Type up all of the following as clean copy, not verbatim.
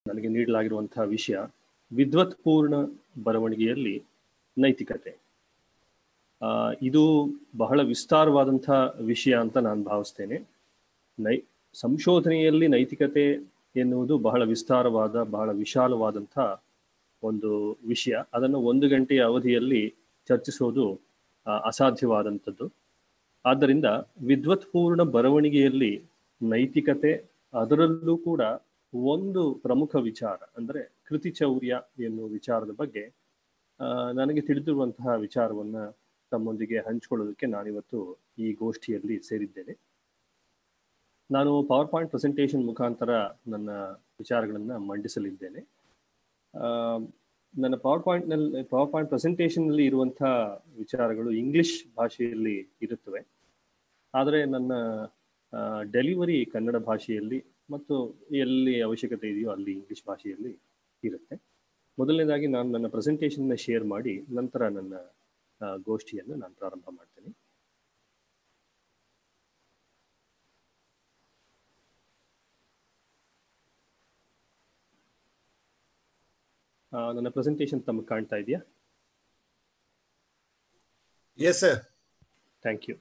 ನನಗೆ ನೀಡಲಾಗಿರುವಂತಹ ವಿಷಯ ವಿದ್ವತ್ಪೂರ್ಣ ಬರವಣಿಗೆಯಲ್ಲಿ ನೈತಿಕತೆ. ಇದು ಬಹಳ ವಿಸ್ತಾರವಾದಂತಹ ವಿಷಯ ಅಂತ ನಾನು ಭಾವಿಸ್ತೇನೆ. ಸಂಶೋಧನೆಯಲ್ಲಿ ನೈತಿಕತೆ ಎನ್ನುವುದು ಬಹಳ ವಿಸ್ತಾರವಾದ, ಬಹಳ ವಿಶಾಲವಾದಂಥ ಒಂದು ವಿಷಯ. ಅದನ್ನು 1 ಗಂಟೆಯ ಅವಧಿಯಲ್ಲಿ ಚರ್ಚಿಸೋದು ಅಸಾಧ್ಯವಾದಂಥದ್ದು. ಆದ್ದರಿಂದ ವಿದ್ವತ್ಪೂರ್ಣ ಬರವಣಿಗೆಯಲ್ಲಿ ನೈತಿಕತೆ, ಅದರಲ್ಲೂ ಕೂಡ ಒಂದು ಪ್ರಮುಖ ವಿಚಾರ ಅಂದರೆ ಕೃತಿಚೌರ್ಯ ಎನ್ನುವ ವಿಚಾರದ ಬಗ್ಗೆ ನನಗೆ ತಿಳಿದಿರುವಂತಹ ವಿಚಾರವನ್ನು ತಮ್ಮೊಂದಿಗೆ ಹಂಚಿಕೊಳ್ಳೋದಕ್ಕೆ ನಾನಿವತ್ತು ಈ ಗೋಷ್ಠಿಯಲ್ಲಿ ಸೇರಿದ್ದೇನೆ. ನಾನು ಪವರ್ ಪಾಯಿಂಟ್ ಪ್ರೆಸೆಂಟೇಷನ್ ಮುಖಾಂತರ ನನ್ನ ವಿಚಾರಗಳನ್ನು ಮಂಡಿಸಲಿದ್ದೇನೆ. ನನ್ನ ಪವರ್ ಪಾಯಿಂಟ್ ಪ್ರೆಸೆಂಟೇಷನ್ನಲ್ಲಿ ಇರುವಂತಹ ವಿಚಾರಗಳು ಇಂಗ್ಲಿಷ್ ಭಾಷೆಯಲ್ಲಿ ಇರುತ್ತವೆ. ಆದರೆ ನನ್ನ ಡೆಲಿವರಿ ಕನ್ನಡ ಭಾಷೆಯಲ್ಲಿ ಮತ್ತು ಎಲ್ಲಿ ಅವಶ್ಯಕತೆ ಇದೆಯೋ ಅಲ್ಲಿ ಇಂಗ್ಲಿಷ್ ಭಾಷೆಯಲ್ಲಿ ಇರುತ್ತೆ. ಮೊದಲನೇದಾಗಿ ನಾನು ನನ್ನ ಪ್ರೆಸೆಂಟೇಷನ್ನ ಶೇರ್ ಮಾಡಿ ನಂತರ ನನ್ನ ಗೋಷ್ಠಿಯನ್ನು ನಾನು ಪ್ರಾರಂಭ ಮಾಡ್ತೇನೆ. ನನ್ನ ಪ್ರೆಸೆಂಟೇಷನ್ ತಮಗೆ ಕಾಣ್ತಾ ಇದೆಯಾ? Yes sir. Thank you.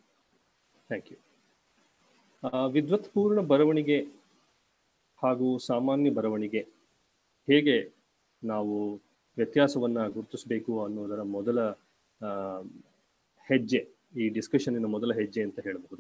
ವಿದ್ವತ್ಪೂರ್ಣ ಬರವಣಿಗೆ ಹಾಗೂ ಸಾಮಾನ್ಯ ಬರವಣಿಗೆ ಹೇಗೆ ನಾವು ವ್ಯತ್ಯಾಸವನ್ನು ಗುರುತಿಸಬೇಕು ಅನ್ನೋದರ ಮೊದಲ ಹೆಜ್ಜೆ, ಈ ಡಿಸ್ಕಷನ್ನಿನ ಮೊದಲ ಹೆಜ್ಜೆ ಅಂತ ಹೇಳಬಹುದು.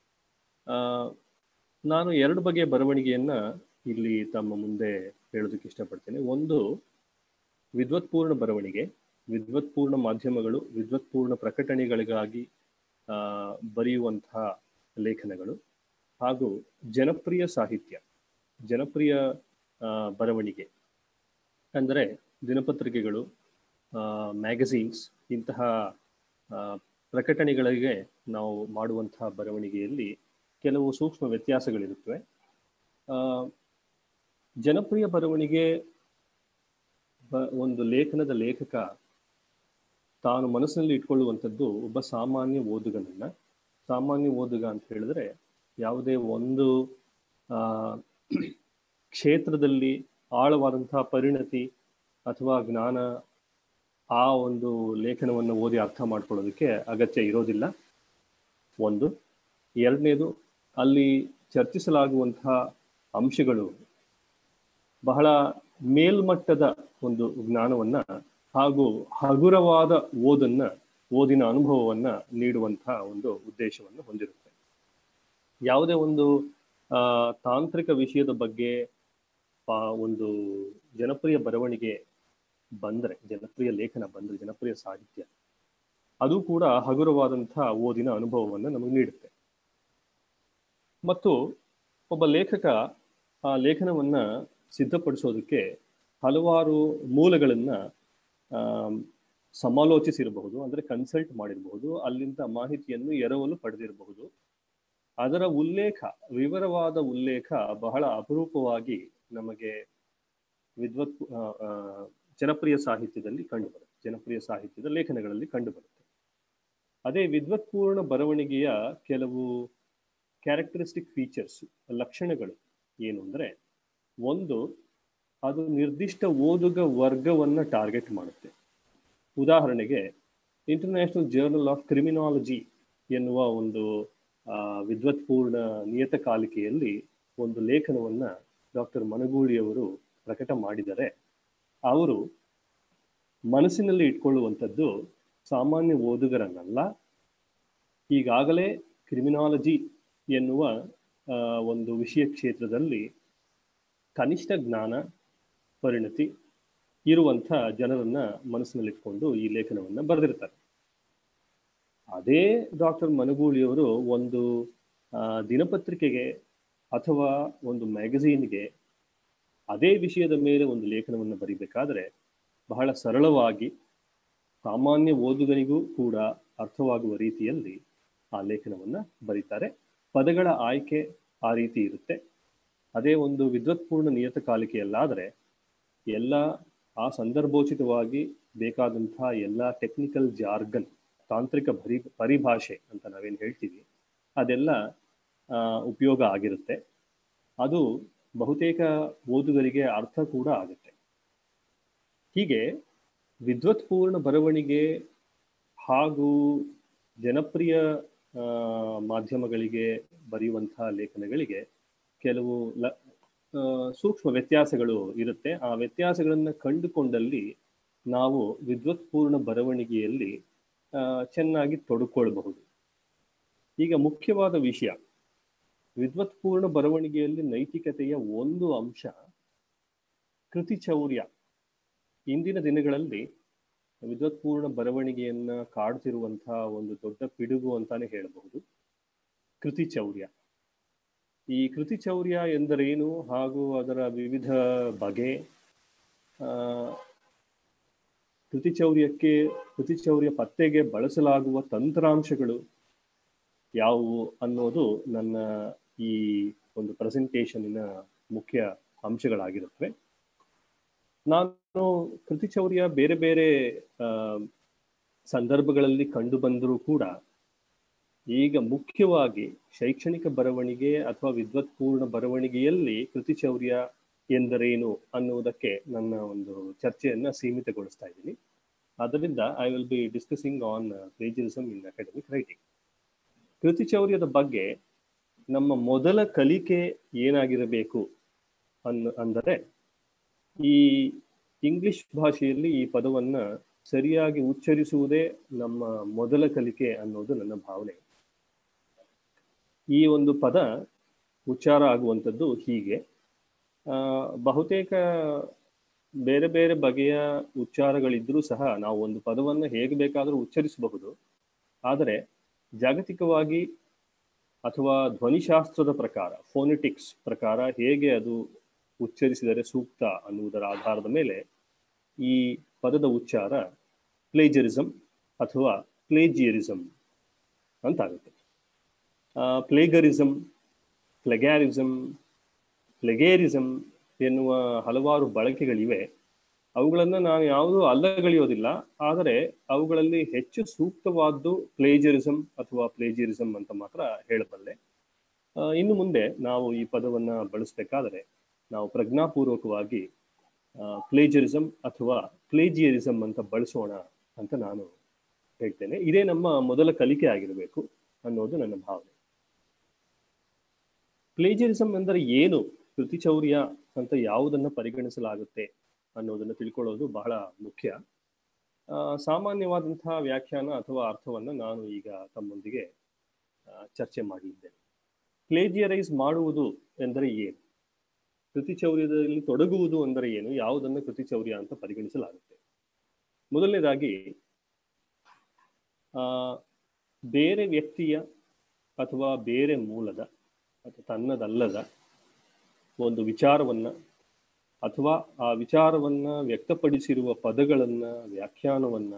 ನಾನು 2 ಬಗೆಯ ಬರವಣಿಗೆಯನ್ನು ಇಲ್ಲಿ ತಮ್ಮ ಮುಂದೆ ಹೇಳೋದಕ್ಕೆ ಇಷ್ಟಪಡ್ತೇನೆ. ಒಂದು ವಿದ್ವತ್ಪೂರ್ಣ ಬರವಣಿಗೆ, ವಿದ್ವತ್ಪೂರ್ಣ ಮಾಧ್ಯಮಗಳು, ವಿದ್ವತ್ಪೂರ್ಣ ಪ್ರಕಟಣೆಗಳಿಗಾಗಿ ಬರೆಯುವಂತಹ ಲೇಖನಗಳು, ಹಾಗೂ ಜನಪ್ರಿಯ ಸಾಹಿತ್ಯ, ಜನಪ್ರಿಯ ಬರವಣಿಗೆ ಅಂದರೆ ದಿನಪತ್ರಿಕೆಗಳು, ಮ್ಯಾಗಝೀನ್ಸ್, ಇಂತಹ ಪ್ರಕಟಣೆಗಳಿಗೆ ನಾವು ಮಾಡುವಂತಹ ಬರವಣಿಗೆಯಲ್ಲಿ ಕೆಲವು ಸೂಕ್ಷ್ಮ ವ್ಯತ್ಯಾಸಗಳಿರುತ್ತವೆ. ಜನಪ್ರಿಯ ಬರವಣಿಗೆ ಒಂದು ಲೇಖನದ ಲೇಖಕ ತಾನು ಮನಸ್ಸಿನಲ್ಲಿ ಇಟ್ಕೊಳ್ಳುವಂಥದ್ದು ಒಬ್ಬ ಸಾಮಾನ್ಯ ಓದುಗನನ್ನ. ಸಾಮಾನ್ಯ ಓದುಗ ಅಂತ ಹೇಳಿದ್ರೆ ಯಾವುದೇ ಒಂದು ಕ್ಷೇತ್ರದಲ್ಲಿ ಆಳವಾದಂತಹ ಪರಿಣತಿ ಅಥವಾ ಜ್ಞಾನ ಆ ಒಂದು ಲೇಖನವನ್ನು ಓದಿ ಅರ್ಥ ಮಾಡ್ಕೊಳ್ಳೋದಕ್ಕೆ ಅಗತ್ಯ ಇರೋದಿಲ್ಲ. ಒಂದು. ಎರಡನೇದು, ಅಲ್ಲಿ ಚರ್ಚಿಸಲಾಗುವಂತಹ ಅಂಶಗಳು ಬಹಳ ಮೇಲ್ಮಟ್ಟದ ಒಂದು ಜ್ಞಾನವನ್ನ ಹಾಗೂ ಹಗುರವಾದ ಓದಿನ ಅನುಭವವನ್ನ ನೀಡುವಂತಹ ಒಂದು ಉದ್ದೇಶವನ್ನು ಹೊಂದಿರುತ್ತೆ. ಯಾವುದೇ ಒಂದು ತಾಂತ್ರಿಕ ವಿಷಯದ ಬಗ್ಗೆ ಒಂದು ಜನಪ್ರಿಯ ಬರವಣಿಗೆ ಬಂದರೆ, ಜನಪ್ರಿಯ ಲೇಖನ ಬಂದರೆ, ಜನಪ್ರಿಯ ಸಾಹಿತ್ಯ, ಅದು ಕೂಡ ಹಗುರವಾದಂತಹ ಓದಿನ ಅನುಭವವನ್ನು ನಮಗೆ ನೀಡುತ್ತೆ. ಮತ್ತು ಒಬ್ಬ ಲೇಖಕ ಆ ಲೇಖನವನ್ನ ಸಿದ್ಧಪಡಿಸೋದಕ್ಕೆ ಹಲವಾರು ಮೂಲಗಳನ್ನ ಸಮಾಲೋಚಿಸಿರಬಹುದು, ಅಂದರೆ ಕನ್ಸಲ್ಟ್ ಮಾಡಿರಬಹುದು, ಅಲ್ಲಿಂದ ಮಾಹಿತಿಯನ್ನು ಎರವಲು ಪಡೆದಿರಬಹುದು. ಅದರ ಉಲ್ಲೇಖ, ವಿವರವಾದ ಉಲ್ಲೇಖ ಬಹಳ ಅಪರೂಪವಾಗಿ ನಮಗೆ ಜನಪ್ರಿಯ ಸಾಹಿತ್ಯದಲ್ಲಿ ಕಂಡುಬರುತ್ತೆ, ಜನಪ್ರಿಯ ಸಾಹಿತ್ಯದ ಲೇಖನಗಳಲ್ಲಿ ಕಂಡುಬರುತ್ತೆ. ಅದೇ ವಿದ್ವತ್ಪೂರ್ಣ ಬರವಣಿಗೆಯ ಕೆಲವು ಕ್ಯಾರೆಕ್ಟರಿಸ್ಟಿಕ್ ಫೀಚರ್ಸ್, ಲಕ್ಷಣಗಳು ಏನು ಅಂದರೆ, ಒಂದು, ಅದು ನಿರ್ದಿಷ್ಟ ಓದುಗ ವರ್ಗವನ್ನ ಟಾರ್ಗೆಟ್ ಮಾಡುತ್ತೆ. ಉದಾಹರಣೆಗೆ ಇಂಟರ್ನ್ಯಾಷನಲ್ ಜರ್ನಲ್ ಆಫ್ ಕ್ರಿಮಿನಾಲಜಿ ಎನ್ನುವ ಒಂದು ವಿದ್ವತ್ಪೂರ್ಣ ನಿಯತಕಾಲಿಕೆಯಲ್ಲಿ ಒಂದು ಲೇಖನವನ್ನ ಡಾಕ್ಟರ್ ಮನಗೂಳಿಯವರು ಪ್ರಕಟ ಮಾಡಿದರೆ, ಅವರು ಮನಸ್ಸಿನಲ್ಲಿ ಇಟ್ಕೊಳ್ಳುವಂಥದ್ದು ಸಾಮಾನ್ಯ ಓದುಗರನ್ನಲ್ಲ, ಈಗಾಗಲೇ ಕ್ರಿಮಿನಾಲಜಿ ಎನ್ನುವ ಒಂದು ವಿಷಯ ಕ್ಷೇತ್ರದಲ್ಲಿ ಕನಿಷ್ಠ ಜ್ಞಾನ, ಪರಿಣತಿ ಇರುವಂಥ ಜನರನ್ನ ಮನಸ್ಸಿನಲ್ಲಿಟ್ಕೊಂಡು ಈ ಲೇಖನವನ್ನು ಬರೆದಿರ್ತಾರೆ. ಅದೇ ಡಾಕ್ಟರ್ ಮನಗೂಳಿಯವರು ಒಂದು ದಿನಪತ್ರಿಕೆಗೆ ಅಥವಾ ಒಂದು ಮ್ಯಾಗಝೀನ್ಗೆ ಅದೇ ವಿಷಯದ ಮೇಲೆ ಒಂದು ಲೇಖನವನ್ನು ಬರೀಬೇಕಾದ್ರೆ ಬಹಳ ಸರಳವಾಗಿ ಸಾಮಾನ್ಯ ಓದುಗನಿಗೂ ಕೂಡ ಅರ್ಥವಾಗುವ ರೀತಿಯಲ್ಲಿ ಆ ಲೇಖನವನ್ನು ಬರೀತಾರೆ. ಪದಗಳ ಆಯ್ಕೆ ಆ ರೀತಿ ಇರುತ್ತೆ. ಅದೇ ಒಂದು ವಿದ್ವತ್ಪೂರ್ಣ ನಿಯತಕಾಲಿಕೆಯಲ್ಲಾದರೆ ಎಲ್ಲ ಆ ಸಂದರ್ಭೋಚಿತವಾಗಿ ಬೇಕಾದಂತಹ ಎಲ್ಲ ಟೆಕ್ನಿಕಲ್ ಜಾರ್ಗನ್, ತಾಂತ್ರಿಕ ಪರಿಭಾಷೆ ಅಂತ ನಾವೇನು ಹೇಳ್ತೀವಿ, ಅದೆಲ್ಲ ಉಪಯೋಗ ಆಗಿರುತ್ತೆ. ಅದು ಬಹುತೇಕ ಓದುಗರಿಗೆ ಅರ್ಥ ಕೂಡ ಆಗುತ್ತೆ. ಹೀಗೆ ವಿದ್ವತ್ಪೂರ್ಣ ಬರವಣಿಗೆ ಹಾಗೂ ಜನಪ್ರಿಯ ಮಾಧ್ಯಮಗಳಿಗೆ ಬರೆಯುವಂತಹ ಲೇಖನಗಳಿಗೆ ಕೆಲವು ಸೂಕ್ಷ್ಮ ವ್ಯತ್ಯಾಸಗಳು ಇರುತ್ತೆ. ಆ ವ್ಯತ್ಯಾಸಗಳನ್ನು ಕಂಡುಕೊಂಡಲ್ಲಿ ನಾವು ವಿದ್ವತ್ಪೂರ್ಣ ಬರವಣಿಗೆಯಲ್ಲಿ ಚೆನ್ನಾಗಿ ತೊಡಕೊಳ್ಬಹುದು. ಈಗ ಮುಖ್ಯವಾದ ವಿಷಯ, ವಿದ್ವತ್ಪೂರ್ಣ ಬರವಣಿಗೆಯಲ್ಲಿ ನೈತಿಕತೆಯ ಒಂದು ಅಂಶ ಕೃತಿಚೌರ್ಯ. ಇಂದಿನ ದಿನಗಳಲ್ಲಿ ವಿದ್ವತ್ಪೂರ್ಣ ಬರವಣಿಗೆಯನ್ನ ಕಾಡ್ತಿರುವಂತಹ ಒಂದು ದೊಡ್ಡ ಪಿಡುಗು ಅಂತಾನೆ ಹೇಳಬಹುದು ಕೃತಿಚೌರ್ಯ. ಈ ಕೃತಿಚೌರ್ಯ ಎಂದರೇನು ಹಾಗೂ ಅದರ ವಿವಿಧ ಬಗೆ, ಕೃತಿಚೌರ್ಯ ಪತ್ತೆಗೆ ಬಳಸಲಾಗುವ ತಂತ್ರಾಂಶಗಳು ಯಾವುವು ಅನ್ನೋದು ನನ್ನ ಈ ಒಂದು ಪ್ರೆಸೆಂಟೇಷನ್ನಿನ ಮುಖ್ಯ ಅಂಶಗಳಾಗಿರುತ್ತವೆ. ನಾನು ಕೃತಿಚೌರ್ಯ ಬೇರೆ ಬೇರೆ ಸಂದರ್ಭಗಳಲ್ಲಿ ಕಂಡು ಬಂದರೂ ಕೂಡ ಈಗ ಮುಖ್ಯವಾಗಿ ಶೈಕ್ಷಣಿಕ ಬರವಣಿಗೆ ಅಥವಾ ವಿದ್ವತ್ಪೂರ್ಣ ಬರವಣಿಗೆಯಲ್ಲಿ ಕೃತಿಚೌರ್ಯ ಎಂದರೇನು ಅನ್ನುವುದಕ್ಕೆ ನನ್ನ ಒಂದು ಚರ್ಚೆಯನ್ನ ಸೀಮಿತಗೊಳಿಸ್ತಾ ಇದ್ದೀನಿ. ಆದ್ದರಿಂದ I will be discussing on plagiarism in academic writing. ಕೃತಿಚೌರ್ಯದ ಬಗ್ಗೆ ನಮ್ಮ ಮೊದಲ ಕಲಿಕೆ ಏನಾಗಿರಬೇಕು ಅಂದರೆ ಈ ಇಂಗ್ಲಿಷ್ ಭಾಷೆಯಲ್ಲಿ ಈ ಪದವನ್ನ ಸರಿಯಾಗಿ ಉಚ್ಚರಿಸುವುದೇ ನಮ್ಮ ಮೊದಲ ಕಲಿಕೆ ಅನ್ನೋದು ನನ್ನ ಭಾವನೆ. ಈ ಒಂದು ಪದ ಉಚ್ಚಾರ ಆಗುವಂಥದ್ದು ಹೀಗೆ. ಬಹುತೇಕ ಬೇರೆ ಬೇರೆ ಬಗೆಯ ಉಚ್ಚಾರಗಳಿದ್ರೂ ಸಹ ನಾವು ಒಂದು ಪದವನ್ನು ಹೇಗೆ ಬೇಕಾದರೂ ಉಚ್ಚರಿಸಬಹುದು. ಆದರೆ ಜಾಗತಿಕವಾಗಿ ಅಥವಾ ಧ್ವನಿಶಾಸ್ತ್ರದ ಪ್ರಕಾರ, ಫೋನೆಟಿಕ್ಸ್ ಪ್ರಕಾರ ಹೇಗೆ ಅದು ಉಚ್ಚರಿಸಿದರೆ ಸೂಕ್ತ ಅನ್ನುವುದರ ಆಧಾರದ ಮೇಲೆ ಈ ಪದದ ಉಚ್ಚಾರ ಪ್ಲೇಜರಿಸಮ್ ಅಥವಾ ಪ್ಲೇಜಿಯರಿಸಮ್ ಅಂತಾಗುತ್ತೆ. ಪ್ಲೇಗರಿಸಮ್, ಪ್ಲೆಗ್ಯಾರಿಸಮ್, ಪ್ಲೆಗೇರಿಸಮ್ ಎನ್ನುವ ಹಲವಾರು ಬಳಕೆಗಳಿವೆ. ಅವುಗಳನ್ನು ನಾನು ಯಾವುದೂ ಅಲ್ಲಗಳೆಯೋದಿಲ್ಲ, ಆದರೆ ಅವುಗಳಲ್ಲಿ ಹೆಚ್ಚು ಸೂಕ್ತವಾದ್ದು ಪ್ಲೇಜರಿಸಮ್ ಅಥವಾ ಪ್ಲೇಜಿಯರಿಸಮ್ ಅಂತ ಮಾತ್ರ ಹೇಳಬಲ್ಲೆ. ಇನ್ನು ಮುಂದೆ ನಾವು ಈ ಪದವನ್ನು ಬಳಸಬೇಕಾದರೆ ನಾವು ಪ್ರಜ್ಞಾಪೂರ್ವಕವಾಗಿ ಪ್ಲೇಜರಿಸಮ್ ಅಥವಾ ಪ್ಲೇಜಿಯರಿಸಮ್ ಅಂತ ಬಳಸೋಣ ಅಂತ ನಾನು ಹೇಳ್ತೇನೆ. ಇದೇ ನಮ್ಮ ಮೊದಲ ಕಲಿಕೆ ಆಗಿರಬೇಕು ಅನ್ನೋದು ನನ್ನ ಭಾವನೆ. ಪ್ಲೇಜರಿಸಮ್ ಎಂದರೆ ಏನು, ಕೃತಿಚೌರ್ಯ ಅಂತ ಯಾವುದನ್ನು ಪರಿಗಣಿಸಲಾಗುತ್ತೆ ಅನ್ನೋದನ್ನು ತಿಳ್ಕೊಳ್ಳೋದು ಬಹಳ ಮುಖ್ಯ. ಸಾಮಾನ್ಯವಾದಂತಹ ವ್ಯಾಖ್ಯಾನ ಅಥವಾ ಅರ್ಥವನ್ನು ನಾನು ಈಗ ತಮ್ಮೊಂದಿಗೆ ಚರ್ಚೆ ಮಾಡಲಿದ್ದೇನೆ. ಪ್ಲೇಜಿಯರೈಸ್ ಮಾಡುವುದು ಎಂದರೆ ಏನು, ಕೃತಿಚೌರ್ಯದಲ್ಲಿ ತೊಡಗುವುದು ಅಂದರೆ ಏನು, ಯಾವುದನ್ನು ಕೃತಿಚೌರ್ಯ ಅಂತ ಪರಿಗಣಿಸಲಾಗುತ್ತೆ. ಮೊದಲನೇದಾಗಿ ಬೇರೆ ವ್ಯಕ್ತಿಯ ಅಥವಾ ಬೇರೆ ಮೂಲದ ಅಥವಾ ತನ್ನದಲ್ಲದ ಒಂದು ವಿಚಾರವನ್ನ ಅಥವಾ ಆ ವಿಚಾರವನ್ನ ವ್ಯಕ್ತಪಡಿಸಿರುವ ಪದಗಳನ್ನ, ವ್ಯಾಖ್ಯಾನವನ್ನ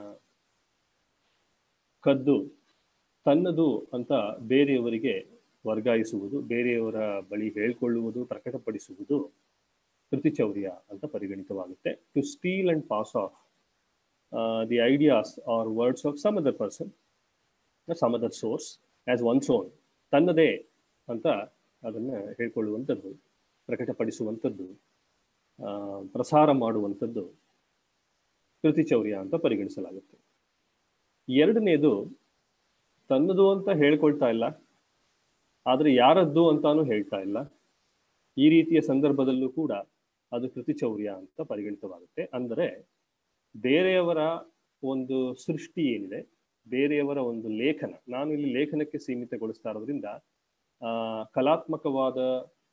ಕದ್ದು ತನ್ನದು ಅಂತ ಬೇರೆಯವರಿಗೆ ವರ್ಗಾಯಿಸುವುದು, ಬೇರೆಯವರ ಬಳಿ ಹೇಳ್ಕೊಳ್ಳುವುದು, ಪ್ರಕಟಪಡಿಸುವುದು ಕೃತಿಚೌರ್ಯ ಅಂತ ಪರಿಗಣಿತವಾಗುತ್ತೆ. To steal and pass off the ideas or words of some other person, some other source as one's own, ತನ್ನದೇ ಅಂತ ಅದನ್ನ ಹೇಳ್ಕೊಳ್ಳುವಂಥದ್ದು, ಪ್ರಕಟಪಡಿಸುವಂಥದ್ದು, ಪ್ರಸಾರ ಮಾಡುವಂಥದ್ದು ಕೃತಿಚೌರ್ಯ ಅಂತ ಪರಿಗಣಿಸಲಾಗುತ್ತೆ. ಎರಡನೇದು, ತನ್ನದು ಅಂತ ಹೇಳ್ಕೊಳ್ತಾ ಇಲ್ಲ, ಆದರೆ ಯಾರದ್ದು ಅಂತಾನು ಹೇಳ್ತಾ ಇಲ್ಲ. ಈ ರೀತಿಯ ಸಂದರ್ಭದಲ್ಲೂ ಕೂಡ ಅದು ಕೃತಿಚೌರ್ಯ ಅಂತ ಪರಿಗಣಿತವಾಗುತ್ತೆ. ಅಂದರೆ ಬೇರೆಯವರ ಒಂದು ಸೃಷ್ಟಿ ಏನಿದೆ, ಬೇರೆಯವರ ಒಂದು ಲೇಖನ, ನಾನು ಇಲ್ಲಿ ಲೇಖನಕ್ಕೆ ಸೀಮಿತಗೊಳಿಸ್ತಾ ಇರೋದ್ರಿಂದ ಕಲಾತ್ಮಕವಾದ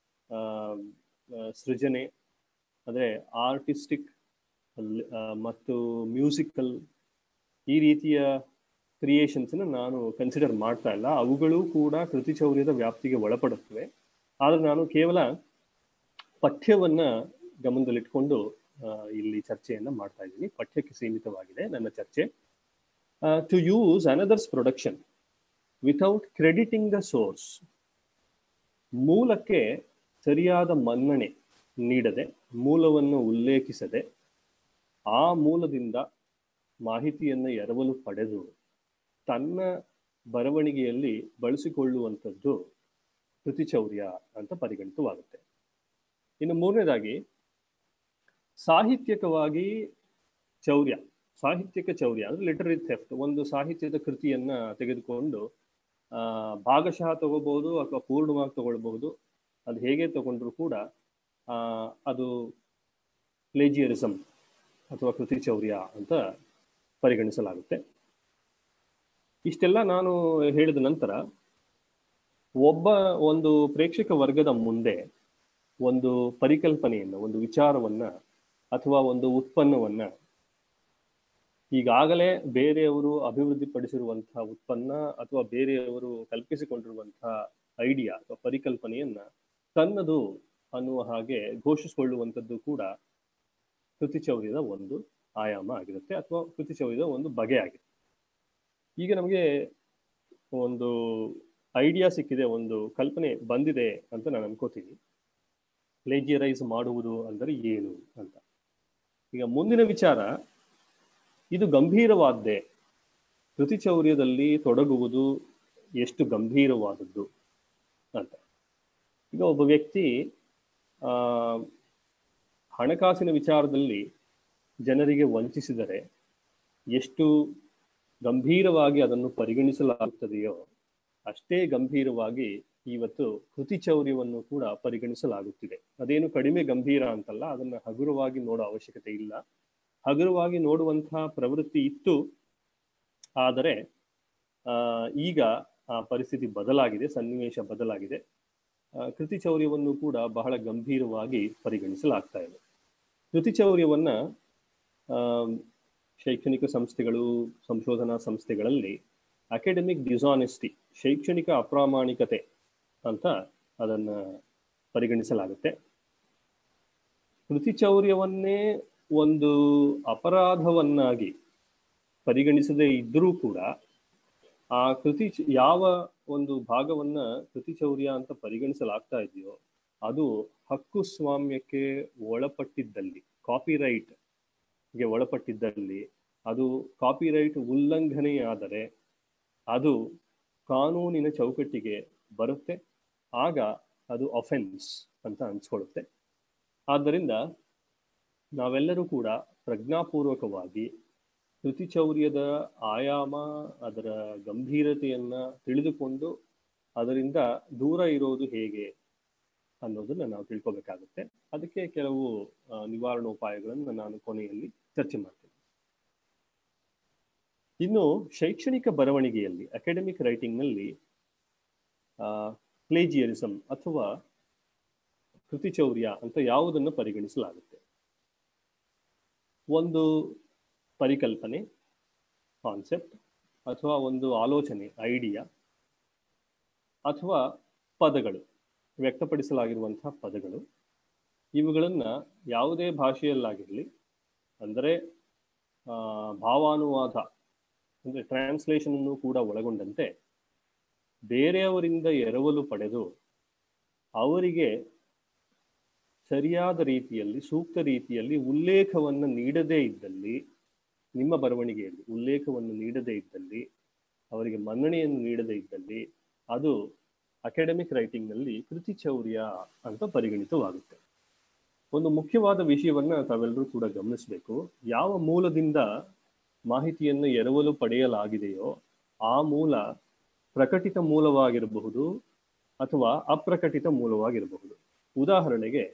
ಸೃಜನೆ ಅಂದರೆ ಆರ್ಟಿಸ್ಟಿಕ್ ಮತ್ತು ಮ್ಯೂಸಿಕಲ್ ಈ ರೀತಿಯ ಕ್ರಿಯೇಷನ್ಸ್ನ ನಾನು ಕನ್ಸಿಡರ್ ಮಾಡ್ತಾ ಇಲ್ಲ. ಅವುಗಳು ಕೂಡ ಕೃತಿಚೌರ್ಯದ ವ್ಯಾಪ್ತಿಗೆ ಒಳಪಡುತ್ತವೆ. ಆದರೆ ನಾನು ಕೇವಲ ಪಠ್ಯವನ್ನ ಗಮನದಲ್ಲಿಟ್ಕೊಂಡು ಇಲ್ಲಿ ಚರ್ಚೆಯನ್ನ ಮಾಡ್ತಾ ಇದ್ದೀನಿ. ಪಠ್ಯಕ್ಕೆ ಸೀಮಿತವಾಗಿದೆ ನನ್ನ ಚರ್ಚೆ. To use another's production without crediting the source, ಮೂಲಕ್ಕೆ ಸರಿಯಾದ ಮನ್ನಣೆ ನೀಡದೆ, ಮೂಲವನ್ನು ಉಲ್ಲೇಖಿಸದೆ, ಆ ಮೂಲದಿಂದ ಮಾಹಿತಿಯನ್ನು ಎರವಲು ಪಡೆದು ತನ್ನ ಬರವಣಿಗೆಯಲ್ಲಿ ಬಳಸಿಕೊಳ್ಳುವಂಥದ್ದು ಕೃತಿಚೌರ್ಯ ಅಂತ ಪರಿಗಣಿತವಾಗುತ್ತೆ. ಇನ್ನು ಮೂರನೇದಾಗಿ ಸಾಹಿತ್ಯಿಕವಾಗಿ ಚೌರ್ಯ. ಸಾಹಿತ್ಯಿಕ ಚೌರ್ಯ ಅಂದ್ರೆ ಲಿಟರರಿ ಥೆಫ್ಟ್. ಒಂದು ಸಾಹಿತ್ಯದ ಕೃತಿಯನ್ನ ತೆಗೆದುಕೊಂಡು ಭಾಗಶಃ ತಗೋಬಹುದು ಅಥವಾ ಪೂರ್ಣವಾಗಿ ತಗೊಳ್ಬಹುದು. ಅದು ಹೇಗೆ ತಗೊಂಡ್ರು ಕೂಡ ಅದು ಪ್ಲೇಜಿಯರಿಸಮ್ ಅಥವಾ ಕೃತಿ ಚೌರ್ಯ ಅಂತ ಪರಿಗಣಿಸಲಾಗುತ್ತೆ. ಇಷ್ಟೆಲ್ಲ ನಾನು ಹೇಳಿದ ನಂತರ ಒಂದು ಪ್ರೇಕ್ಷಕ ವರ್ಗದ ಮುಂದೆ ಒಂದು ಪರಿಕಲ್ಪನೆಯನ್ನ, ಒಂದು ವಿಚಾರವನ್ನ ಅಥವಾ ಒಂದು ಉತ್ಪನ್ನವನ್ನ, ಈಗಾಗಲೇ ಬೇರೆಯವರು ಅಭಿವೃದ್ಧಿಪಡಿಸಿರುವಂತಹ ಉತ್ಪನ್ನ ಅಥವಾ ಬೇರೆಯವರು ಕಲ್ಪಿಸಿಕೊಂಡಿರುವಂತಹ ಐಡಿಯಾ ಅಥವಾ ಪರಿಕಲ್ಪನೆಯನ್ನ ತನ್ನದು ಅನ್ನುವ ಹಾಗೆ ಘೋಷಿಸಿಕೊಳ್ಳುವಂಥದ್ದು ಕೂಡ ಕೃತಿಚೌರ್ಯದ ಒಂದು ಆಯಾಮ ಆಗಿರುತ್ತೆ ಅಥವಾ ಕೃತಿಚೌರ್ಯದ ಒಂದು ಬಗೆ ಆಗಿದೆ. ಈಗ ನಮಗೆ ಒಂದು ಐಡಿಯಾ ಸಿಕ್ಕಿದೆ, ಒಂದು ಕಲ್ಪನೆ ಬಂದಿದೆ ಅಂತ ನಾನು ಅನ್ಕೋತೀನಿ. ಪ್ಲೇಜಿಯರೈಸ್ ಮಾಡುವುದು ಅಂದರೆ ಏನು ಅಂತ. ಈಗ ಮುಂದಿನ ವಿಚಾರ, ಇದು ಗಂಭೀರವಾದ್ದೇ. ಕೃತಿಚೌರ್ಯದಲ್ಲಿ ತೊಡಗುವುದು ಎಷ್ಟು ಗಂಭೀರವಾದದ್ದು ಅಂತ. ಈಗ ಒಬ್ಬ ವ್ಯಕ್ತಿ ಹಣಕಾಸಿನ ವಿಚಾರದಲ್ಲಿ ಜನರಿಗೆ ವಂಚಿಸಿದರೆ ಎಷ್ಟು ಗಂಭೀರವಾಗಿ ಅದನ್ನು ಪರಿಗಣಿಸಲಾಗುತ್ತದೆಯೋ ಅಷ್ಟೇ ಗಂಭೀರವಾಗಿ ಇವತ್ತು ಕೃತಿಚೌರ್ಯವನ್ನು ಕೂಡ ಪರಿಗಣಿಸಲಾಗುತ್ತಿದೆ. ಅದೇನು ಕಡಿಮೆ ಗಂಭೀರ ಅಂತಲ್ಲ, ಅದನ್ನು ಹಗುರವಾಗಿ ನೋಡೋ ಅವಶ್ಯಕತೆ ಇಲ್ಲ. ಹಗುರವಾಗಿ ನೋಡುವಂತಹ ಪ್ರವೃತ್ತಿ ಇತ್ತು, ಆದರೆ ಈಗ ಆ ಪರಿಸ್ಥಿತಿ ಬದಲಾಗಿದೆ, ಸನ್ನಿವೇಶ ಬದಲಾಗಿದೆ. ಕೃತಿಚೌರ್ಯವನ್ನು ಕೂಡ ಬಹಳ ಗಂಭೀರವಾಗಿ ಪರಿಗಣಿಸಲಾಗ್ತಾ ಇದೆ. ಕೃತಿಚೌರ್ಯವನ್ನ ಶೈಕ್ಷಣಿಕ ಸಂಸ್ಥೆಗಳು, ಸಂಶೋಧನಾ ಸಂಸ್ಥೆಗಳಲ್ಲಿ ಅಕಾಡೆಮಿಕ್ ಡಿಸಾನೆಸ್ಟಿ, ಶೈಕ್ಷಣಿಕ ಅಪ್ರಾಮಾಣಿಕತೆ ಅಂತ ಅದನ್ನ ಪರಿಗಣಿಸಲಾಗುತ್ತೆ. ಕೃತಿಚೌರ್ಯವನ್ನೇ ಒಂದು ಅಪರಾಧವನ್ನಾಗಿ ಪರಿಗಣಿಸದೇ ಇದ್ರೂ ಕೂಡ ಆ ಯಾವ ಒಂದು ಭಾಗವನ್ನ ಕೃತಿಚೌರ್ಯ ಅಂತ ಪರಿಗಣಿಸಲಾಗ್ತಾ ಇದೆಯೋ ಅದು ಹಕ್ಕು ಸ್ವಾಮ್ಯಕ್ಕೆ ಒಳಪಟ್ಟಿದ್ದಲ್ಲಿ, ಕಾಪಿರೈಟ್ಗೆ ಒಳಪಟ್ಟಿದ್ದಲ್ಲಿ, ಅದು ಕಾಪಿರೈಟ್ ಉಲ್ಲಂಘನೆಯಾದರೆ ಅದು ಕಾನೂನಿನ ಚೌಕಟ್ಟಿಗೆ ಬರುತ್ತೆ. ಆಗ ಅದು ಅಫೆನ್ಸ್ ಅಂತ ಅನ್ಸ್ಕೊಳ್ಳುತ್ತೆ. ಆದ್ದರಿಂದ ನಾವೆಲ್ಲರೂ ಕೂಡ ಪ್ರಜ್ಞಾಪೂರ್ವಕವಾಗಿ ಕೃತಿಚೌರ್ಯದ ಆಯಾಮ, ಅದರ ಗಂಭೀರತೆಯನ್ನ ತಿಳಿದುಕೊಂಡು ಅದರಿಂದ ದೂರ ಇರೋದು ಹೇಗೆ ಅನ್ನೋದನ್ನ ನಾವು ತಿಳ್ಕೊಬೇಕಾಗುತ್ತೆ. ಅದಕ್ಕೆ ಕೆಲವು ನಿವಾರಣೋಪಾಯಗಳನ್ನು ನಾನು ಕೊನೆಯಲ್ಲಿ ಚರ್ಚೆ ಮಾಡ್ತೇನೆ. ಇನ್ನು ಶೈಕ್ಷಣಿಕ ಬರವಣಿಗೆಯಲ್ಲಿ, ಅಕಾಡೆಮಿಕ್ ರೈಟಿಂಗ್ನಲ್ಲಿ ಪ್ಲೇಜಿಯರಿಸಮ್ ಅಥವಾ ಕೃತಿಚೌರ್ಯ ಅಂತ ಯಾವುದನ್ನು ಪರಿಗಣಿಸಲಾಗುತ್ತೆ? ಒಂದು ಪರಿಕಲ್ಪನೆ, ಕಾನ್ಸೆಪ್ಟ್, ಅಥವಾ ಒಂದು ಆಲೋಚನೆ, ಐಡಿಯಾ, ಅಥವಾ ಪದಗಳು, ವ್ಯಕ್ತಪಡಿಸಲಾಗಿರುವಂತಹ ಪದಗಳು, ಇವುಗಳನ್ನ ಯಾವುದೇ ಭಾಷೆಯಲ್ಲಾಗಿರಲಿ, ಅಂದರೆ ಭಾವಾನುವಾದ ಅಂದರೆ ಟ್ರಾನ್ಸ್ಲೇಷನ್ ಅನ್ನು ಕೂಡ ಒಳಗೊಂಡಂತೆ ಬೇರೆಯವರಿಂದ ಎರವಲು ಪಡೆದು ಅವರಿಗೆ ಸರಿಯಾದ ರೀತಿಯಲ್ಲಿ, ಸೂಕ್ತ ರೀತಿಯಲ್ಲಿ ಉಲ್ಲೇಖವನ್ನು ನೀಡದೇ ಇದ್ದಲ್ಲಿ, ನಿಮ್ಮ ಬರವಣಿಗೆಯಲ್ಲಿ ಉಲ್ಲೇಖವನ್ನು ನೀಡದೇ ಇದ್ದಲ್ಲಿ, ಅವರಿಗೆ ಮನ್ನಣೆಯನ್ನು ನೀಡದೇ ಇದ್ದಲ್ಲಿ, ಅದು ಅಕಾಡೆಮಿಕ್ ರೈಟಿಂಗ್ನಲ್ಲಿ ಕೃತಿಚೌರ್ಯ ಅಂತ ಪರಿಗಣಿತವಾಗುತ್ತೆ. ಒಂದು ಮುಖ್ಯವಾದ ವಿಷಯವನ್ನ ತಾವೆಲ್ಲರೂ ಕೂಡ ಗಮನಿಸಬೇಕು. ಯಾವ ಮೂಲದಿಂದ ಮಾಹಿತಿಯನ್ನು ಎರವಲು ಪಡೆಯಲಾಗಿದೆಯೋ ಆ ಮೂಲ ಪ್ರಕಟಿತ ಮೂಲವಾಗಿರಬಹುದು ಅಥವಾ ಅಪ್ರಕಟಿತ ಮೂಲವಾಗಿರಬಹುದು. ಉದಾಹರಣೆಗೆ,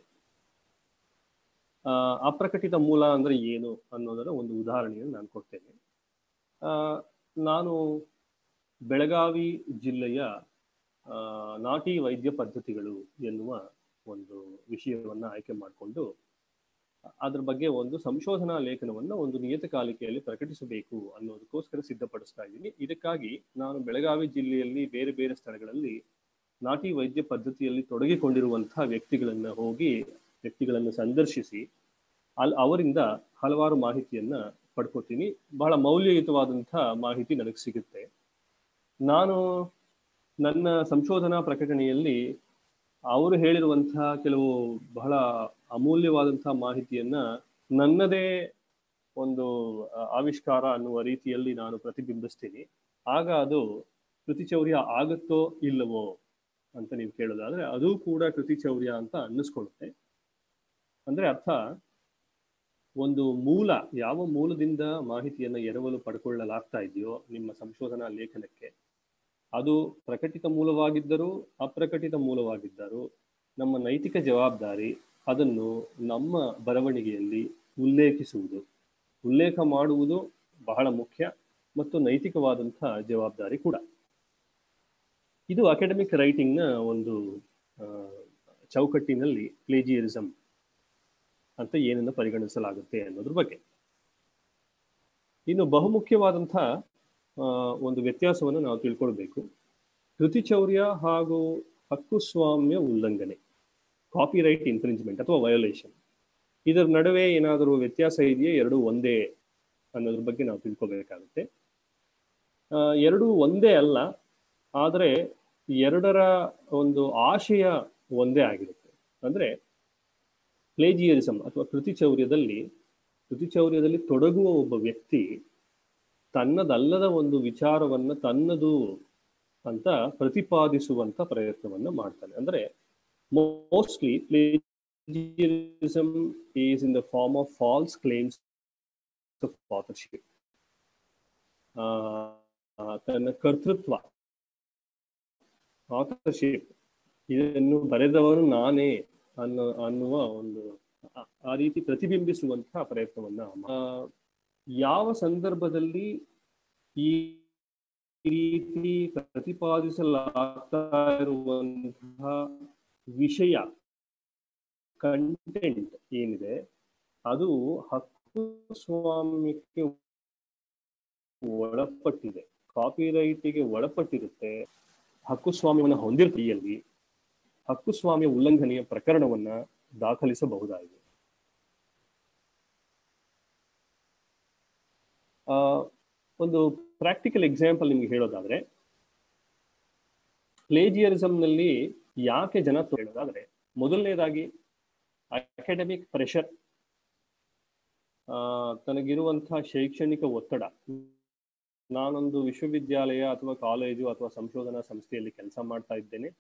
ಅಪ್ರಕಟಿತ ಮೂಲ ಅಂದ್ರೆ ಏನು ಅನ್ನೋದರ ಒಂದು ಉದಾಹರಣೆಯನ್ನು ನಾನು ಕೊಡ್ತೇನೆ. ನಾನು ಬೆಳಗಾವಿ ಜಿಲ್ಲೆಯ ನಾಟಿ ವೈದ್ಯ ಪದ್ಧತಿಗಳು ಎನ್ನುವ ಒಂದು ವಿಷಯವನ್ನ ಆಯ್ಕೆ ಮಾಡಿಕೊಂಡು ಅದ್ರ ಬಗ್ಗೆ ಒಂದು ಸಂಶೋಧನಾ ಲೇಖನವನ್ನು ಒಂದು ನಿಯತಕಾಲಿಕೆಯಲ್ಲಿ ಪ್ರಕಟಿಸಬೇಕು ಅನ್ನೋದಕ್ಕೋಸ್ಕರ ಸಿದ್ಧಪಡಿಸ್ತಾ ಇದ್ದೀನಿ. ಇದಕ್ಕಾಗಿ ನಾನು ಬೆಳಗಾವಿ ಜಿಲ್ಲೆಯಲ್ಲಿ ಬೇರೆ ಬೇರೆ ಸ್ಥಳಗಳಲ್ಲಿ ನಾಟಿ ವೈದ್ಯ ಪದ್ಧತಿಯಲ್ಲಿ ತೊಡಗಿಕೊಂಡಿರುವಂತಹ ವ್ಯಕ್ತಿಗಳನ್ನು ಸಂದರ್ಶಿಸಿ ಅವರಿಂದ ಹಲವಾರು ಮಾಹಿತಿಯನ್ನ ಪಡ್ಕೋತೀನಿ. ಬಹಳ ಮೌಲ್ಯಯುತವಾದಂತಹ ಮಾಹಿತಿ ನನಗೆ ಸಿಗುತ್ತೆ. ನಾನು ನನ್ನ ಸಂಶೋಧನಾ ಪ್ರಕಟಣೆಯಲ್ಲಿ ಅವರು ಹೇಳಿರುವಂತಹ ಕೆಲವು ಬಹಳ ಅಮೂಲ್ಯವಾದಂತಹ ಮಾಹಿತಿಯನ್ನ ನನ್ನದೇ ಒಂದು ಆವಿಷ್ಕಾರ ಅನ್ನುವ ರೀತಿಯಲ್ಲಿ ನಾನು ಪ್ರತಿಬಿಂಬಿಸ್ತೀನಿ. ಆಗ ಅದು ಕೃತಿಚೌರ್ಯ ಆಗುತ್ತೋ ಇಲ್ಲವೋ ಅಂತ ನೀವು ಕೇಳೋದಾದ್ರೆ ಅದು ಕೂಡ ಕೃತಿಚೌರ್ಯ ಅಂತ ಅನ್ನಿಸ್ಕೊಳ್ಳುತ್ತೆ. ಅಂದ್ರೆ ಅರ್ಥ, ಒಂದು ಮೂಲ, ಯಾವ ಮೂಲದಿಂದ ಮಾಹಿತಿಯನ್ನು ಎರವಲು ಪಡ್ಕೊಳ್ಳಲಾಗ್ತಾ ಇದೆಯೋ ನಿಮ್ಮ ಸಂಶೋಧನಾ ಲೇಖನಕ್ಕೆ, ಅದು ಪ್ರಕಟಿತ ಮೂಲವಾಗಿದ್ದರೂ ಅಪ್ರಕಟಿತ ಮೂಲವಾಗಿದ್ದರೂ ನಮ್ಮ ನೈತಿಕ ಜವಾಬ್ದಾರಿ ಅದನ್ನು ನಮ್ಮ ಬರವಣಿಗೆಯಲ್ಲಿ ಉಲ್ಲೇಖಿಸುವುದು. ಉಲ್ಲೇಖ ಮಾಡುವುದು ಬಹಳ ಮುಖ್ಯ ಮತ್ತು ನೈತಿಕವಾದಂತಹ ಜವಾಬ್ದಾರಿ ಕೂಡ. ಇದು ಅಕಾಡೆಮಿಕ್ ರೈಟಿಂಗ್ನ ಒಂದು ಚೌಕಟ್ಟಿನಲ್ಲಿ ಪ್ಲೇಜಿಯರಿಸಮ್ ಅಂತ ಏನನ್ನು ಪರಿಗಣಿಸಲಾಗುತ್ತೆ ಅನ್ನೋದ್ರ ಬಗ್ಗೆ. ಇನ್ನು ಬಹುಮುಖ್ಯವಾದಂಥ ಒಂದು ವ್ಯತ್ಯಾಸವನ್ನು ನಾವು ತಿಳ್ಕೊಳ್ಬೇಕು. ಕೃತಿಚೌರ್ಯ ಹಾಗೂ ಹಕ್ಕುಸ್ವಾಮ್ಯ ಉಲ್ಲಂಘನೆ, ಕಾಪಿರೈಟ್ ಇನ್ಫ್ರಿಂಜ್ಮೆಂಟ್ ಅಥವಾ ವಯೋಲೇಷನ್, ಇದರ ನಡುವೆ ಏನಾದರೂ ವ್ಯತ್ಯಾಸ ಇದೆಯೇ, ಎರಡೂ ಒಂದೇ ಅನ್ನೋದ್ರ ಬಗ್ಗೆ ನಾವು ತಿಳ್ಕೊಬೇಕಾಗುತ್ತೆ. ಎರಡೂ ಒಂದೇ ಅಲ್ಲ, ಆದರೆ ಎರಡರ ಒಂದು ಆಶಯ ಒಂದೇ ಆಗಿರುತ್ತೆ. ಅಂದರೆ ಪ್ಲೇಜಿಯರಿಸಮ್ ಅಥವಾ ಕೃತಿಚೌರ್ಯದಲ್ಲಿ ತೊಡಗುವ ಒಬ್ಬ ವ್ಯಕ್ತಿ ತನ್ನದಲ್ಲದ ಒಂದು ವಿಚಾರವನ್ನು ತನ್ನದು ಅಂತ ಪ್ರತಿಪಾದಿಸುವಂತ ಪ್ರಯತ್ನವನ್ನು ಮಾಡ್ತಾನೆ. ಅಂದರೆ mostly plagiarism is in the form of false claims of authorship. ತನ್ನ ಕರ್ತೃತ್ವ, ಆಥರ್ಶಿಪ್, ಇದನ್ನು ಬರೆದವನು ನಾನೇ ಅನ್ನುವ ಒಂದು ಆ ರೀತಿ ಪ್ರತಿಬಿಂಬಿಸುವಂತಹ ಪ್ರಯತ್ನವನ್ನ ಯಾವ ಸಂದರ್ಭದಲ್ಲಿ ಈ ರೀತಿ ಪ್ರತಿಪಾದಿಸಲಾಗ್ತಾ ಇರುವಂತಹ ವಿಷಯ, ಕಂಟೆಂಟ್ ಏನಿದೆ ಅದು ಹಕ್ಕು ಸ್ವಾಮ್ಯಕ್ಕೆ ಒಳಪಟ್ಟಿದೆ, ಕಾಪಿರೈಟಿಗೆ ಒಳಪಟ್ಟಿರುತ್ತೆ, ಹಕ್ಕುಸ್ವಾಮ್ಯವನ್ನು ಹೊಂದಿರ್ತೀಯಲ್ಲಿ ಹಕ್ಕುಸ್ವಾಮ್ಯ ಉಲ್ಲಂಘನೆಯ ಪ್ರಕರಣವನ್ನ ದಾಖಲಿಸಬಹುದಾಗಿದೆ. ಒಂದು ಪ್ರಾಕ್ಟಿಕಲ್ ಎಕ್ಸಾಂಪಲ್ ನಿಮ್ಗೆ ಹೇಳೋದಾದ್ರೆ, ಪ್ಲೇಜಿಯರಿಸಂನಲ್ಲಿ ಯಾಕೆ ಜನ ಹೇಳೋದಾದ್ರೆ, ಮೊದಲನೇದಾಗಿ ಅಕಾಡೆಮಿಕ್ ಪ್ರೆಷರ್, ತನಗಿರುವಂತಹ ಶೈಕ್ಷಣಿಕ ಒತ್ತಡ. ನಾನೊಂದು ವಿಶ್ವವಿದ್ಯಾಲಯ ಅಥವಾ ಕಾಲೇಜು ಅಥವಾ ಸಂಶೋಧನಾ ಸಂಸ್ಥೆಯಲ್ಲಿ ಕೆಲಸ ಮಾಡ್ತಾ ಇದ್ದೇನೆ.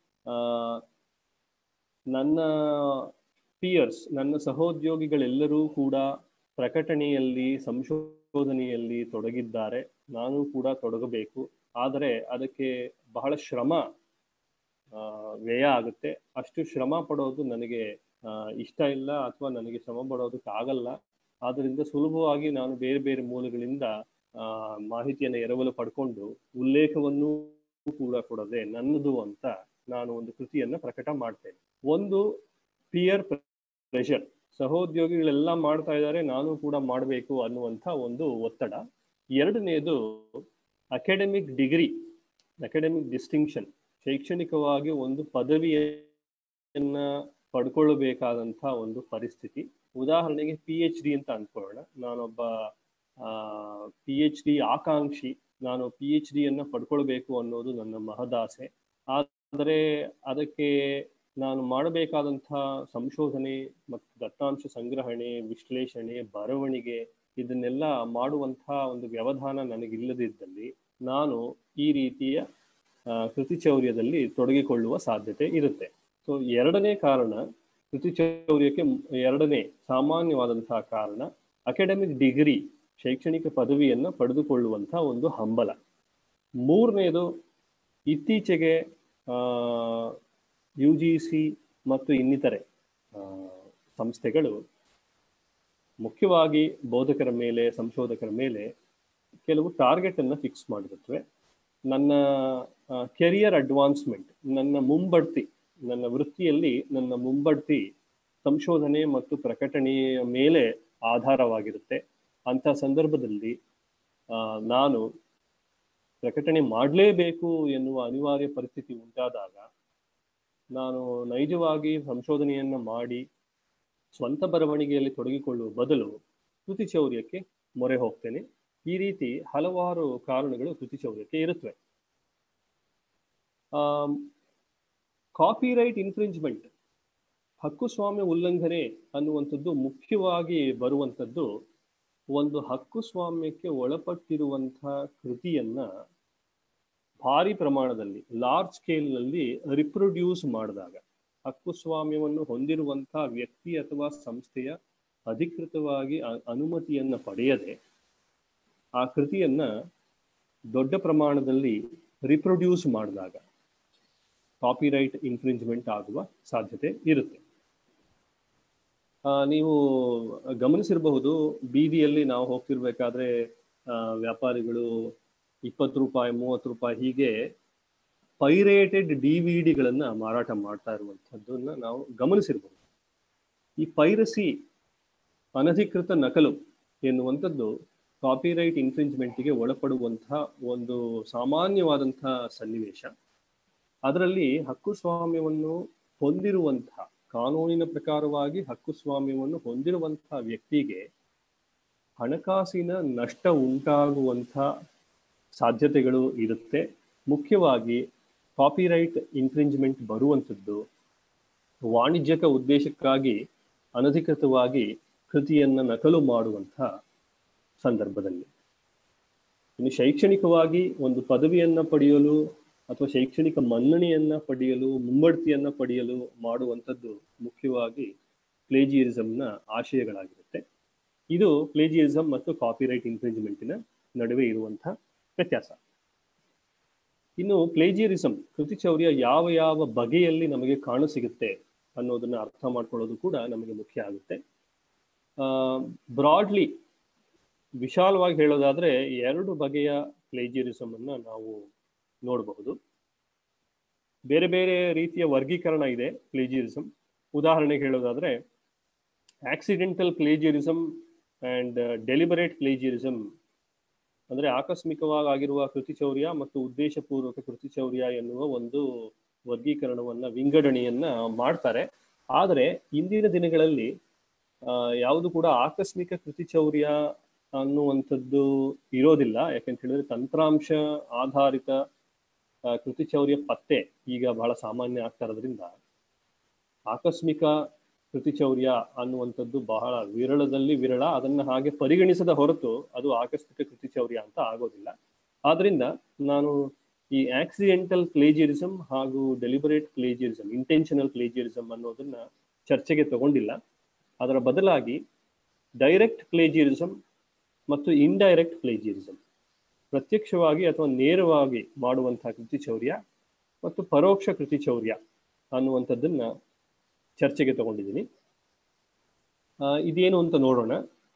ನನ್ನ ಪಿಯರ್ಸ್, ನನ್ನ ಸಹೋದ್ಯೋಗಿಗಳೆಲ್ಲರೂ ಕೂಡ ಪ್ರಕಟಣೆಯಲ್ಲಿ, ಸಂಶೋಧನೆಯಲ್ಲಿ ತೊಡಗಿದ್ದಾರೆ, ನಾನು ಕೂಡ ತೊಡಗಬೇಕು. ಆದರೆ ಅದಕ್ಕೆ ಬಹಳ ಶ್ರಮ ವ್ಯಯ ಆಗುತ್ತೆ. ಅಷ್ಟು ಶ್ರಮ ಪಡೋದು ನನಗೆ ಇಷ್ಟ ಇಲ್ಲ ಅಥವಾ ನನಗೆ ಶ್ರಮ ಪಡೋದಕ್ಕಾಗಲ್ಲ. ಆದ್ದರಿಂದ ಸುಲಭವಾಗಿ ನಾನು ಬೇರೆ ಬೇರೆ ಮೂಲಗಳಿಂದ ಮಾಹಿತಿಯನ್ನು ಎರವಲು ಪಡ್ಕೊಂಡು ಉಲ್ಲೇಖವನ್ನು ಕೂಡ ಕೊಡದೆ ನನ್ನದು ಅಂತ ನಾನು ಒಂದು ಕೃತಿಯನ್ನ ಪ್ರಕಟ ಮಾಡ್ತೇನೆ. ಒಂದು ಪಿಯರ್ ಪ್ರೆಷರ್, ಸಹೋದ್ಯೋಗಿಗಳೆಲ್ಲ ಮಾಡ್ತಾ ಇದ್ದಾರೆ, ನಾನು ಕೂಡ ಮಾಡಬೇಕು ಅನ್ನುವಂಥ ಒಂದು ಒತ್ತಡ. ಎರಡನೆಯದು ಅಕಾಡೆಮಿಕ್ ಡಿಗ್ರಿ, ಅಕಾಡೆಮಿಕ್ ಡಿಸ್ಟಿಂಕ್ಷನ್, ಶೈಕ್ಷಣಿಕವಾಗಿ ಒಂದು ಪದವಿಯನ್ನ ಪಡ್ಕೊಳ್ಬೇಕಾದಂಥ ಒಂದು ಪರಿಸ್ಥಿತಿ. ಉದಾಹರಣೆಗೆ PhD ಅಂತ ಅಂದ್ಕೊಳ್ಳೋಣ. ನಾನೊಬ್ಬ PhD ಆಕಾಂಕ್ಷಿ, ನಾನು PhD ಅನ್ನ ಪಡ್ಕೊಳ್ಬೇಕು ಅನ್ನೋದು ನನ್ನ ಮಹದಾಸೆ. ಆದರೆ ಅದಕ್ಕೆ ನಾನು ಮಾಡಬೇಕಾದಂಥ ಸಂಶೋಧನೆ ಮತ್ತು ದತ್ತಾಂಶ ಸಂಗ್ರಹಣೆ, ವಿಶ್ಲೇಷಣೆ, ಬರವಣಿಗೆ, ಇದನ್ನೆಲ್ಲ ಮಾಡುವಂತಹ ಒಂದು ವ್ಯವಧಾನ ನನಗಿಲ್ಲದಿದ್ದಲ್ಲಿ ನಾನು ಈ ರೀತಿಯ ಕೃತಿಚೌರ್ಯದಲ್ಲಿ ತೊಡಗಿಕೊಳ್ಳುವ ಸಾಧ್ಯತೆ ಇರುತ್ತೆ. ಸೊ ಎರಡನೇ ಕಾರಣ, ಕೃತಿಚೌರ್ಯಕ್ಕೆ ಎರಡನೇ ಸಾಮಾನ್ಯವಾದಂತಹ ಕಾರಣ ಅಕಾಡೆಮಿಕ್ ಡಿಗ್ರಿ, ಶೈಕ್ಷಣಿಕ ಪದವಿಯನ್ನು ಪಡೆದುಕೊಳ್ಳುವಂತಹ ಒಂದು ಹಂಬಲ. ಮೂರನೇದು, ಇತ್ತೀಚೆಗೆ UGC ಮತ್ತು ಇನ್ನಿತರೆ ಸಂಸ್ಥೆಗಳು ಮುಖ್ಯವಾಗಿ ಬೋಧಕರ ಮೇಲೆ, ಸಂಶೋಧಕರ ಮೇಲೆ ಕೆಲವು ಟಾರ್ಗೆಟ್ ಅನ್ನು ಫಿಕ್ಸ್ ಮಾಡಿರುತ್ತವೆ. ನನ್ನ ಕೆರಿಯರ್ ಅಡ್ವಾನ್ಸ್ಮೆಂಟ್, ನನ್ನ ಮುಂಬಡ್ತಿ, ನನ್ನ ವೃತ್ತಿಯಲ್ಲಿ ನನ್ನ ಮುಂಬಡ್ತಿ ಸಂಶೋಧನೆ ಮತ್ತು ಪ್ರಕಟಣೆಯ ಮೇಲೆ ಆಧಾರವಾಗಿರುತ್ತೆ. ಅಂಥ ಸಂದರ್ಭದಲ್ಲಿ ನಾನು ಪ್ರಕಟಣೆ ಮಾಡಲೇಬೇಕು ಎನ್ನುವ ಅನಿವಾರ್ಯ ಪರಿಸ್ಥಿತಿ ಉಂಟಾದಾಗ ನಾನು ನೈಜವಾಗಿ ಸಂಶೋಧನೆಯನ್ನು ಮಾಡಿ ಸ್ವಂತ ಬರವಣಿಗೆಯಲ್ಲಿ ತೊಡಗಿಕೊಳ್ಳುವ ಬದಲು ಕೃತಿಚೌರ್ಯಕ್ಕೆ ಮೊರೆ ಹೋಗ್ತೇನೆ. ಈ ರೀತಿ ಹಲವಾರು ಕಾರಣಗಳು ಕೃತಿಚೌರ್ಯಕ್ಕೆ ಇರುತ್ತವೆ. ಕಾಪಿರೈಟ್ ಇನ್ಫ್ರಿಂಜ್ಮೆಂಟ್, ಹಕ್ಕುಸ್ವಾಮ್ಯ ಉಲ್ಲಂಘನೆ ಅನ್ನುವಂಥದ್ದು ಮುಖ್ಯವಾಗಿ ಬರುವಂಥದ್ದು ಒಂದು ಹಕ್ಕುಸ್ವಾಮ್ಯಕ್ಕೆ ಒಳಪಟ್ಟಿರುವಂತಹ ಕೃತಿಯನ್ನ ಭಾರಿ ಪ್ರಮಾಣದಲ್ಲಿ, ಲಾರ್ಜ್ ಸ್ಕೇಲ್ನಲ್ಲಿ ರಿಪ್ರೊಡ್ಯೂಸ್ ಮಾಡಿದಾಗ, ಹಕ್ಕುಸ್ವಾಮ್ಯವನ್ನು ಹೊಂದಿರುವಂತಹ ವ್ಯಕ್ತಿ ಅಥವಾ ಸಂಸ್ಥೆಯ ಅಧಿಕೃತವಾಗಿ ಅನುಮತಿಯನ್ನ ಪಡೆಯದೆ ಆ ಕೃತಿಯನ್ನ ದೊಡ್ಡ ಪ್ರಮಾಣದಲ್ಲಿ ರಿಪ್ರೊಡ್ಯೂಸ್ ಮಾಡಿದಾಗ ಕಾಪಿರೈಟ್ ಇನ್ಫ್ರಿಂಜ್ಮೆಂಟ್ ಆಗುವ ಸಾಧ್ಯತೆ ಇರುತ್ತೆ. ನೀವು ಗಮನಿಸಿರಬಹುದು, ಬೀದಿಯಲ್ಲಿ ನಾವು ಹೋಗ್ತಿರ್ಬೇಕಾದ್ರೆ ವ್ಯಾಪಾರಿಗಳು 20 ರೂಪಾಯಿ 30 ರೂಪಾಯಿ ಹೀಗೆ ಪೈರೇಟೆಡ್ DVD-ಗಳನ್ನ ಮಾರಾಟ ಮಾಡ್ತಾ ಇರುವಂಥದ್ದನ್ನ ನಾವು ಗಮನಿಸಿರ್ಬೋದು. ಈ ಪೈರಸಿ, ಅನಧಿಕೃತ ನಕಲು ಎನ್ನುವಂಥದ್ದು ಕಾಪಿರೈಟ್ ಇನ್ಫ್ರಿಂಜ್ಮೆಂಟ್ಗೆ ಒಳಪಡುವಂತಹ ಒಂದು ಸಾಮಾನ್ಯವಾದಂತಹ ಸನ್ನಿವೇಶ. ಅದರಲ್ಲಿ ಹಕ್ಕುಸ್ವಾಮ್ಯವನ್ನು ಹೊಂದಿರುವಂತಹ, ಕಾನೂನಿನ ಪ್ರಕಾರವಾಗಿ ಹಕ್ಕುಸ್ವಾಮ್ಯವನ್ನು ಹೊಂದಿರುವಂತಹ ವ್ಯಕ್ತಿಗೆ ಹಣಕಾಸಿನ ನಷ್ಟ ಉಂಟಾಗುವಂಥ ಸಾಧ್ಯತೆಗಳು ಇರುತ್ತೆ. ಮುಖ್ಯವಾಗಿ ಕಾಪಿರೈಟ್ ಇನ್ಫ್ರಿಂಜ್ಮೆಂಟ್ ಬರುವಂಥದ್ದು ವಾಣಿಜ್ಯಿಕ ಉದ್ದೇಶಕ್ಕಾಗಿ ಅನಧಿಕೃತವಾಗಿ ಕೃತಿಯನ್ನು ನಕಲು ಮಾಡುವಂಥ ಸಂದರ್ಭದಲ್ಲಿ. ಇನ್ನು ಶೈಕ್ಷಣಿಕವಾಗಿ ಒಂದು ಪದವಿಯನ್ನು ಪಡೆಯಲು ಅಥವಾ ಶೈಕ್ಷಣಿಕ ಮನ್ನಣೆಯನ್ನ ಪಡೆಯಲು, ಮುಂಬಡ್ತಿಯನ್ನ ಪಡೆಯಲು ಮಾಡುವಂಥದ್ದು ಮುಖ್ಯವಾಗಿ ಪ್ಲೇಜಿಯರಿಸಂನ ಆಶಯಗಳಾಗಿರುತ್ತೆ. ಇದು ಪ್ಲೇಜಿಯರಿಸಂ ಮತ್ತು ಕಾಪಿರೈಟ್ ಇನ್ಫ್ರಿಂಜ್ಮೆಂಟಿನ ನಡುವೆ ಇರುವಂತಹ ವ್ಯತ್ಯಾಸ. ಇನ್ನು ಪ್ಲೇಜಿಯರಿಸಂ, ಕೃತಿಚೌರ್ಯ ಯಾವ ಯಾವ ಬಗೆಯಲ್ಲಿ ನಮಗೆ ಕಾಣಸಿಗುತ್ತೆ ಅನ್ನೋದನ್ನ ಅರ್ಥ ಮಾಡ್ಕೊಳ್ಳೋದು ಕೂಡ ನಮಗೆ ಮುಖ್ಯ ಆಗುತ್ತೆ. ಬ್ರಾಡ್ಲಿ, ವಿಶಾಲವಾಗಿ ಹೇಳೋದಾದ್ರೆ 2 ಬಗೆಯ ಪ್ಲೇಜಿಯರಿಸಂ ಅನ್ನ ನಾವು ನೋಡಬಹುದು. ಬೇರೆ ಬೇರೆ ರೀತಿಯ ವರ್ಗೀಕರಣ ಇದೆ ಪ್ಲೇಜಿಯರಿಸಂ. ಉದಾಹರಣೆಗೆ ಹೇಳೋದಾದ್ರೆ accidental plagiarism and deliberate plagiarism, ಅಂದ್ರೆ ಆಕಸ್ಮಿಕವಾಗಿ ಆಗಿರುವ ಕೃತಿಚೌರ್ಯ ಮತ್ತು ಉದ್ದೇಶಪೂರ್ವಕ ಕೃತಿಚೌರ್ಯ ಎನ್ನುವ ಒಂದು ವರ್ಗೀಕರಣವನ್ನ, ವಿಂಗಡಣೆಯನ್ನ ಮಾಡ್ತಾರೆ. ಆದರೆ ಇಂದಿನ ದಿನಗಳಲ್ಲಿ ಯಾವುದು ಕೂಡ ಆಕಸ್ಮಿಕ ಕೃತಿಚೌರ್ಯ ಅನ್ನುವಂಥದ್ದು ಇರೋದಿಲ್ಲ. ಯಾಕಂತ ಹೇಳಿದ್ರೆ ತಂತ್ರಾಂಶ ಆಧಾರಿತ ಕೃತಿಚೌರ್ಯ ಪತ್ತೆ ಈಗ ಬಹಳ ಸಾಮಾನ್ಯ ಆಗ್ತಾ ಇರೋದ್ರಿಂದ ಆಕಸ್ಮಿಕ ಕೃತಿಚೌರ್ಯ ಅನ್ನುವಂಥದ್ದು ಬಹಳ ವಿರಳದಲ್ಲಿ ವಿರಳ. ಅದನ್ನ ಹಾಗೆ ಪರಿಗಣಿಸದ ಹೊರತು ಅದು ಆಕಸ್ಮಿಕ ಕೃತಿಚೌರ್ಯ ಅಂತ ಆಗೋದಿಲ್ಲ. ಆದ್ರಿಂದ ನಾನು ಈ ಆಕ್ಸಿಡೆಂಟಲ್ ಪ್ಲೇಜಿಯರಿಸಂ ಹಾಗೂ ಡೆಲಿಬರೇಟ್ ಪ್ಲೇಜಿಯರಿಸಂ, ಇಂಟೆನ್ಷನಲ್ ಪ್ಲೇಜಿಯರಿಸಂ ಅನ್ನೋದನ್ನ ಚರ್ಚೆಗೆ ತಗೊಂಡಿಲ್ಲ. ಅದರ ಬದಲಾಗಿ ಡೈರೆಕ್ಟ್ ಪ್ಲೇಜಿಯರಿಸಂ ಮತ್ತು ಇಂಡೈರೆಕ್ಟ್ ಪ್ಲೇಜಿಯರಿಸಂ, ಪ್ರತ್ಯಕ್ಷವಾಗಿ ಅಥವಾ ನೇರವಾಗಿ ಮಾಡುವಂತಹ ಕೃತಿಚೌರ್ಯ ಮತ್ತು ಪರೋಕ್ಷ ಕೃತಿಚೌರ್ಯ ಅನ್ನುವಂಥದ್ದನ್ನ ಚರ್ಚೆಗೆ ತಗೊಂಡಿದ್ದೀನಿ. ಇದೇನು ಅಂತ ನೋಡೋಣ.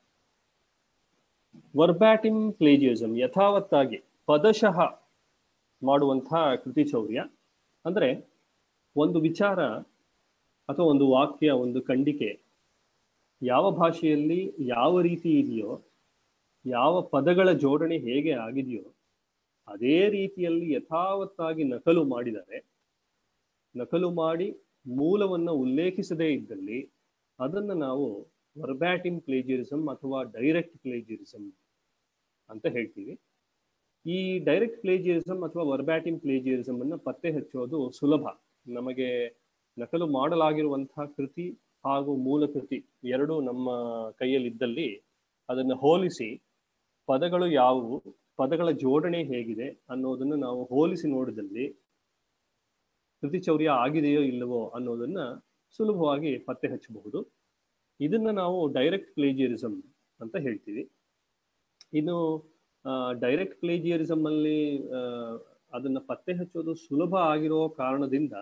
ವರ್ಬ್ಯಾಟಿಮ್ ಪ್ಲೇಜಿಯರಿಸಂ, ಯಥಾವತ್ತಾಗಿ ಪದಶಃ ಮಾಡುವಂತಹ ಕೃತಿಚೌರ್ಯ. ಅಂದ್ರೆ ಒಂದು ವಿಚಾರ ಅಥವಾ ಒಂದು ವಾಕ್ಯ, ಒಂದು ಖಂಡಿಕೆ ಯಾವ ಭಾಷೆಯಲ್ಲಿ ಯಾವ ರೀತಿ ಇದೆಯೋ, ಯಾವ ಪದಗಳ ಜೋಡಣೆ ಹೇಗೆ ಆಗಿದೆಯೋ ಅದೇ ರೀತಿಯಲ್ಲಿ ಯಥಾವತ್ತಾಗಿ ನಕಲು ಮಾಡಿದರೆ, ನಕಲು ಮಾಡಿ ಮೂಲವನ್ನ ಉಲ್ಲೇಖಿಸದೇ ಇದ್ದಲ್ಲಿ ಅದನ್ನ ನಾವು ವರ್ಬ್ಯಾಟಿಮ್ ಪ್ಲೇಜಿಯರಿಸಂ ಅಥವಾ ಡೈರೆಕ್ಟ್ ಪ್ಲೇಜಿಯರಿಸಂ ಅಂತ ಹೇಳ್ತೀವಿ. ಈ ಡೈರೆಕ್ಟ್ ಪ್ಲೇಜಿಯರಿಸಂ ಅಥವಾ ವರ್ಬ್ಯಾಟಿಮ್ ಪ್ಲೇಜಿಯರಿಸಂ ಅನ್ನ ಪತ್ತೆ ಹಚ್ಚೋದು ಸುಲಭ. ನಮಗೆ ನಕಲು ಮಾಡಲಾಗಿರುವಂತಹ ಕೃತಿ ಹಾಗೂ ಮೂಲ ಕೃತಿ ಎರಡೂ ನಮ್ಮ ಕೈಯಲ್ಲಿದ್ದಲ್ಲಿ ಅದನ್ನು ಹೋಲಿಸಿ ಪದಗಳು ಯಾವುವು, ಪದಗಳ ಜೋಡಣೆ ಹೇಗಿದೆ ಅನ್ನೋದನ್ನು ನಾವು ಹೋಲಿಸಿ ನೋಡಿದಲ್ಲಿ ಕೃತಿಚೌರ್ಯ ಆಗಿದೆಯೋ ಇಲ್ಲವೋ ಅನ್ನೋದನ್ನ ಸುಲಭವಾಗಿ ಪತ್ತೆ ಹಚ್ಚಬಹುದು. ಇದನ್ನ ನಾವು ಡೈರೆಕ್ಟ್ ಪ್ಲೇಜಿಯರಿಸಂ ಅಂತ ಹೇಳ್ತೀವಿ. ಇನ್ನು ಡೈರೆಕ್ಟ್ ಪ್ಲೇಜಿಯರಿಸಂ ಅಲ್ಲಿ ಅದನ್ನ ಪತ್ತೆ ಹಚ್ಚೋದು ಸುಲಭ ಆಗಿರೋ ಕಾರಣದಿಂದ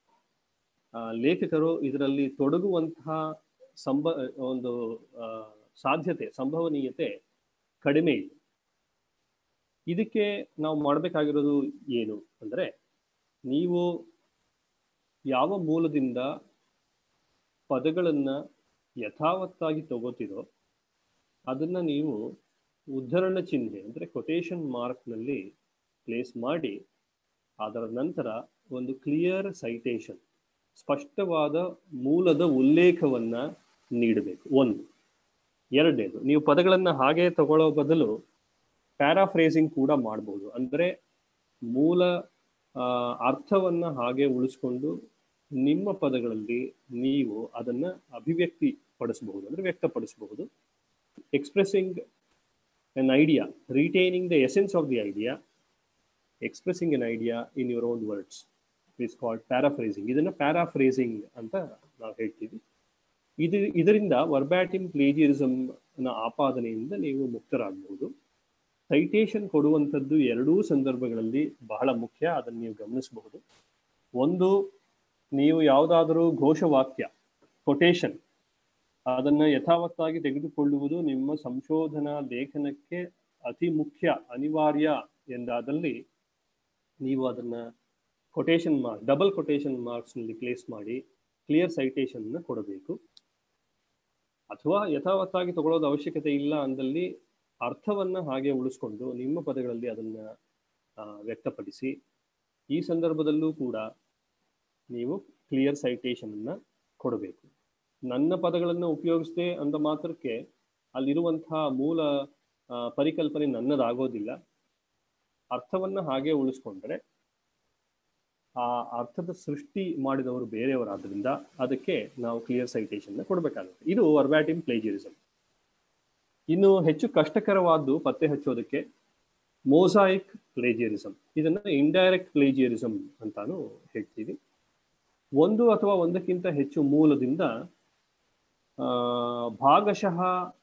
ಲೇಖಕರು ಇದರಲ್ಲಿ ತೊಡಗುವಂತಹ ಒಂದು ಸಾಧ್ಯತೆ, ಸಂಭವನೀಯತೆ ಕಡಿಮೆ ಇದೆ. ಇದಕ್ಕೆ ನಾವು ಮಾಡಬೇಕಾಗಿರೋದು ಏನು ಅಂದ್ರೆ, ನೀವು ಯಾವ ಮೂಲದಿಂದ ಪದಗಳನ್ನ ಯಥಾವತ್ತಾಗಿ ತಗೋತಿರೋ ಅದನ್ನ ನೀವು ಉದ್ಧರಣ ಚಿಹ್ನೆ ಅಂದ್ರೆ ಕೊಟೇಶನ್ ಮಾರ್ಕ್ ನಲ್ಲಿ ಪ್ಲೇಸ್ ಮಾಡಿ, ಅದರ ನಂತರ ಒಂದು ಕ್ಲಿಯರ್ ಸೈಟೇಷನ್, ಸ್ಪಷ್ಟವಾದ ಮೂಲದ ಉಲ್ಲೇಖವನ್ನ ನೀಡಬೇಕು. ಒಂದು. ಎರಡನೇದು, ನೀವು ಪದಗಳನ್ನ ಹಾಗೆ ತಗೊಳ್ಳೋ ಬದಲು ಪ್ಯಾರಾಫ್ರೇಸಿಂಗ್ ಕೂಡ ಮಾಡಬಹುದು. ಅಂದ್ರೆ ಮೂಲ ಅರ್ಥವನ್ನ ಹಾಗೆ ಉಳಿಸ್ಕೊಂಡು ನಿಮ್ಮ ಪದಗಳಲ್ಲಿ ನೀವು ಅದನ್ನ ಅಭಿವ್ಯಕ್ತಿ ಪಡಿಸಬಹುದು, ಅಂದ್ರೆ ವ್ಯಕ್ತಪಡಿಸಬಹುದು. Expressing an idea, retaining the essence of the idea, expressing an idea in your own words. Is called paraphrasing. ಇದನ್ನ ಪ್ಯಾರಾಫ್ರೇಸಿಂಗ್ ಅಂತ ನಾವು ಹೇಳ್ತೀವಿ. ಇದರಿಂದ ವರ್ಬ್ಯಾಟಿಮ್ ಪ್ಲೇಜಿಯರಿಸಮ್ ನ ಆಪಾದನೆಯಿಂದ ನೀವು ಮುಕ್ತರಾಗಬಹುದು. ಸೈಟೇಷನ್ ಕೊಡುವಂಥದ್ದು ಎರಡೂ ಸಂದರ್ಭಗಳಲ್ಲಿ ಬಹಳ ಮುಖ್ಯ, ಅದನ್ನು ನೀವು ಗಮನಿಸಬಹುದು. ಒಂದು, ನೀವು ಯಾವುದಾದರೂ ಘೋಷವಾಕ್ಯ ಕೊಟೇಶನ್ ಅದನ್ನು ಯಥಾವತ್ತಾಗಿ ತೆಗೆದುಕೊಳ್ಳುವುದು ನಿಮ್ಮ ಸಂಶೋಧನಾ ಲೇಖನಕ್ಕೆ ಅತಿ ಮುಖ್ಯ, ಅನಿವಾರ್ಯ ಎಂದಾದಲ್ಲಿ ನೀವು ಅದನ್ನ quotation mark, double quotation marks ನಲ್ಲಿ ಪ್ಲೇಸ್ ಮಾಡಿ ಕ್ಲಿಯರ್ ಸೈಟೇಷನ್ ಕೊಡಬೇಕು. ಅಥವಾ ಯಥಾವತ್ತಾಗಿ ತಗೊಳ್ಳೋದು ಅವಶ್ಯಕತೆ ಇಲ್ಲ ಅಂದಲ್ಲಿ ಅರ್ಥವನ್ನ ಹಾಗೆ ಉಳಿಸ್ಕೊಂಡು ನಿಮ್ಮ ಪದಗಳಲ್ಲಿ ಅದನ್ನ ವ್ಯಕ್ತಪಡಿಸಿ. ಈ ಸಂದರ್ಭದಲ್ಲೂ ಕೂಡ ನೀವು ಕ್ಲಿಯರ್ ಸೈಟೇಷನ್ ಅನ್ನ ಕೊಡಬೇಕು. ನನ್ನ ಪದಗಳನ್ನು ಉಪಯೋಗಿಸದೆ ಅಂದ ಮಾತ್ರಕ್ಕೆ ಅಲ್ಲಿರುವಂತಹ ಮೂಲ ಪರಿಕಲ್ಪನೆ ನನ್ನದಾಗೋದಿಲ್ಲ. ಅರ್ಥವನ್ನ ಹಾಗೆ ಉಳಿಸ್ಕೊಂಡ್ರೆ ಆ ಅರ್ಥದ ಸೃಷ್ಟಿ ಮಾಡಿದವರು ಬೇರೆಯವರಾದ್ರಿಂದ ಅದಕ್ಕೆ ನಾವು ಕ್ಲಿಯರ್ ಸೈಟೇಷನ್ ಕೊಡಬೇಕಾಗುತ್ತೆ. ಇದು ವರ್ಬ್ಯಾಟಿಮ್ ಪ್ಲೇಜಿಯರಿಸಮ್. ಇನ್ನು ಹೆಚ್ಚು ಕಷ್ಟಕರವಾದ್ದು ಪತ್ತೆ ಹಚ್ಚೋದಕ್ಕೆ ಮೊಸಾಯಿಕ್ ಪ್ಲೇಜಿಯರಿಸಮ್. ಇದನ್ನ ಇಂಡೈರೆಕ್ಟ್ ಪ್ಲೇಜಿಯರಿಸಮ್ ಅಂತಾನು ಹೇಳ್ತೀವಿ. ಒಂದು ಅಥವಾ ಒಂದಕ್ಕಿಂತ ಹೆಚ್ಚು ಮೂಲದಿಂದ ಭಾಗಶಃ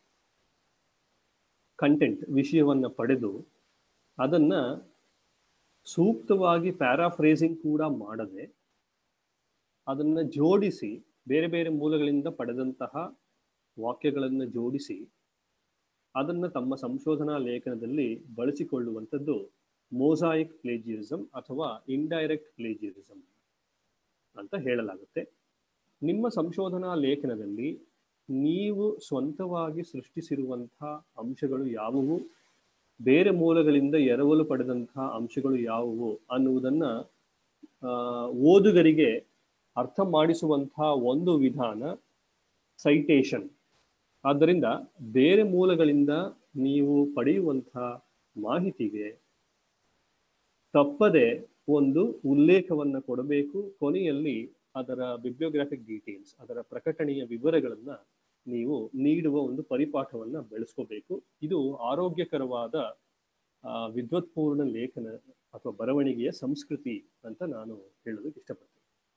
ಕಂಟೆಂಟ್, ವಿಷಯವನ್ನ ಪಡೆದು ಅದನ್ನ ಸೂಕ್ತವಾಗಿ ಪ್ಯಾರಾಫ್ರೇಸಿಂಗ್ ಕೂಡ ಮಾಡದೆ ಅದನ್ನ ಜೋಡಿಸಿ, ಬೇರೆ ಬೇರೆ ಮೂಲಗಳಿಂದ ಪಡೆದಂತಹ ವಾಕ್ಯಗಳನ್ನು ಜೋಡಿಸಿ ಅದನ್ನ ತಮ್ಮ ಸಂಶೋಧನಾ ಲೇಖನದಲ್ಲಿ ಬಳಸಿಕೊಳ್ಳುವಂಥದ್ದು ಮೊಸಾಯಿಕ್ ಪ್ಲೇಜಿಯರಿಸಮ್ ಅಥವಾ ಇಂಡೈರೆಕ್ಟ್ ಪ್ಲೇಜಿಯರಿಸಮ್ ಅಂತ ಹೇಳಲಾಗುತ್ತೆ. ನಿಮ್ಮ ಸಂಶೋಧನಾ ಲೇಖನದಲ್ಲಿ ನೀವು ಸ್ವಂತವಾಗಿ ಸೃಷ್ಟಿಸಿರುವಂತಹ ಅಂಶಗಳು ಯಾವುವು, ಬೇರೆ ಮೂಲಗಳಿಂದ ಎರವಲು ಪಡೆದಂತಹ ಅಂಶಗಳು ಯಾವುವು ಅನ್ನುವುದನ್ನ ಓದುಗರಿಗೆ ಅರ್ಥ ಮಾಡಿಸುವಂತಹ ಒಂದು ವಿಧಾನ ಸೈಟೇಷನ್. ಆದ್ದರಿಂದ ಬೇರೆ ಮೂಲಗಳಿಂದ ನೀವು ಪಡೆಯುವಂತಹ ಮಾಹಿತಿಗೆ ತಪ್ಪದೆ ಒಂದು ಉಲ್ಲೇಖವನ್ನ ಕೊಡಬೇಕು. ಕೊನೆಯಲ್ಲಿ ಅದರ ಬಿಬ್ಲಿಯೋಗ್ರಾಫಿಕ್ ಡೀಟೇಲ್ಸ್, ಅದರ ಪ್ರಕಟಣೆಯ ವಿವರಗಳನ್ನ ನೀವು ನೀಡುವ ಒಂದು ಪರಿಪಾಠವನ್ನ ಬೆಳೆಸ್ಕೋಬೇಕು. ಇದು ಆರೋಗ್ಯಕರವಾದ ವಿದ್ವತ್ಪೂರ್ಣ ಲೇಖನ ಅಥವಾ ಬರವಣಿಗೆಯ ಸಂಸ್ಕೃತಿ ಅಂತ ನಾನು ಹೇಳೋದಕ್ಕೆ ಇಷ್ಟಪಡ್ತೀನಿ.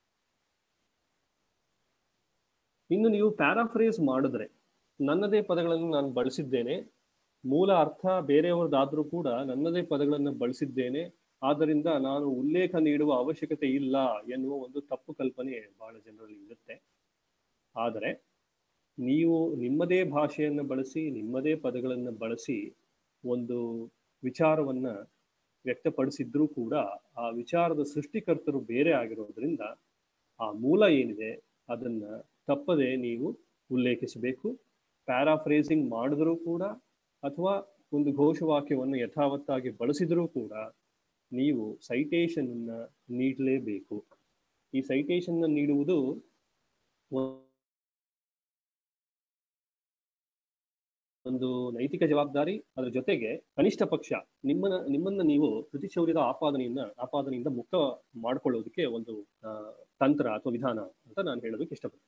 ಇನ್ನು ನೀವು ಪ್ಯಾರಾಫ್ರೇಸ್ ಮಾಡಿದ್ರೆ, ನನ್ನದೇ ಪದಗಳನ್ನು ನಾನು ಬಳಸಿದ್ದೇನೆ, ಮೂಲ ಅರ್ಥ ಬೇರೆಯವರದಾದ್ರೂ ಕೂಡ ನನ್ನದೇ ಪದಗಳನ್ನು ಬಳಸಿದ್ದೇನೆ, ಆದ್ದರಿಂದ ನಾನು ಉಲ್ಲೇಖ ನೀಡುವ ಅವಶ್ಯಕತೆ ಇಲ್ಲ ಎನ್ನುವ ಒಂದು ತಪ್ಪು ಕಲ್ಪನೆ ಬಹಳ ಜನರಲ್ಲಿ ಇರುತ್ತೆ. ಆದರೆ ನೀವು ನಿಮ್ಮದೇ ಭಾಷೆಯನ್ನು ಬಳಸಿ, ನಿಮ್ಮದೇ ಪದಗಳನ್ನು ಬಳಸಿ ಒಂದು ವಿಚಾರವನ್ನ ವ್ಯಕ್ತಪಡಿಸಿದ್ರೂ ಕೂಡ ಆ ವಿಚಾರದ ಸೃಷ್ಟಿಕರ್ತರು ಬೇರೆ ಆಗಿರೋದ್ರಿಂದ ಆ ಮೂಲ ಏನಿದೆ ಅದನ್ನ ತಪ್ಪದೆ ನೀವು ಉಲ್ಲೇಖಿಸಬೇಕು. ಪ್ಯಾರಾಫ್ರೇಸಿಂಗ್ ಮಾಡಿದ್ರೂ ಕೂಡ ಅಥವಾ ಒಂದು ಘೋಷವಾಕ್ಯವನ್ನು ಯಥಾವತ್ತಾಗಿ ಬಳಸಿದ್ರೂ ಕೂಡ ನೀವು ಸೈಟೇಷನ್ ಅನ್ನ ನೀಡಲೇಬೇಕು. ಈ ಸೈಟೇಷನ್ ನೀಡುವುದು ಒಂದು ನೈತಿಕ ಜವಾಬ್ದಾರಿ. ಅದರ ಜೊತೆಗೆ ಕನಿಷ್ಠ ಪಕ್ಷ ನಿಮ್ಮನ್ನ ನೀವು ಕೃತಿಚೌರ್ಯದ ಆಪಾದನೆಯಿಂದ ಮುಕ್ತ ಮಾಡ್ಕೊಳ್ಳೋದಕ್ಕೆ ಒಂದು ತಂತ್ರ ಅಥವಾ ವಿಧಾನ ಅಂತ ನಾನು ಹೇಳೋದಕ್ಕೆ ಇಷ್ಟಪಡ್ತೀನಿ.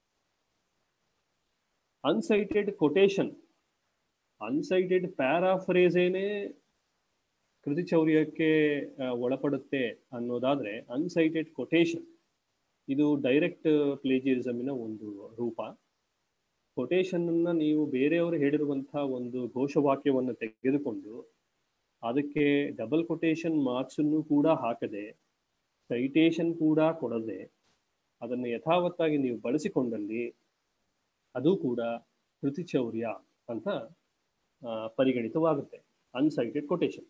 ಅನ್ಸೈಟೆಡ್ ಕೊಟೇಶನ್, ಅನ್ಸೈಟೆಡ್ ಪ್ಯಾರಾಫ್ರೇಸೇನೆ ಕೃತಿಚೌರ್ಯಕ್ಕೆ ಒಳಪಡುತ್ತೆ ಅನ್ನೋದಾದ್ರೆ ಅನ್ಸೈಟೆಡ್ ಕೊಟೇಶನ್ ಇದು ಡೈರೆಕ್ಟ್ ಪ್ಲೇಜಿಯರಿಸಮಿನ ಒಂದು ರೂಪ. ಕೊಟೇಶನ್ ಅನ್ನ ನೀವು ಬೇರೆಯವರು ಹೇಳಿರುವಂತಹ ಒಂದು ಘೋಷವಾಕ್ಯವನ್ನು ತೆಗೆದುಕೊಂಡು ಅದಕ್ಕೆ ಡಬಲ್ ಕೊಟೇಶನ್ ಮಾರ್ಕ್ಸ್ ಅನ್ನು ಕೂಡ ಹಾಕದೆ, ಸೈಟೇಷನ್ ಕೂಡ ಕೊಡದೆ ಅದನ್ನು ಯಥಾವತ್ತಾಗಿ ನೀವು ಬಳಸಿಕೊಂಡಲ್ಲಿ ಅದು ಕೂಡ ಕೃತಿಚೌರ್ಯ ಅಂತ ಪರಿಗಣಿತವಾಗುತ್ತೆ, ಅನ್ಸೈಟೆಡ್ ಕೊಟೇಶನ್.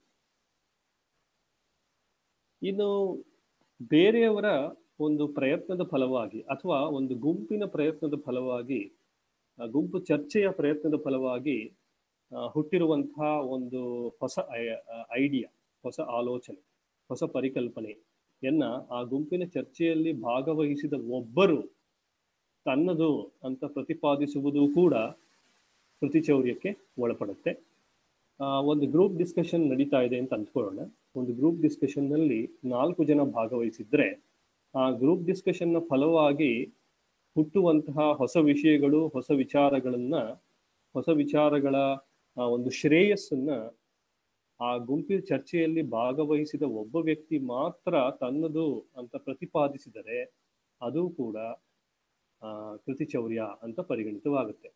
ಇನ್ನು ಬೇರೆಯವರ ಒಂದು ಪ್ರಯತ್ನದ ಫಲವಾಗಿ ಅಥವಾ ಒಂದು ಗುಂಪಿನ ಪ್ರಯತ್ನದ ಫಲವಾಗಿ, ಗುಂಪು ಚರ್ಚೆಯ ಪ್ರಯತ್ನದ ಫಲವಾಗಿ ಹುಟ್ಟಿರುವಂತಹ ಒಂದು ಹೊಸ ಐಡಿಯಾ, ಹೊಸ ಆಲೋಚನೆ, ಹೊಸ ಪರಿಕಲ್ಪನೆಯನ್ನ ಆ ಗುಂಪಿನ ಚರ್ಚೆಯಲ್ಲಿ ಭಾಗವಹಿಸಿದ ಒಬ್ಬರು ತನ್ನದು ಅಂತ ಪ್ರತಿಪಾದಿಸುವುದು ಕೂಡ ಕೃತಿಚೌರ್ಯಕ್ಕೆ ಒಳಪಡುತ್ತೆ. ಒಂದು ಗ್ರೂಪ್ ಡಿಸ್ಕಷನ್ ನಡೀತಾ ಇದೆ ಅಂತ ಅಂದ್ಕೊಳ್ಳೋಣ. ಒಂದು ಗ್ರೂಪ್ ಡಿಸ್ಕಷನ್ ನಲ್ಲಿ 4 ಜನ ಭಾಗವಹಿಸಿದ್ರೆ ಆ ಗ್ರೂಪ್ ಡಿಸ್ಕಷನ್ ನ ಫಲವಾಗಿ ಹುಟ್ಟುವಂತಹ ಹೊಸ ವಿಷಯಗಳು, ಹೊಸ ವಿಚಾರಗಳ ಒಂದು ಶ್ರೇಯಸ್ಸನ್ನ ಆ ಗುಂಪಿನ ಚರ್ಚೆಯಲ್ಲಿ ಭಾಗವಹಿಸಿದ ಒಬ್ಬ ವ್ಯಕ್ತಿ ಮಾತ್ರ ತನ್ನದು ಅಂತ ಪ್ರತಿಪಾದಿಸಿದರೆ ಅದು ಕೂಡ ಕೃತಿಚೌರ್ಯ ಅಂತ ಪರಿಗಣಿತವಾಗುತ್ತೆ.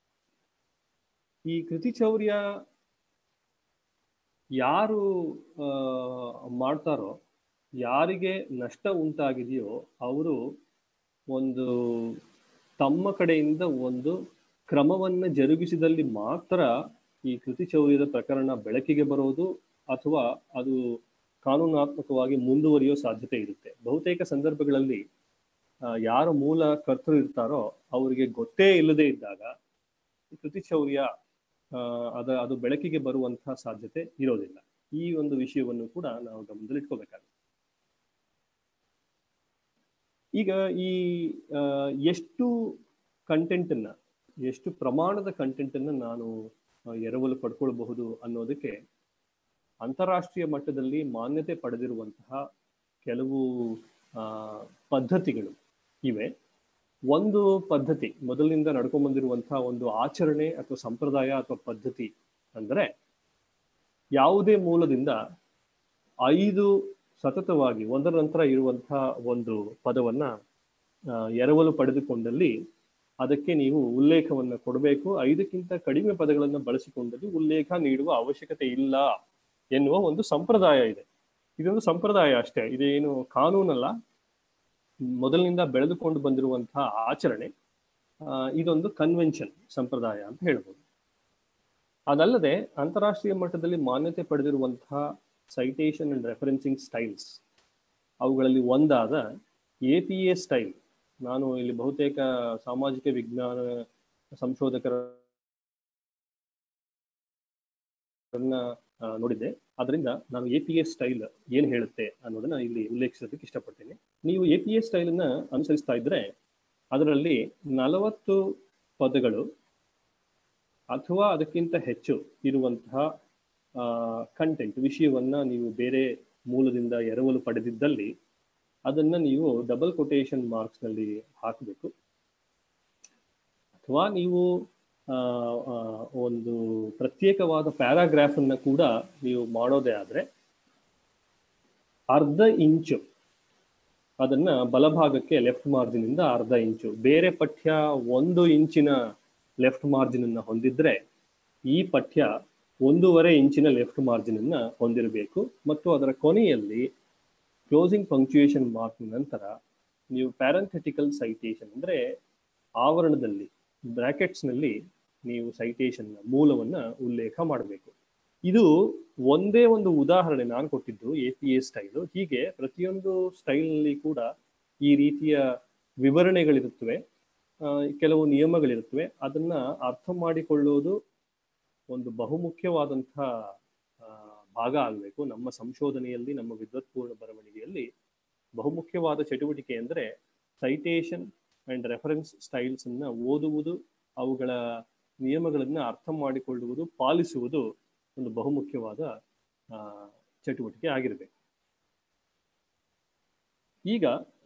ಈ ಕೃತಿಚೌರ್ಯ ಯಾರು ಮಾಡ್ತಾರೋ, ಯಾರಿಗೆ ನಷ್ಟ ಉಂಟಾಗಿದೆಯೋ ಅವರು ಒಂದು ತಮ್ಮ ಕಡೆಯಿಂದ ಒಂದು ಕ್ರಮವನ್ನ ಜರುಗಿಸಿದಲ್ಲಿ ಮಾತ್ರ ಈ ಕೃತಿಚೌರ್ಯದ ಪ್ರಕರಣ ಬೆಳಕಿಗೆ ಬರೋದು ಅಥವಾ ಅದು ಕಾನೂನಾತ್ಮಕವಾಗಿ ಮುಂದುವರಿಯೋ ಸಾಧ್ಯತೆ ಇರುತ್ತೆ. ಬಹುತೇಕ ಸಂದರ್ಭಗಳಲ್ಲಿ ಯಾರು ಮೂಲ ಕರ್ತರು ಇರ್ತಾರೋ ಅವರಿಗೆ ಗೊತ್ತೇ ಇಲ್ಲದೆ ಇದ್ದಾಗ ಕೃತಿಚೌರ್ಯ ಅದು ಬೆಳಕಿಗೆ ಬರುವಂತಹ ಸಾಧ್ಯತೆ ಇರೋದಿಲ್ಲ. ಈ ಒಂದು ವಿಷಯವನ್ನು ಕೂಡ ನಾವು ಗಮನದಲ್ಲಿಟ್ಕೋಬೇಕಾಗುತ್ತೆ. ಈಗ ಈ ಎಷ್ಟು ಕಂಟೆಂಟನ್ನ, ಎಷ್ಟು ಪ್ರಮಾಣದ ಕಂಟೆಂಟನ್ನು ನಾನು ಎರವಲು ಪಡ್ಕೊಳ್ಬಹುದು ಅನ್ನೋದಕ್ಕೆ ಅಂತಾರಾಷ್ಟ್ರೀಯ ಮಟ್ಟದಲ್ಲಿ ಮಾನ್ಯತೆ ಪಡೆದಿರುವಂತಹ ಕೆಲವು ಪದ್ಧತಿಗಳು ಇವೆ. ಒಂದು ಪದ್ಧತಿ, ಮೊದಲಿನಿಂದ ನಡ್ಕೊಂಡ್ಬಂದಿರುವಂತಹ ಒಂದು ಆಚರಣೆ ಅಥವಾ ಸಂಪ್ರದಾಯ ಅಥವಾ ಪದ್ಧತಿ ಅಂದರೆ, ಯಾವುದೇ ಮೂಲದಿಂದ 5 ಸತತವಾಗಿ ಒಂದರ ನಂತರ ಇರುವಂತಹ ಒಂದು ಪದವನ್ನ ಎರವಲು ಪಡೆದುಕೊಂಡಲ್ಲಿ ಅದಕ್ಕೆ ನೀವು ಉಲ್ಲೇಖವನ್ನ ಕೊಡಬೇಕು. 5ಕ್ಕಿಂತ ಕಡಿಮೆ ಪದಗಳನ್ನು ಬಳಸಿಕೊಂಡಲ್ಲಿ ಉಲ್ಲೇಖ ನೀಡುವ ಅವಶ್ಯಕತೆ ಇಲ್ಲ ಎನ್ನುವ ಒಂದು ಸಂಪ್ರದಾಯ ಇದೆ. ಇದೊಂದು ಸಂಪ್ರದಾಯ ಅಷ್ಟೇ, ಇದೇನು ಕಾನೂನಲ್ಲ, ಮೊದಲಿನಿಂದ ಬೆಳೆದುಕೊಂಡು ಬಂದಿರುವಂತಹ ಆಚರಣೆ. ಇದೊಂದು ಕನ್ವೆನ್ಷನ್, ಸಂಪ್ರದಾಯ ಅಂತ ಹೇಳ್ಬೋದು. ಅದಲ್ಲದೆ ಅಂತಾರಾಷ್ಟ್ರೀಯ ಮಟ್ಟದಲ್ಲಿ ಮಾನ್ಯತೆ ಪಡೆದಿರುವಂತಹ ಸೈಟೇಷನ್ ಅಂಡ್ ರೆಫರೆನ್ಸಿಂಗ್ ಸ್ಟೈಲ್ಸ್, ಅವುಗಳಲ್ಲಿ ಒಂದಾದ APA ಸ್ಟೈಲ್. ನಾನು ಇಲ್ಲಿ ಬಹುತೇಕ ಸಾಮಾಜಿಕ ವಿಜ್ಞಾನ ಸಂಶೋಧಕರನ್ನ ನೋಡಿದ್ದೆ. ಅದರಿಂದ ನಾನು APA ಸ್ಟೈಲ್ ಏನ್ ಹೇಳುತ್ತೆ ಅನ್ನೋದನ್ನ ಇಲ್ಲಿ ಉಲ್ಲೇಖಿಸೋದಕ್ಕೆ ಇಷ್ಟಪಡ್ತೇನೆ. ನೀವು APA ಸ್ಟೈಲ್ ಅನ್ನ ಅನುಸರಿಸ್ತಾ ಇದ್ರೆ ಅದರಲ್ಲಿ 40 ಪದಗಳು ಅಥವಾ ಅದಕ್ಕಿಂತ ಹೆಚ್ಚು ಇರುವಂತಹ ಕಂಟೆಂಟ್, ವಿಷಯವನ್ನ ನೀವು ಬೇರೆ ಮೂಲದಿಂದ ಎರವಲು ಪಡೆದಿದ್ದಲ್ಲಿ ಅದನ್ನ ನೀವು ಡಬಲ್ ಕೊಟೇಶನ್ ಮಾರ್ಕ್ಸ್ ನಲ್ಲಿ ಹಾಕಬೇಕು. ಅಥವಾ ನೀವು ಒಂದು ಪ್ರತ್ಯೇಕವಾದ ಪ್ಯಾರಾಗ್ರಾಫ್ ಅನ್ನ ಕೂಡ ನೀವು ಮಾಡೋದೇ ಆದ್ರೆ ಅರ್ಧ ಇಂಚು ಅದನ್ನ ಬಲಭಾಗಕ್ಕೆ ಲೆಫ್ಟ್ ಮಾರ್ಜಿನ್ ಇಂದ ಅರ್ಧ ಇಂಚು, ಬೇರೆ ಪಠ್ಯ 1 ಇಂಚಿನ ಲೆಫ್ಟ್ ಮಾರ್ಜಿನ್ ಅನ್ನ ಹೊಂದಿದ್ರೆ ಈ ಪಠ್ಯ 1.5 ಇಂಚಿನ ಲೆಫ್ಟ್ ಮಾರ್ಜಿನ್ ಅನ್ನ ಹೊಂದಿರಬೇಕು. ಮತ್ತು ಅದರ ಕೊನೆಯಲ್ಲಿ ಕ್ಲೋಸಿಂಗ್ ಪಂಕ್ಚುಯೇಷನ್ ಮಾರ್ಕ್ ನಂತರ ನೀವು ಪ್ಯಾರಂಥೆಟಿಕಲ್ ಸೈಟೇಷನ್ ಅಂದ್ರೆ ಆವರಣದಲ್ಲಿ ಬ್ರಾಕೆಟ್ಸ್ ನಲ್ಲಿ ನೀವು ಸೈಟೇಷನ್ ಮೂಲವನ್ನ ಉಲ್ಲೇಖ ಮಾಡಬೇಕು. ಇದು ಒಂದೇ ಒಂದು ಉದಾಹರಣೆ ನಾನು ಕೊಟ್ಟಿದ್ದು APA ಸ್ಟೈಲು. ಹೀಗೆ ಪ್ರತಿಯೊಂದು ಸ್ಟೈಲ್ ನಲ್ಲಿ ಕೂಡ ಈ ರೀತಿಯ ವಿವರಣೆಗಳಿರುತ್ತವೆ, ಕೆಲವು ನಿಯಮಗಳಿರುತ್ತವೆ. ಅದನ್ನ ಅರ್ಥ ಮಾಡಿಕೊಳ್ಳೋದು ಒಂದು ಬಹುಮುಖ್ಯವಾದಂತಹ ಭಾಗ ಆಗಬೇಕು. ನಮ್ಮ ಸಂಶೋಧನೆಯಲ್ಲಿ, ನಮ್ಮ ವಿದ್ವತ್ಪೂರ್ಣ ಬರವಣಿಗೆಯಲ್ಲಿ ಬಹುಮುಖ್ಯವಾದ ಚಟುವಟಿಕೆ ಅಂದರೆ ಸೈಟೇಷನ್ ಅಂಡ್ ರೆಫರೆನ್ಸ್ ಸ್ಟೈಲ್ಸ್ ಅನ್ನ ಓದುವುದು, ಅವುಗಳ ನಿಯಮಗಳನ್ನ ಅರ್ಥ ಮಾಡಿಕೊಳ್ಳುವುದು, ಪಾಲಿಸುವುದು ಒಂದು ಬಹುಮುಖ್ಯವಾದ ಚಟುವಟಿಕೆ ಆಗಿರಬೇಕು. ಈಗ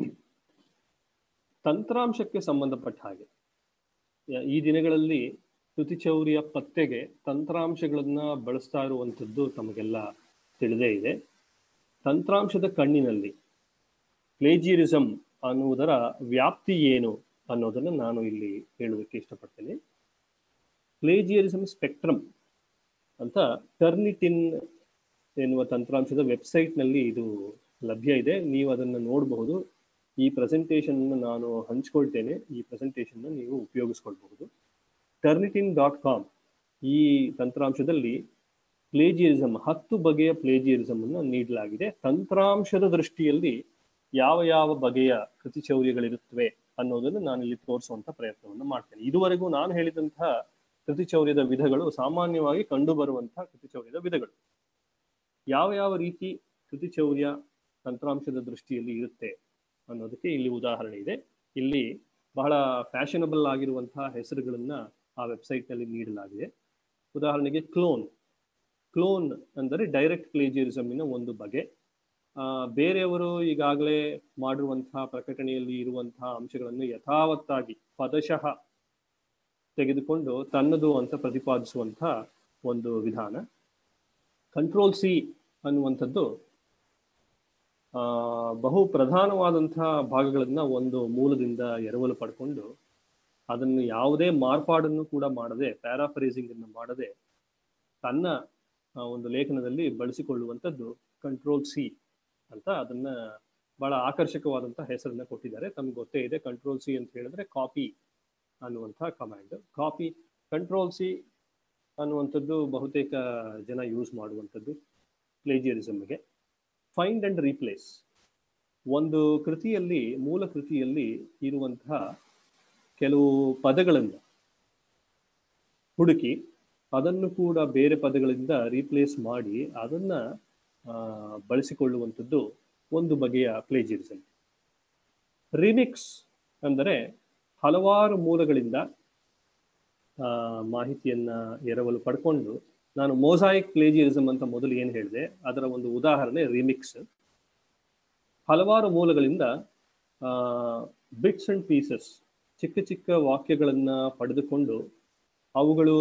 ತಂತ್ರಾಂಶಕ್ಕೆ ಸಂಬಂಧಪಟ್ಟ ಹಾಗೆ ಈ ದಿನಗಳಲ್ಲಿ ಕೃತಿಚೌರ್ಯ ಪತ್ತೆಗೆ ತಂತ್ರಾಂಶಗಳನ್ನ ಬಳಸ್ತಾ ಇರುವಂಥದ್ದು ತಮಗೆಲ್ಲ ತಿಳಿದೇ ಇದೆ. ತಂತ್ರಾಂಶದ ಕಣ್ಣಿನಲ್ಲಿ ಪ್ಲೇಜಿಯರಿಸಂ ಅನ್ನುವುದರ ವ್ಯಾಪ್ತಿ ಏನು ಅನ್ನೋದನ್ನು ನಾನು ಇಲ್ಲಿ ಹೇಳೋದಕ್ಕೆ ಇಷ್ಟಪಡ್ತೇನೆ. ಪ್ಲೇಜಿಯರಿಸಂ ಸ್ಪೆಕ್ಟ್ರಮ್ ಅಂತ ಟರ್ನಿಟಿನ್ ಎನ್ನುವ ತಂತ್ರಾಂಶದ ವೆಬ್ಸೈಟ್ನಲ್ಲಿ ಇದು ಲಭ್ಯ ಇದೆ. ನೀವು ಅದನ್ನು ನೋಡಬಹುದು. ಈ ಪ್ರೆಸೆಂಟೇಷನ್ ನಾನು ಹಂಚ್ಕೊಳ್ತೇನೆ, ಈ ಪ್ರೆಸೆಂಟೇಷನ್ ನೀವು ಉಪಯೋಗಿಸ್ಕೊಳ್ಬಹುದು. Turnitin.com ಈ ತಂತ್ರಾಂಶದಲ್ಲಿ ಪ್ಲೇಜಿಯರಿಸಂ 10 ಬಗೆಯ ಪ್ಲೇಜಿಯರಿಸಂ ಅನ್ನು ನೀಡಲಾಗಿದೆ. ತಂತ್ರಾಂಶದ ದೃಷ್ಟಿಯಲ್ಲಿ ಯಾವ ಯಾವ ಬಗೆಯ ಕೃತಿಚೌರ್ಯಗಳಿರುತ್ತವೆ ಅನ್ನೋದನ್ನು ನಾನು ಇಲ್ಲಿ ತೋರಿಸುವಂತ ಪ್ರಯತ್ನವನ್ನು ಮಾಡ್ತೇನೆ. ಇದುವರೆಗೂ ನಾನು ಹೇಳಿದಂತಹ ಕೃತಿಚೌರ್ಯದ ವಿಧಗಳು ಸಾಮಾನ್ಯವಾಗಿ ಕಂಡುಬರುವಂತಹ ಕೃತಿಚೌರ್ಯದ ವಿಧಗಳು. ಯಾವ ಯಾವ ರೀತಿ ಕೃತಿಚೌರ್ಯ ತಂತ್ರಾಂಶದ ದೃಷ್ಟಿಯಲ್ಲಿ ಇರುತ್ತೆ ಅನ್ನೋದಕ್ಕೆ ಇಲ್ಲಿ ಉದಾಹರಣೆ ಇದೆ. ಇಲ್ಲಿ ಬಹಳ ಫ್ಯಾಷನಬಲ್ ಆಗಿರುವಂತಹ ಹೆಸರುಗಳನ್ನ ಆ ವೆಬ್ಸೈಟ್ನಲ್ಲಿ ನೀಡಲಾಗಿದೆ. ಉದಾಹರಣೆಗೆ ಕ್ಲೋನ್ ಅಂದರೆ ಡೈರೆಕ್ಟ್ ಪ್ಲೇಜಿಯರಿಸಮ್ನ ಒಂದು ಬಗೆ. ಬೇರೆಯವರು ಈಗಾಗಲೇ ಮಾಡಿರುವಂತಹ ಪ್ರಕಟಣೆಯಲ್ಲಿ ಇರುವಂತಹ ಅಂಶಗಳನ್ನು ಯಥಾವತ್ತಾಗಿ ಪದಶಃ ತೆಗೆದುಕೊಂಡು ತನ್ನದು ಅಂತ ಪ್ರತಿಪಾದಿಸುವಂತಹ ಒಂದು ವಿಧಾನ. ಕಂಟ್ರೋಲ್ ಸಿ ಅನ್ನುವಂಥದ್ದು ಬಹು ಪ್ರಧಾನವಾದಂತಹ ಭಾಗಗಳನ್ನ ಒಂದು ಮೂಲದಿಂದ ಎರವಲು ಪಡ್ಕೊಂಡು ಅದನ್ನು ಯಾವುದೇ ಮಾರ್ಪಾಡನ್ನು ಕೂಡ ಮಾಡದೆ, ಪ್ಯಾರಾಫ್ರೇಸಿಂಗ್ ಅನ್ನು ಮಾಡದೆ ತನ್ನ ಒಂದು ಲೇಖನದಲ್ಲಿ ಬಳಸಿಕೊಳ್ಳುವಂಥದ್ದು ಕಂಟ್ರೋಲ್ ಸಿ ಅಂತ ಅದನ್ನ ಬಹಳ ಆಕರ್ಷಕವಾದಂತಹ ಹೆಸರನ್ನ ಕೊಟ್ಟಿದ್ದಾರೆ. ತಮ್ಗೆ ಗೊತ್ತೇ ಇದೆ, ಕಂಟ್ರೋಲ್ ಸಿ ಅಂತ ಹೇಳಿದ್ರೆ ಕಾಪಿ ಅನ್ನುವಂತಹ ಕಮಾಂಡ್. ಕಾಪಿ ಕಂಟ್ರೋಲ್ ಸಿ ಅನ್ನುವಂಥದ್ದು ಬಹುತೇಕ ಜನ ಯೂಸ್ ಮಾಡುವಂಥದ್ದು ಪ್ಲೇಜಿಯರಿಸಮ್ಗೆ. ಫೈಂಡ್ ಅಂಡ್ ರೀಪ್ಲೇಸ್, ಒಂದು ಕೃತಿಯಲ್ಲಿ, ಮೂಲ ಕೃತಿಯಲ್ಲಿ ಇರುವಂತಹ ಕೆಲವು ಪದಗಳನ್ನು ಹುಡುಕಿ ಅದನ್ನು ಕೂಡ ಬೇರೆ ಪದಗಳಿಂದ ರೀಪ್ಲೇಸ್ ಮಾಡಿ ಅದನ್ನ ಬಳಸಿಕೊಳ್ಳುವಂಥದ್ದು ಒಂದು ಬಗೆಯ ಪ್ಲೇಜಿಯರಿಸಮ್. ರಿಮಿಕ್ಸ್ ಅಂದರೆ ಹಲವಾರು ಮೂಲಗಳಿಂದ ಮಾಹಿತಿಯನ್ನ ಎರವಲು ಪಡ್ಕೊಂಡು, ನಾನು ಮೊಸಾಯಿಕ್ ಪ್ಲೇಜಿಯರಿಸಮ್ ಅಂತ ಮೊದಲು ಏನು ಹೇಳಿದೆ ಅದರ ಒಂದು ಉದಾಹರಣೆ ರಿಮಿಕ್ಸ್. ಹಲವಾರು ಮೂಲಗಳಿಂದ ಬಿಟ್ಸ್ ಅಂಡ್ ಪೀಸಸ್, ಚಿಕ್ಕ ಚಿಕ್ಕ ವಾಕ್ಯಗಳನ್ನ ಪಡೆದುಕೊಂಡು ಅವುಗಳು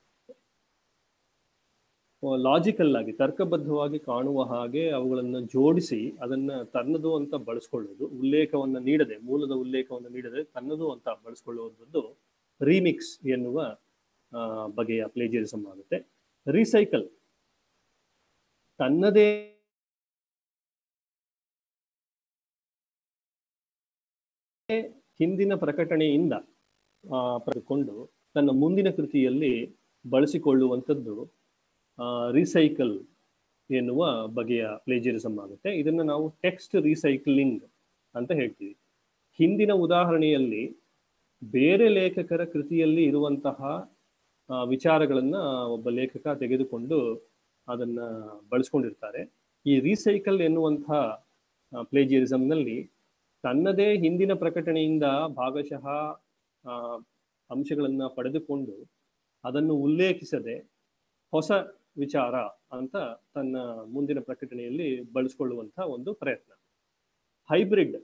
ಲಾಜಿಕಲ್ ಆಗಿ, ತರ್ಕಬದ್ಧವಾಗಿ ಕಾಣುವ ಹಾಗೆ ಅವುಗಳನ್ನು ಜೋಡಿಸಿ ಅದನ್ನ ತನ್ನದು ಅಂತ ಬಳಸ್ಕೊಳ್ಳೋದು, ಉಲ್ಲೇಖವನ್ನ ನೀಡದೆ, ಮೂಲದ ಉಲ್ಲೇಖವನ್ನು ನೀಡದೆ ತನ್ನದು ಅಂತ ಬಳಸ್ಕೊಳ್ಳುವಂಥದ್ದು ರೀಮಿಕ್ಸ್ ಎನ್ನುವ ಬಗೆಯ ಪ್ಲೇಜಿಯರಿಸಮ್ ಆಗುತ್ತೆ. ರೀಸೈಕಲ್, ತನ್ನದೇ ಹಿಂದಿನ ಪ್ರಕಟಣೆಯಿಂದ ಪಡೆದುಕೊಂಡು ತನ್ನ ಮುಂದಿನ ಕೃತಿಯಲ್ಲಿ ಬಳಸಿಕೊಳ್ಳುವಂಥದ್ದು ರೀಸೈಕಲ್ ಎನ್ನುವ ಬಗೆಯ ಪ್ಲೇಜಿಯರಿಸಮ್ ಆಗುತ್ತೆ. ಇದನ್ನು ನಾವು ಟೆಕ್ಸ್ಟ್ ರೀಸೈಕ್ಲಿಂಗ್ ಅಂತ ಹೇಳ್ತೀವಿ. ಹಿಂದಿನ ಉದಾಹರಣೆಯಲ್ಲಿ ಬೇರೆ ಲೇಖಕರ ಕೃತಿಯಲ್ಲಿ ಇರುವಂತಹ ವಿಚಾರಗಳನ್ನ ಒಬ್ಬ ಲೇಖಕ ತೆಗೆದುಕೊಂಡು ಅದನ್ನ ಬಳಸ್ಕೊಂಡಿರ್ತಾರೆ. ಈ ರೀಸೈಕಲ್ ಎನ್ನುವಂತಹ ಪ್ಲೇಜಿಯರಿಸಮ್ನಲ್ಲಿ ತನ್ನದೇ ಹಿಂದಿನ ಪ್ರಕಟಣೆಯಿಂದ ಭಾಗಶಃ ಅಂಶಗಳನ್ನ ಪಡೆದುಕೊಂಡು ಅದನ್ನು ಉಲ್ಲೇಖಿಸದೆ ಹೊಸ ವಿಚಾರ ಅಂತ ತನ್ನ ಮುಂದಿನ ಪ್ರಕಟಣೆಯಲ್ಲಿ ಬಳಸಿಕೊಳ್ಳುವಂತಹ ಒಂದು ಪ್ರಯತ್ನ. ಹೈಬ್ರಿಡ್,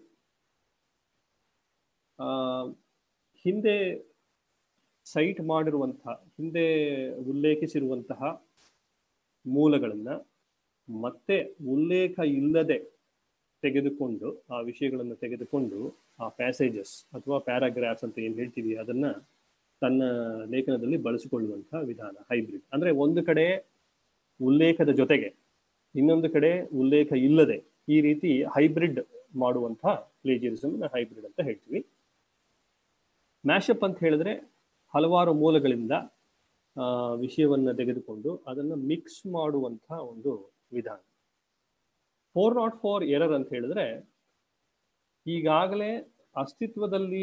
ಹಿಂದೆ ಸೈಟ್ ಮಾಡಿರುವಂತಹ, ಹಿಂದೆ ಉಲ್ಲೇಖಿಸಿರುವಂತಹ ಮೂಲಗಳನ್ನ ಮತ್ತೆ ಉಲ್ಲೇಖ ಇಲ್ಲದೆ ತೆಗೆದುಕೊಂಡು, ಆ ವಿಷಯಗಳನ್ನು ತೆಗೆದುಕೊಂಡು, ಆ ಪ್ಯಾಸೇಜಸ್ ಅಥವಾ ಪ್ಯಾರಾಗ್ರಾಫ್ಸ್ ಅಂತ ಏನು ಹೇಳ್ತೀವಿ ಅದನ್ನ ತನ್ನ ಲೇಖನದಲ್ಲಿ ಬಳಸಿಕೊಳ್ಳುವಂತಹ ವಿಧಾನ ಹೈಬ್ರಿಡ್. ಅಂದ್ರೆ ಒಂದು ಕಡೆ ಉಲ್ಲೇಖದ ಜೊತೆಗೆ ಇನ್ನೊಂದು ಕಡೆ ಉಲ್ಲೇಖ ಇಲ್ಲದೆ, ಈ ರೀತಿ ಹೈಬ್ರಿಡ್ ಮಾಡುವಂತಹ ಪ್ಲೇಜಿಯರಿಸಮ್ ಹೈಬ್ರಿಡ್ ಅಂತ ಹೇಳ್ತೀವಿ. ಮ್ಯಾಶಪ್ ಅಂತ ಹೇಳಿದ್ರೆ ಹಲವಾರು ಮೂಲಗಳಿಂದ ವಿಷಯವನ್ನ ತೆಗೆದುಕೊಂಡು ಅದನ್ನು ಮಿಕ್ಸ್ ಮಾಡುವಂತಹ ಒಂದು ವಿಧಾನ. 404 ಎರರ್ ಅಂತ ಹೇಳಿದ್ರೆ ಈಗಾಗಲೇ ಅಸ್ತಿತ್ವದಲ್ಲೇ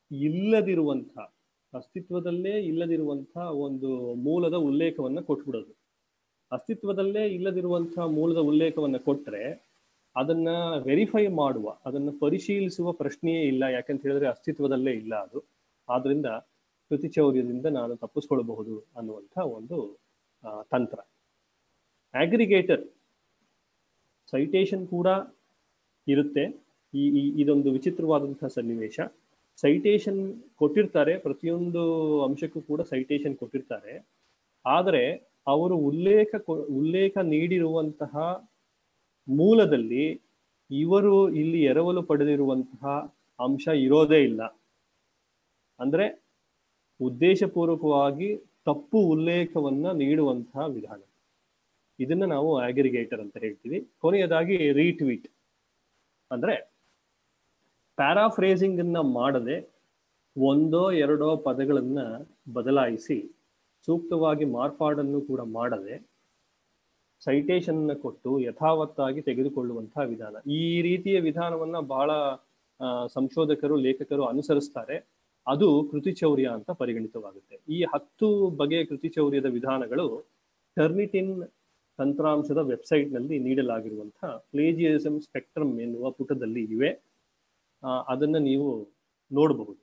ಇಲ್ಲದಿರುವಂತಹ ಒಂದು ಮೂಲದ ಉಲ್ಲೇಖವನ್ನ ಕೊಟ್ಬಿಡೋದು. ಅಸ್ತಿತ್ವದಲ್ಲೇ ಇಲ್ಲದಿರುವಂತಹ ಮೂಲದ ಉಲ್ಲೇಖವನ್ನ ಕೊಟ್ರೆ ಅದನ್ನ ವೆರಿಫೈ ಮಾಡುವ, ಅದನ್ನು ಪರಿಶೀಲಿಸುವ ಪ್ರಶ್ನೆಯೇ ಇಲ್ಲ. ಯಾಕಂತ ಹೇಳಿದ್ರೆ ಅಸ್ತಿತ್ವದಲ್ಲೇ ಇಲ್ಲ ಅದು. ಆದ್ರಿಂದ ಕೃತಿಚೌರ್ಯದಿಂದ ನಾನು ತಪ್ಪಿಸ್ಕೊಳ್ಬಹುದು ಅನ್ನುವಂಥ ಒಂದು ತಂತ್ರ. ಅಗ್ರಿಗೇಟರ್, ಸೈಟೇಷನ್ ಕೂಡ ಇರುತ್ತೆ. ಇದೊಂದು ವಿಚಿತ್ರವಾದಂತಹ ಸನ್ನಿವೇಶ. ಸೈಟೇಷನ್ ಕೊಟ್ಟಿರ್ತಾರೆ, ಪ್ರತಿಯೊಂದು ಅಂಶಕ್ಕೂ ಕೂಡ ಸೈಟೇಷನ್ ಕೊಟ್ಟಿರ್ತಾರೆ. ಆದರೆ ಅವರು ಉಲ್ಲೇಖ ನೀಡಿರುವಂತಹ ಮೂಲದಲ್ಲಿ ಇವರು ಇಲ್ಲಿ ಎರವಲು ಪಡೆದಿರುವಂತಹ ಅಂಶ ಇರೋದೇ ಇಲ್ಲ. ಅಂದ್ರೆ ಉದ್ದೇಶಪೂರ್ವಕವಾಗಿ ತಪ್ಪು ಉಲ್ಲೇಖವನ್ನ ನೀಡುವಂತಹ ವಿಧಾನ. ಇದನ್ನ ನಾವು ಅಗ್ರಿಗೇಟರ್ ಅಂತ ಹೇಳ್ತೀವಿ. ಕೊನೆಯದಾಗಿ ರೀಟ್ವೀಟ್, ಅಂದ್ರೆ ಪ್ಯಾರಾಫ್ರೇಸಿಂಗ್ ಅನ್ನ ಮಾಡದೆ ಒಂದೋ ಎರಡೋ ಪದಗಳನ್ನ ಬದಲಾಯಿಸಿ ಸೂಕ್ತವಾಗಿ ಮಾರ್ಪಾಡನ್ನು ಕೂಡ ಮಾಡದೆ ಸೈಟೇಷನ್ ಕೊಟ್ಟು ಯಥಾವತ್ತಾಗಿ ತೆಗೆದುಕೊಳ್ಳುವಂತಹ ವಿಧಾನ. ಈ ರೀತಿಯ ವಿಧಾನವನ್ನ ಬಹಳ ಸಂಶೋಧಕರು, ಲೇಖಕರು ಅನುಸರಿಸ್ತಾರೆ. ಅದು ಕೃತಿಚೌರ್ಯ ಅಂತ ಪರಿಗಣಿತವಾಗುತ್ತೆ. ಈ 10 ಬಗೆಯ ಕೃತಿಚೌರ್ಯದ ವಿಧಾನಗಳು ಟರ್ನಿಟಿನ್ ತಂತ್ರಾಂಶದ ವೆಬ್ಸೈಟ್ನಲ್ಲಿ ನೀಡಲಾಗಿರುವಂತಹ ಪ್ಲೇಜಿಯರಿಸಮ್ ಸ್ಪೆಕ್ಟ್ರಮ್ ಎನ್ನುವ ಪುಟದಲ್ಲಿ ಇವೆ. ಅದನ್ನ ನೀವು ನೋಡಬಹುದು.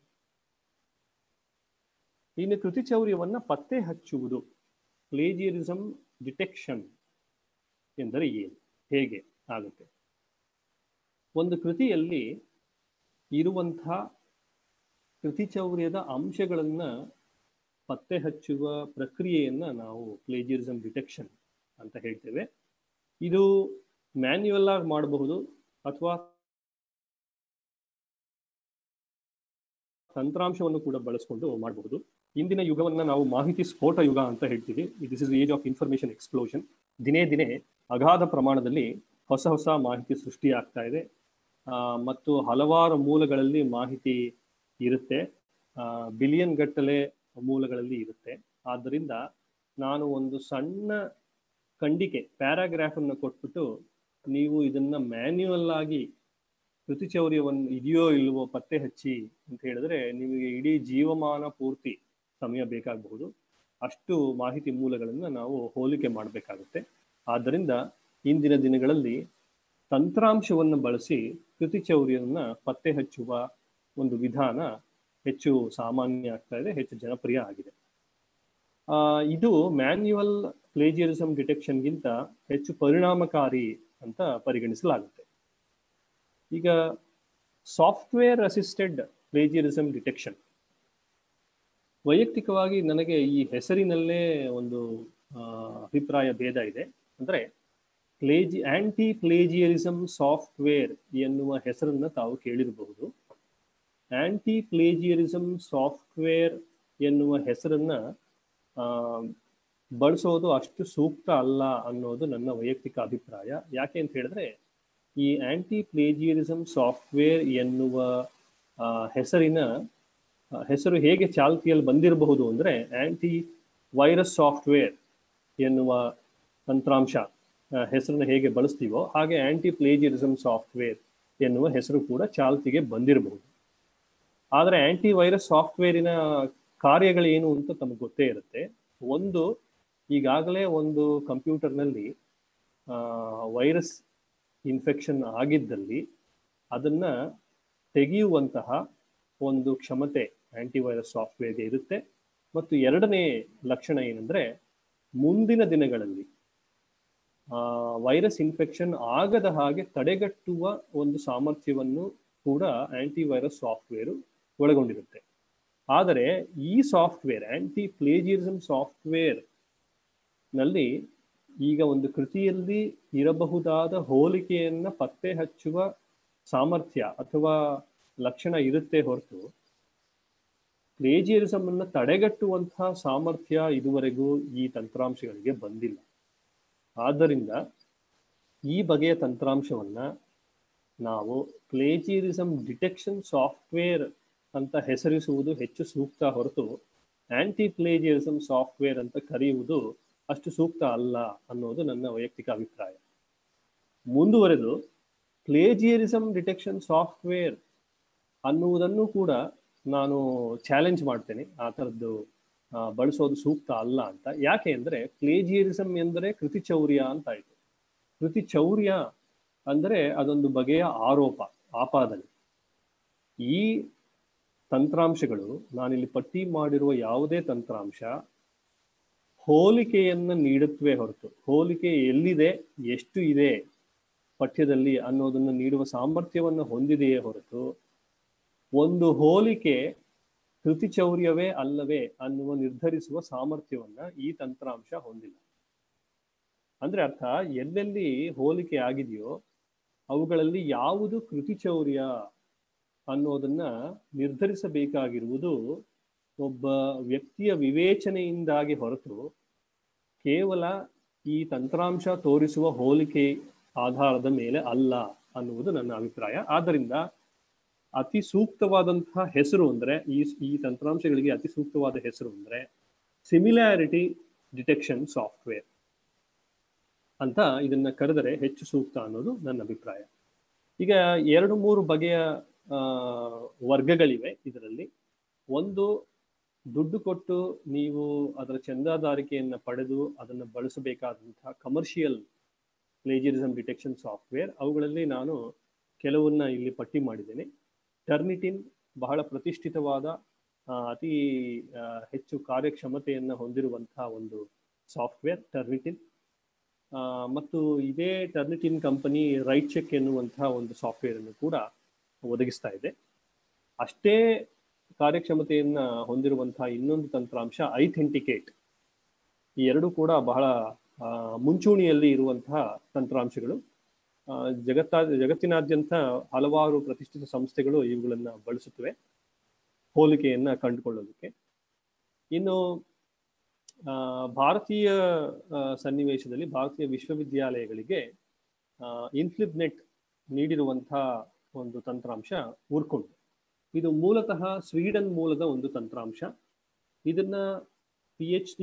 ಇನ್ನು ಕೃತಿಚೌರ್ಯವನ್ನ ಪತ್ತೆ ಹಚ್ಚುವುದು, ಪ್ಲೇಜಿಯರಿಸಮ್ ಡಿಟೆಕ್ಷನ್ ಎಂದರೆ ಏನು, ಹೇಗೆ ಆಗುತ್ತೆ? ಒಂದು ಕೃತಿಯಲ್ಲಿ ಇರುವಂತಹ ಕೃತಿಚೌರ್ಯದ ಅಂಶಗಳನ್ನ ಪತ್ತೆ ಹಚ್ಚುವ ಪ್ರಕ್ರಿಯೆಯನ್ನ ನಾವು ಪ್ಲೇಜಿಯರಿಸಮ್ ಡಿಟೆಕ್ಷನ್ ಅಂತ ಹೇಳ್ತೇವೆ. ಇದು ಮ್ಯಾನ್ಯುಯಲ್ ಆಗಿ ಮಾಡಬಹುದು ಅಥವಾ ತಂತ್ರಾಂಶವನ್ನು ಕೂಡ ಬಳಸಿಕೊಂಡು ಮಾಡಬಹುದು. ಇಂದಿನ ಯುಗವನ್ನ ನಾವು ಮಾಹಿತಿ ಸ್ಫೋಟ ಯುಗ ಅಂತ ಹೇಳ್ತೀವಿ. This is age of information explosion. ದಿನೇ ದಿನೇ ಅಗಾಧ ಪ್ರಮಾಣದಲ್ಲಿ ಹೊಸ ಹೊಸ ಮಾಹಿತಿ ಸೃಷ್ಟಿಯಾಗ್ತಾ ಇದೆ ಮತ್ತು ಹಲವಾರು ಮೂಲಗಳಲ್ಲಿ ಮಾಹಿತಿ ಇರುತ್ತೆ, ಬಿಲಿಯನ್ ಗಟ್ಟಲೆ ಮೂಲಗಳಲ್ಲಿ ಇರುತ್ತೆ. ಆದ್ದರಿಂದ ನಾನು ಒಂದು ಸಣ್ಣ ಖಂಡಿಕೆ ಪ್ಯಾರಾಗ್ರಾಫ್ ಅನ್ನು ಕೊಟ್ಬಿಟ್ಟು ನೀವು ಇದನ್ನ ಮ್ಯಾನ್ಯುಯಲ್ ಆಗಿ ಕೃತಿಚೌರ್ಯವನ್ನು ಇದೆಯೋ ಇಲ್ವೋ ಪತ್ತೆ ಹಚ್ಚಿ ಅಂತ ಹೇಳಿದ್ರೆ ನಿಮಗೆ ಇಡೀ ಜೀವಮಾನ ಪೂರ್ತಿ ಸಮಯ ಬೇಕಾಗಬಹುದು. ಅಷ್ಟು ಮಾಹಿತಿ ಮೂಲಗಳನ್ನು ನಾವು ಹೋಲಿಕೆ ಮಾಡಬೇಕಾಗುತ್ತೆ. ಆದ್ದರಿಂದ ಇಂದಿನ ದಿನಗಳಲ್ಲಿ ತಂತ್ರಾಂಶವನ್ನು ಬಳಸಿ ಕೃತಿಚೌರ್ಯವನ್ನು ಪತ್ತೆ ಹಚ್ಚುವ ಒಂದು ವಿಧಾನ ಹೆಚ್ಚು ಸಾಮಾನ್ಯ ಆಗ್ತಾ ಇದೆ, ಹೆಚ್ಚು ಜನಪ್ರಿಯ ಆಗಿದೆ. ಇದು ಮ್ಯಾನ್ಯುಯಲ್ ಪ್ಲೇಜಿಯರಿಸಮ್ ಡಿಟೆಕ್ಷನ್ಗಿಂತ ಹೆಚ್ಚು ಪರಿಣಾಮಕಾರಿ ಅಂತ ಪರಿಗಣಿಸಲಾಗುತ್ತೆ. ಈಗ ಸಾಫ್ಟ್ವೇರ್ ಅಸಿಸ್ಟೆಡ್ ಪ್ಲೇಜಿಯರಿಸಮ್ ಡಿಟೆಕ್ಷನ್, ವೈಯಕ್ತಿಕವಾಗಿ ನನಗೆ ಈ ಹೆಸರಿನಲ್ಲೇ ಒಂದು ಅಭಿಪ್ರಾಯ ಭೇದ ಇದೆ. ಅಂದರೆ ಆಂಟಿ ಪ್ಲೇಜಿಯರಿಸಮ್ ಸಾಫ್ಟ್ವೇರ್ ಎನ್ನುವ ಹೆಸರನ್ನು ತಾವು ಕೇಳಿರಬಹುದು. ಆಂಟಿ ಪ್ಲೇಜಿಯರಿಸಮ್ ಸಾಫ್ಟ್ವೇರ್ ಎನ್ನುವ ಹೆಸರನ್ನ ಬಳಸೋದು ಅಷ್ಟು ಸೂಕ್ತ ಅಲ್ಲ ಅನ್ನೋದು ನನ್ನ ವೈಯಕ್ತಿಕ ಅಭಿಪ್ರಾಯ. ಯಾಕೆ ಅಂತ ಹೇಳಿದ್ರೆ ಈ ಆಂಟಿ ಪ್ಲೇಜಿಯರಿಸಮ್ ಸಾಫ್ಟ್ವೇರ್ ಎನ್ನುವ ಹೆಸರು ಹೇಗೆ ಚಾಲ್ತಿಯಲ್ಲಿ ಬಂದಿರಬಹುದು ಅಂದರೆ, ಆಂಟಿ ವೈರಸ್ ಸಾಫ್ಟ್ವೇರ್ ಎನ್ನುವ ತಂತ್ರಾಂಶ ಹೆಸರನ್ನ ಹೇಗೆ ಬಳಸ್ತೀವೋ ಹಾಗೆ ಆಂಟಿ ಪ್ಲೇಜಿಯರಿಸಮ್ ಸಾಫ್ಟ್ವೇರ್ ಎನ್ನುವ ಹೆಸರು ಕೂಡ ಚಾಲ್ತಿಗೆ ಬಂದಿರಬಹುದು. ಆದರೆ ಆಂಟಿ ವೈರಸ್ ಸಾಫ್ಟ್ವೇರಿನ ಕಾರ್ಯಗಳೇನು ಅಂತ ತಮಗೆ ಗೊತ್ತೇ ಇರುತ್ತೆ. ಒಂದು, ಈಗಾಗಲೇ ಒಂದು ಕಂಪ್ಯೂಟರ್ನಲ್ಲಿ ವೈರಸ್ ಇನ್ಫೆಕ್ಷನ್ ಆಗಿದ್ದಲ್ಲಿ ಅದನ್ನ ತೆಗೆಯುವಂತಹ ಒಂದು ಕ್ಷಮತೆ ಆಂಟಿವೈರಸ್ ಸಾಫ್ಟ್ವೇರ್ಗೆ ಇರುತ್ತೆ. ಮತ್ತು ಎರಡನೇ ಲಕ್ಷಣ ಏನಂದ್ರೆ, ಮುಂದಿನ ದಿನಗಳಲ್ಲಿ ವೈರಸ್ ಇನ್ಫೆಕ್ಷನ್ ಆಗದ ಹಾಗೆ ತಡೆಗಟ್ಟುವ ಒಂದು ಸಾಮರ್ಥ್ಯವನ್ನು ಕೂಡ ಆಂಟಿವೈರಸ್ ಸಾಫ್ಟ್ವೇರು ಒಳಗೊಂಡಿರುತ್ತೆ. ಆದರೆ ಈ ಸಾಫ್ಟ್ವೇರ್ ಆಂಟಿ ಪ್ಲೇಜಿಯರಿಸಮ್ ಸಾಫ್ಟ್ವೇರ್ ನಲ್ಲಿ ಈಗ ಒಂದು ಕೃತಿಯಲ್ಲಿ ಇರಬಹುದಾದ ಹೋಲಿಕೆಯನ್ನ ಪತ್ತೆ ಹಚ್ಚುವ ಸಾಮರ್ಥ್ಯ ಅಥವಾ ಲಕ್ಷಣ ಇರುತ್ತೆ ಹೊರತು ಪ್ಲೇಜಿಯರಿಸಮ್ ಅನ್ನು ತಡೆಗಟ್ಟುವಂತಹ ಸಾಮರ್ಥ್ಯ ಇದುವರೆಗೂ ಈ ತಂತ್ರಾಂಶಗಳಿಗೆ ಬಂದಿಲ್ಲ. ಆದ್ದರಿಂದ ಈ ಬಗೆಯ ತಂತ್ರಾಂಶವನ್ನ ನಾವು ಪ್ಲೇಜಿಯರಿಸಮ್ ಡಿಟೆಕ್ಷನ್ ಸಾಫ್ಟ್ವೇರ್ ಅಂತ ಹೆಸರಿಸುವುದು ಹೆಚ್ಚು ಸೂಕ್ತ ಹೊರತು ಆಂಟಿ ಪ್ಲೇಜಿಯರಿಸಮ್ ಸಾಫ್ಟ್ವೇರ್ ಅಂತ ಕರೆಯುವುದು ಅಷ್ಟು ಸೂಕ್ತ ಅಲ್ಲ ಅನ್ನೋದು ನನ್ನ ವೈಯಕ್ತಿಕ ಅಭಿಪ್ರಾಯ. ಮುಂದುವರೆದು ಪ್ಲೇಜಿಯರಿಸಮ್ ಡಿಟೆಕ್ಷನ್ ಸಾಫ್ಟ್ವೇರ್ ಅನ್ನುವುದನ್ನು ಕೂಡ ನಾನು ಚಾಲೆಂಜ್ ಮಾಡ್ತೇನೆ. ಆ ಥರದ್ದು ಬಳಸೋದು ಸೂಕ್ತ ಅಲ್ಲ ಅಂತ. ಯಾಕೆ ಅಂದರೆ ಪ್ಲೇಜಿಯರಿಸಮ್ ಎಂದರೆ ಕೃತಿಚೌರ್ಯ ಅಂತ ಆಯಿತು. ಕೃತಿಚೌರ್ಯ ಅಂದರೆ ಅದೊಂದು ಬಗೆಯ ಆರೋಪ, ಆಪಾದನೆ. ಈ ತಂತ್ರಾಂಶಗಳು, ನಾನಿಲ್ಲಿ ಪಟ್ಟಿ ಮಾಡಿರುವ ಯಾವುದೇ ತಂತ್ರಾಂಶ ಹೋಲಿಕೆಯನ್ನು ನೀಡುತ್ತವೆ ಹೊರತು, ಹೋಲಿಕೆ ಎಲ್ಲಿದೆ, ಎಷ್ಟು ಇದೆ ಪಠ್ಯದಲ್ಲಿ ಅನ್ನೋದನ್ನು ನೀಡುವ ಸಾಮರ್ಥ್ಯವನ್ನು ಹೊಂದಿದೆಯೇ ಹೊರತು ಒಂದು ಹೋಲಿಕೆ ಕೃತಿಚೌರ್ಯವೇ ಅಲ್ಲವೇ ಅನ್ನುವ ನಿರ್ಧರಿಸುವ ಸಾಮರ್ಥ್ಯವನ್ನ ಈ ತಂತ್ರಾಂಶ ಹೊಂದಿಲ್ಲ. ಅಂದ್ರೆ ಅರ್ಥ, ಎಲ್ಲೆಲ್ಲಿ ಹೋಲಿಕೆ ಆಗಿದೆಯೋ ಅವುಗಳಲ್ಲಿ ಯಾವುದು ಕೃತಿಚೌರ್ಯ ಅನ್ನೋದನ್ನ ನಿರ್ಧರಿಸಬೇಕಾಗಿರುವುದು ಒಬ್ಬ ವ್ಯಕ್ತಿಯ ವಿವೇಚನೆಯಿಂದಾಗಿ ಹೊರತು ಕೇವಲ ಈ ತಂತ್ರಾಂಶ ತೋರಿಸುವ ಹೋಲಿಕೆ ಆಧಾರದ ಮೇಲೆ ಅಲ್ಲ ಅನ್ನುವುದು ನನ್ನ ಅಭಿಪ್ರಾಯ. ಆದ್ದರಿಂದ ಅತಿ ಸೂಕ್ತವಾದಂತಹ ಹೆಸರು ಅಂದ್ರೆ, ಈ ತಂತ್ರಾಂಶಗಳಿಗೆ ಅತಿ ಸೂಕ್ತವಾದ ಹೆಸರು ಅಂದ್ರೆ ಸಿಮಿಲಾರಿಟಿ ಡಿಟೆಕ್ಷನ್ ಸಾಫ್ಟ್ವೇರ್ ಅಂತ ಇದನ್ನ ಕರೆದರೆ ಹೆಚ್ಚು ಸೂಕ್ತ ಅನ್ನೋದು ನನ್ನ ಅಭಿಪ್ರಾಯ. ಈಗ 2-3 ಬಗೆಯ ವರ್ಗಗಳಿವೆ ಇದರಲ್ಲಿ. ಒಂದು, ದುಡ್ಡು ಕೊಟ್ಟು ನೀವು ಅದರ ಚಂದಾದಾರಿಕೆಯನ್ನು ಪಡೆದು ಅದನ್ನು ಬಳಸಬೇಕಾದಂತಹ ಕಮರ್ಷಿಯಲ್ ಪ್ಲೇಜಿಯರಿಸಮ್ ಡಿಟೆಕ್ಷನ್ ಸಾಫ್ಟ್ವೇರ್. ಅವುಗಳಲ್ಲಿ ನಾನು ಕೆಲವನ್ನ ಇಲ್ಲಿ ಪಟ್ಟಿ ಮಾಡಿದ್ದೇನೆ. ಟರ್ನಿಟಿನ್ ಬಹಳ ಪ್ರತಿಷ್ಠಿತವಾದ ಅತಿ ಹೆಚ್ಚು ಕಾರ್ಯಕ್ಷಮತೆಯನ್ನು ಹೊಂದಿರುವಂತಹ ಒಂದು ಸಾಫ್ಟ್ವೇರ್ ಟರ್ನಿಟಿನ್. ಮತ್ತು ಇದೇ ಟರ್ನಿಟಿನ್ ಕಂಪನಿ ರೈಟ್ ಚೆಕ್ ಎನ್ನುವಂತಹ ಒಂದು ಸಾಫ್ಟ್ವೇರ್ ಅನ್ನು ಕೂಡ ಒದಗಿಸ್ತಾ ಇದೆ. ಅಷ್ಟೇ ಕಾರ್ಯಕ್ಷಮತೆಯನ್ನು ಹೊಂದಿರುವಂತಹ ಇನ್ನೊಂದು ತಂತ್ರಾಂಶ ಐಥೆಂಟಿಕೇಟ್. ಈ ಎರಡೂ ಕೂಡ ಬಹಳ ಮುಂಚೂಣಿಯಲ್ಲಿ ಇರುವಂತಹ ತಂತ್ರಾಂಶಗಳು. ಜಗತ್ತಿನಾದ್ಯಂತ ಹಲವಾರು ಪ್ರತಿಷ್ಠಿತ ಸಂಸ್ಥೆಗಳು ಇವುಗಳನ್ನ ಬಳಸುತ್ತವೆ ಹೋಲಿಕೆಯನ್ನ ಕಂಡುಕೊಳ್ಳೋದಕ್ಕೆ. ಇನ್ನು ಭಾರತೀಯ ಸನ್ನಿವೇಶದಲ್ಲಿ ಭಾರತೀಯ ವಿಶ್ವವಿದ್ಯಾಲಯಗಳಿಗೆ ಇನ್ಫ್ಲಿಬ್ನೆಟ್ ನೀಡಿರುವಂತಹ ಒಂದು ತಂತ್ರಾಂಶ ಉರ್ಕುಂಡ್. ಇದು ಮೂಲತಃ ಸ್ವೀಡನ್ ಮೂಲದ ಒಂದು ತಂತ್ರಾಂಶ. ಇದನ್ನ PhD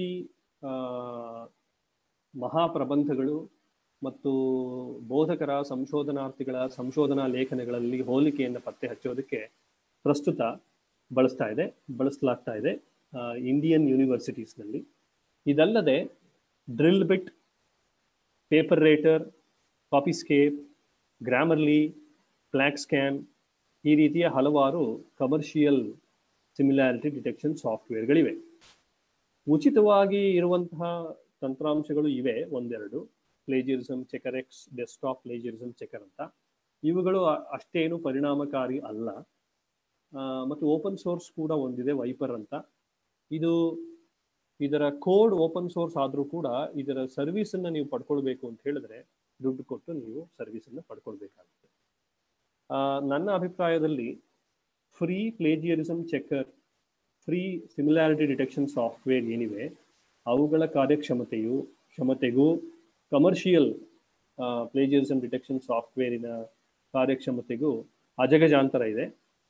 ಮಹಾಪ್ರಬಂಧಗಳು ಮತ್ತು ಬೋಧಕರ ಸಂಶೋಧನಾರ್ಥಿಗಳ ಸಂಶೋಧನಾ ಲೇಖನಗಳಲ್ಲಿ ಹೋಲಿಕೆಯನ್ನು ಪತ್ತೆ ಹಚ್ಚೋದಕ್ಕೆ ಪ್ರಸ್ತುತ ಬಳಸಲಾಗ್ತಾ ಇದೆ ಇಂಡಿಯನ್ ಯೂನಿವರ್ಸಿಟೀಸ್ನಲ್ಲಿ. ಇದಲ್ಲದೆ DrillBit, PaperRater, Copyscape, Grammarly, PlagScan ಈ ರೀತಿಯ ಹಲವಾರು ಕಮರ್ಷಿಯಲ್ ಸಿಮಿಲಾರಿಟಿ ಡಿಟೆಕ್ಷನ್ ಸಾಫ್ಟ್ವೇರ್ಗಳಿವೆ. ಉಚಿತವಾಗಿ ಇರುವಂತಹ ತಂತ್ರಾಂಶಗಳು ಇವೆ ಒಂದೆರಡು. Plagiarism checker X, desktop plagiarism checker ಅಂತ. ಇವುಗಳು ಅಷ್ಟೇನು ಪರಿಣಾಮಕಾರಿ ಅಲ್ಲ. ಮತ್ತು ಓಪನ್ ಸೋರ್ಸ್ ಕೂಡ ಒಂದಿದೆ, ವೈಪರ್ ಅಂತ. ಇದರ ಕೋಡ್ ಓಪನ್ ಸೋರ್ಸ್ ಆದರೂ ಕೂಡ ಇದರ ಸರ್ವಿಸನ್ನು ನೀವು ಪಡ್ಕೊಳ್ಬೇಕು ಅಂತ ಹೇಳಿದ್ರೆ ದುಡ್ಡು ಕೊಟ್ಟು ನೀವು ಸರ್ವಿಸನ್ನು ಪಡ್ಕೊಳ್ಬೇಕಾಗುತ್ತೆ. ನನ್ನ ಅಭಿಪ್ರಾಯದಲ್ಲಿ free plagiarism checker, free similarity detection software ಏನಿವೆ ಅವುಗಳ ಕ್ಷಮತೆಗೂ ಕಮರ್ಷಿಯಲ್ ಪ್ಲೇಜಿಯರಿಸಮ್ ಡಿಟೆಕ್ಷನ್ ಸಾಫ್ಟ್ವೇರಿನ ಕಾರ್ಯಕ್ಷಮತೆಗೂ ಅಜಗಜಾಂತರ ಇದೆ.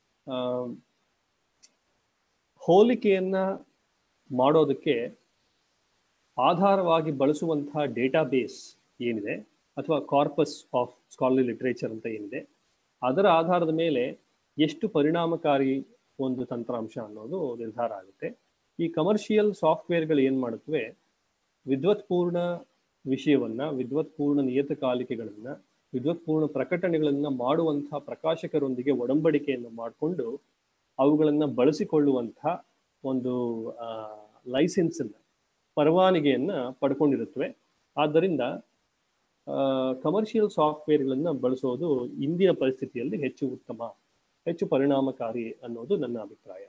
ಹೋಲಿಕೆಯನ್ನ ಮಾಡೋದಕ್ಕೆ ಆಧಾರವಾಗಿ ಬಳಸುವಂತಹ ಡೇಟಾಬೇಸ್ ಏನಿದೆ ಅಥವಾ ಕಾರ್ಪಸ್ ಆಫ್ ಸ್ಕಾಲರ್ಲಿ ಲಿಟ್ರೇಚರ್ ಅಂತ ಏನಿದೆ ಅದರ ಆಧಾರದ ಮೇಲೆ ಎಷ್ಟು ಪರಿಣಾಮಕಾರಿ ಒಂದು ತಂತ್ರಾಂಶ ಅನ್ನೋದು ನಿರ್ಧಾರ ಆಗುತ್ತೆ. ಈ ಕಮರ್ಷಿಯಲ್ ಸಾಫ್ಟ್ವೇರ್ಗಳು ಏನು ಮಾಡುತ್ತವೆ, ವಿದ್ವತ್ಪೂರ್ಣ ವಿಷಯವನ್ನ, ವಿದ್ವತ್ಪೂರ್ಣ ನಿಯತಕಾಲಿಕೆಗಳನ್ನ, ವಿದ್ವತ್ಪೂರ್ಣ ಪ್ರಕಟಣೆಗಳನ್ನ ಮಾಡುವಂತಹ ಪ್ರಕಾಶಕರೊಂದಿಗೆ ಒಡಂಬಡಿಕೆಯನ್ನು ಮಾಡಿಕೊಂಡು ಅವುಗಳನ್ನು ಬಳಸಿಕೊಳ್ಳುವಂತಹ ಒಂದು ಲೈಸೆನ್ಸನ್ನು, ಪರವಾನಗಿಯನ್ನ ಪಡ್ಕೊಂಡಿರುತ್ತವೆ. ಆದ್ದರಿಂದ ಕಮರ್ಷಿಯಲ್ ಸಾಫ್ಟ್ವೇರ್ಗಳನ್ನು ಬಳಸೋದು ಇಂದಿನ ಪರಿಸ್ಥಿತಿಯಲ್ಲಿ ಹೆಚ್ಚು ಉತ್ತಮ, ಹೆಚ್ಚು ಪರಿಣಾಮಕಾರಿ ಅನ್ನೋದು ನನ್ನ ಅಭಿಪ್ರಾಯ.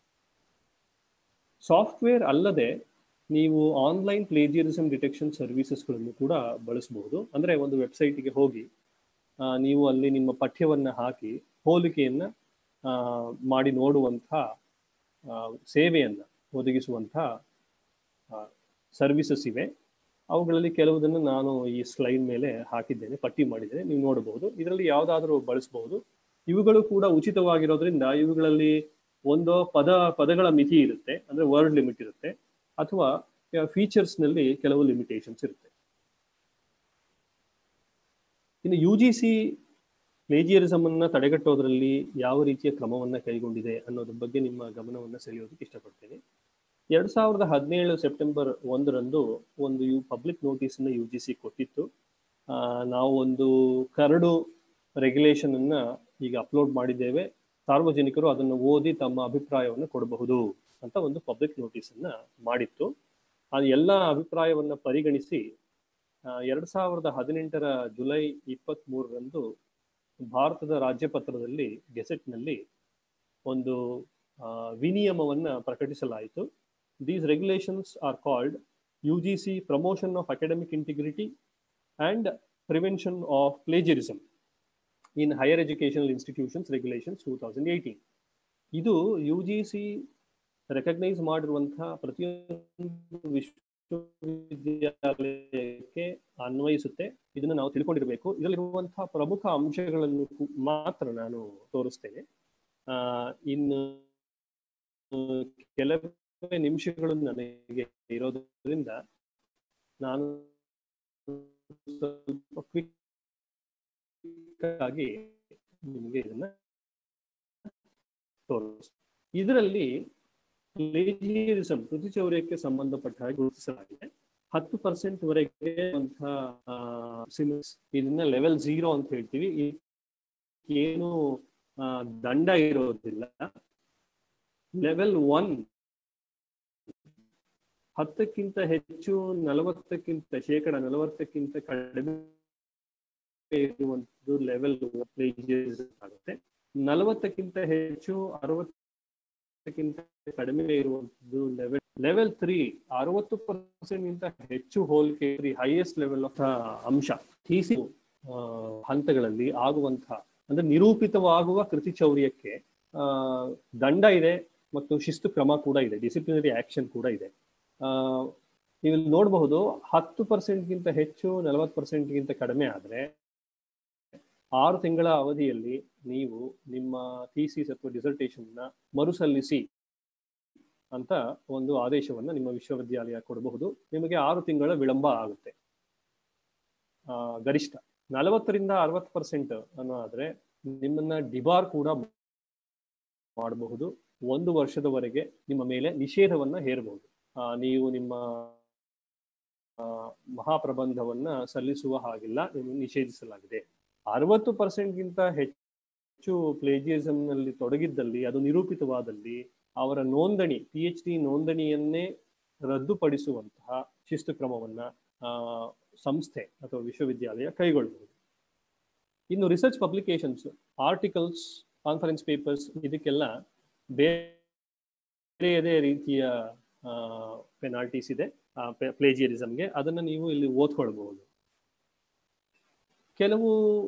ಸಾಫ್ಟ್ವೇರ್ ಅಲ್ಲದೆ ನೀವು ಆನ್ಲೈನ್ ಪ್ಲೇಜಿಯರಿಸಮ್ ಡಿಟೆಕ್ಷನ್ ಸರ್ವಿಸಸ್ಗಳನ್ನು ಕೂಡ ಬಳಸಬಹುದು. ಅಂದರೆ ಒಂದು ವೆಬ್ಸೈಟ್ಗೆ ಹೋಗಿ ನೀವು ಅಲ್ಲಿ ನಿಮ್ಮ ಪಠ್ಯವನ್ನು ಹಾಕಿ ಹೋಲಿಕೆಯನ್ನು ಮಾಡಿ ನೋಡುವಂಥ ಸೇವೆಯನ್ನು ಒದಗಿಸುವಂಥ ಸರ್ವಿಸಸ್ ಇವೆ. ಅವುಗಳಲ್ಲಿ ಕೆಲವುದನ್ನು ನಾನು ಈ ಸ್ಲೈಡ್ ಮೇಲೆ ಹಾಕಿದ್ದೇನೆ, ಪಟ್ಟಿ ಮಾಡಿದ್ದೇನೆ, ನೀವು ನೋಡಬಹುದು. ಇದರಲ್ಲಿ ಯಾವುದಾದ್ರೂ ಬಳಸಬಹುದು. ಇವುಗಳು ಕೂಡ ಉಚಿತವಾಗಿರೋದ್ರಿಂದ ಇವುಗಳಲ್ಲಿ ಒಂದು ಪದಗಳ ಮಿತಿ ಇರುತ್ತೆ, ಅಂದ್ರೆ ವರ್ಡ್ ಲಿಮಿಟ್ ಇರುತ್ತೆ, ಅಥವಾ ಫೀಚರ್ಸ್ನಲ್ಲಿ ಕೆಲವು ಲಿಮಿಟೇಷನ್ಸ್ ಇರುತ್ತೆ. ಇನ್ನು UGC ಪ್ಲೇಜಿಯರಿಸಮ್ ಅನ್ನ ತಡೆಗಟ್ಟೋದ್ರಲ್ಲಿ ಯಾವ ರೀತಿಯ ಕ್ರಮವನ್ನ ಕೈಗೊಂಡಿದೆ ಅನ್ನೋದ್ರ ಬಗ್ಗೆ ನಿಮ್ಮ ಗಮನವನ್ನು ಸೆಳೆಯೋದಕ್ಕೆ ಇಷ್ಟಪಡ್ತೇನೆ. 2017 ಸೆಪ್ಟೆಂಬರ್ 1ರಂದು ಒಂದು ಪಬ್ಲಿಕ್ ನೋಟಿಸ್ ಅನ್ನ UGC ಕೊಟ್ಟಿತ್ತು. ನಾವು ಒಂದು ಕರಡು ರೆಗ್ಯುಲೇಷನ್ ಅನ್ನ ಈಗ ಅಪ್ಲೋಡ್ ಮಾಡಿದ್ದೇವೆ, ಸಾರ್ವಜನಿಕರು ಅದನ್ನು ಓದಿ ತಮ್ಮ ಅಭಿಪ್ರಾಯವನ್ನು ಕೊಡಬಹುದು ಅಂತ ಒಂದು ಪಬ್ಲಿಕ್ ನೋಟಿಸ್ ಅನ್ನ ಮಾಡಿತ್ತು. ಅದು ಎಲ್ಲ ಅಭಿಪ್ರಾಯವನ್ನ ಪರಿಗಣಿಸಿ 2018 ಜುಲೈ 23ರಂದು ಭಾರತದ ರಾಜ್ಯಪತ್ರದಲ್ಲಿ ಗೆಸೆಟ್ನಲ್ಲಿ ಒಂದು ವಿನಿಯಮವನ್ನ ಪ್ರಕಟಿಸಲಾಯಿತು. These regulations are called UGC Promotion of Academic Integrity and Prevention of Plagiarism in Higher Educational Institutions Regulations 2018. ಇದು UGC ರೆಕಗ್ನೈಸ್ ಮಾಡಿರುವಂತಹ ಪ್ರತಿಯೊಂದು ವಿಶ್ವವಿದ್ಯಾಲಯಕ್ಕೆ ಅನ್ವಯಿಸುತ್ತೆ. ಇದನ್ನು ನಾವು ತಿಳ್ಕೊಂಡಿರಬೇಕು. ಇದರಲ್ಲಿರುವಂತಹ ಪ್ರಮುಖ ಅಂಶಗಳನ್ನು ಮಾತ್ರ ನಾನು ತೋರಿಸ್ತೇನೆ. ಇನ್ನು ಕೆಲವೇ ನಿಮಿಷಗಳು ನನಗೆ ಇರೋದ್ರಿಂದ ನಾನು ಸ್ವಲ್ಪ ಕ್ವಿಕ್ ಆಗಿ ನಿಮಗೆ ಇದನ್ನ ತೋರಿಸ್ತೇನೆ. ಇದರಲ್ಲಿ ಪ್ಲೇಜಿಯರಿಸಂ, ಕೃತಿಚೌರ್ಯಕ್ಕೆ ಸಂಬಂಧಪಟ್ಟ ಹಾಗೆ ಗುರುತಿಸಲಾಗಿದೆ. 10% ವರೆಗೆ ಇದನ್ನ ಲೆವೆಲ್ 0 ಅಂತ ಹೇಳ್ತೀವಿ. ಏನು ದಂಡ ಇರೋದಿಲ್ಲ. ಲೆವೆಲ್ 1 10ಕ್ಕಿಂತ ಹೆಚ್ಚು, 40% ಕಡಿಮೆ ಇರುವಂತದ್ದು ಲೆವೆಲ್ ಪ್ಲೇಜಿಯರಿಸಂ ಆಗುತ್ತೆ. 40ಕ್ಕಿಂತ ಹೆಚ್ಚು, ಕಡಿಮೆ ಇರುವಂತದ್ದು ಲೆವೆಲ್ 3 60%ಗಿಂತ ಹೆಚ್ಚು ಹೋಲಿಕೆ ಹೈಯೆಸ್ಟ್ ಲೆವೆಲ್ ಆಫ್ ಅಂಶ ಟಿಸಿ ಹಂತಗಳಲ್ಲಿ ಆಗುವಂತಹ ಅಂದ್ರೆ ನಿರೂಪಿತವಾಗುವ ಕೃತಿ ಚೌರ್ಯಕ್ಕೆ ದಂಡ ಇದೆ ಮತ್ತು ಶಿಸ್ತು ಕ್ರಮ ಕೂಡ ಇದೆ, ಡಿಸಿಪ್ಲಿನರಿ ಆಕ್ಷನ್ ಕೂಡ ಇದೆ. ನೀವು ನೋಡಬಹುದು 10%ಗಿಂತ ಹೆಚ್ಚು 40%ಗಿಂತ ಕಡಿಮೆ ಆದ್ರೆ 6 ತಿಂಗಳ ಅವಧಿಯಲ್ಲಿ ನೀವು ನಿಮ್ಮ ಥೀಸಿಸ್ ಅಥವಾ ಡಿಸರ್ಟೇಷನ್ ನ ಮರುಸಲ್ಲಿಸಿ ಅಂತ ಒಂದು ಆದೇಶವನ್ನ ನಿಮ್ಮ ವಿಶ್ವವಿದ್ಯಾಲಯ ಕೊಡಬಹುದು. ನಿಮಗೆ 6 ತಿಂಗಳ ವಿಳಂಬ ಆಗುತ್ತೆ ಗರಿಷ್ಠ. 40ರಿಂದ 60% ಅನ್ನೋದಾದ್ರೆ ನಿಮ್ಮನ್ನ ಡಿಬಾರ್ ಕೂಡ ಮಾಡಬಹುದು. 1 ವರ್ಷದವರೆಗೆ ನಿಮ್ಮ ಮೇಲೆ ನಿಷೇಧವನ್ನ ಹೇರಬಹುದು. ನೀವು ನಿಮ್ಮ ಮಹಾಪ್ರಬಂಧವನ್ನ ಸಲ್ಲಿಸುವ ಹಾಗಿಲ್ಲ, ನಿಮಗೆ ನಿಷೇಧಿಸಲಾಗಿದೆ. 60%ಗಿಂತ ಹೆಚ್ಚು ಪ್ಲೇಜಿಯರಿಸಂ ನಲ್ಲಿ ತೊಡಗಿದ್ದಲ್ಲಿ, ಅದು ನಿರೂಪಿತವಾದಲ್ಲಿ ಅವರ ನೋಂದಣಿ PhD ನೋಂದಣಿಯನ್ನೇ ರದ್ದುಪಡಿಸುವಂತಹ ಶಿಸ್ತು ಕ್ರಮವನ್ನ ಸಂಸ್ಥೆ ಅಥವಾ ವಿಶ್ವವಿದ್ಯಾಲಯ ಕೈಗೊಳ್ಳಬಹುದು. ಇನ್ನು research publications, articles, conference papers ಇದಕ್ಕೆಲ್ಲ ಬೇರೆಯದೇ ರೀತಿಯ ಪೆನಾಲ್ಟೀಸ್ ಇದೆ ಪ್ಲೇಜಿಯರಿಸಂಗೆ. ಅದನ್ನ ನೀವು ಇಲ್ಲಿ ಓದ್ಕೊಳ್ಬಹುದು. ಕೆಲವು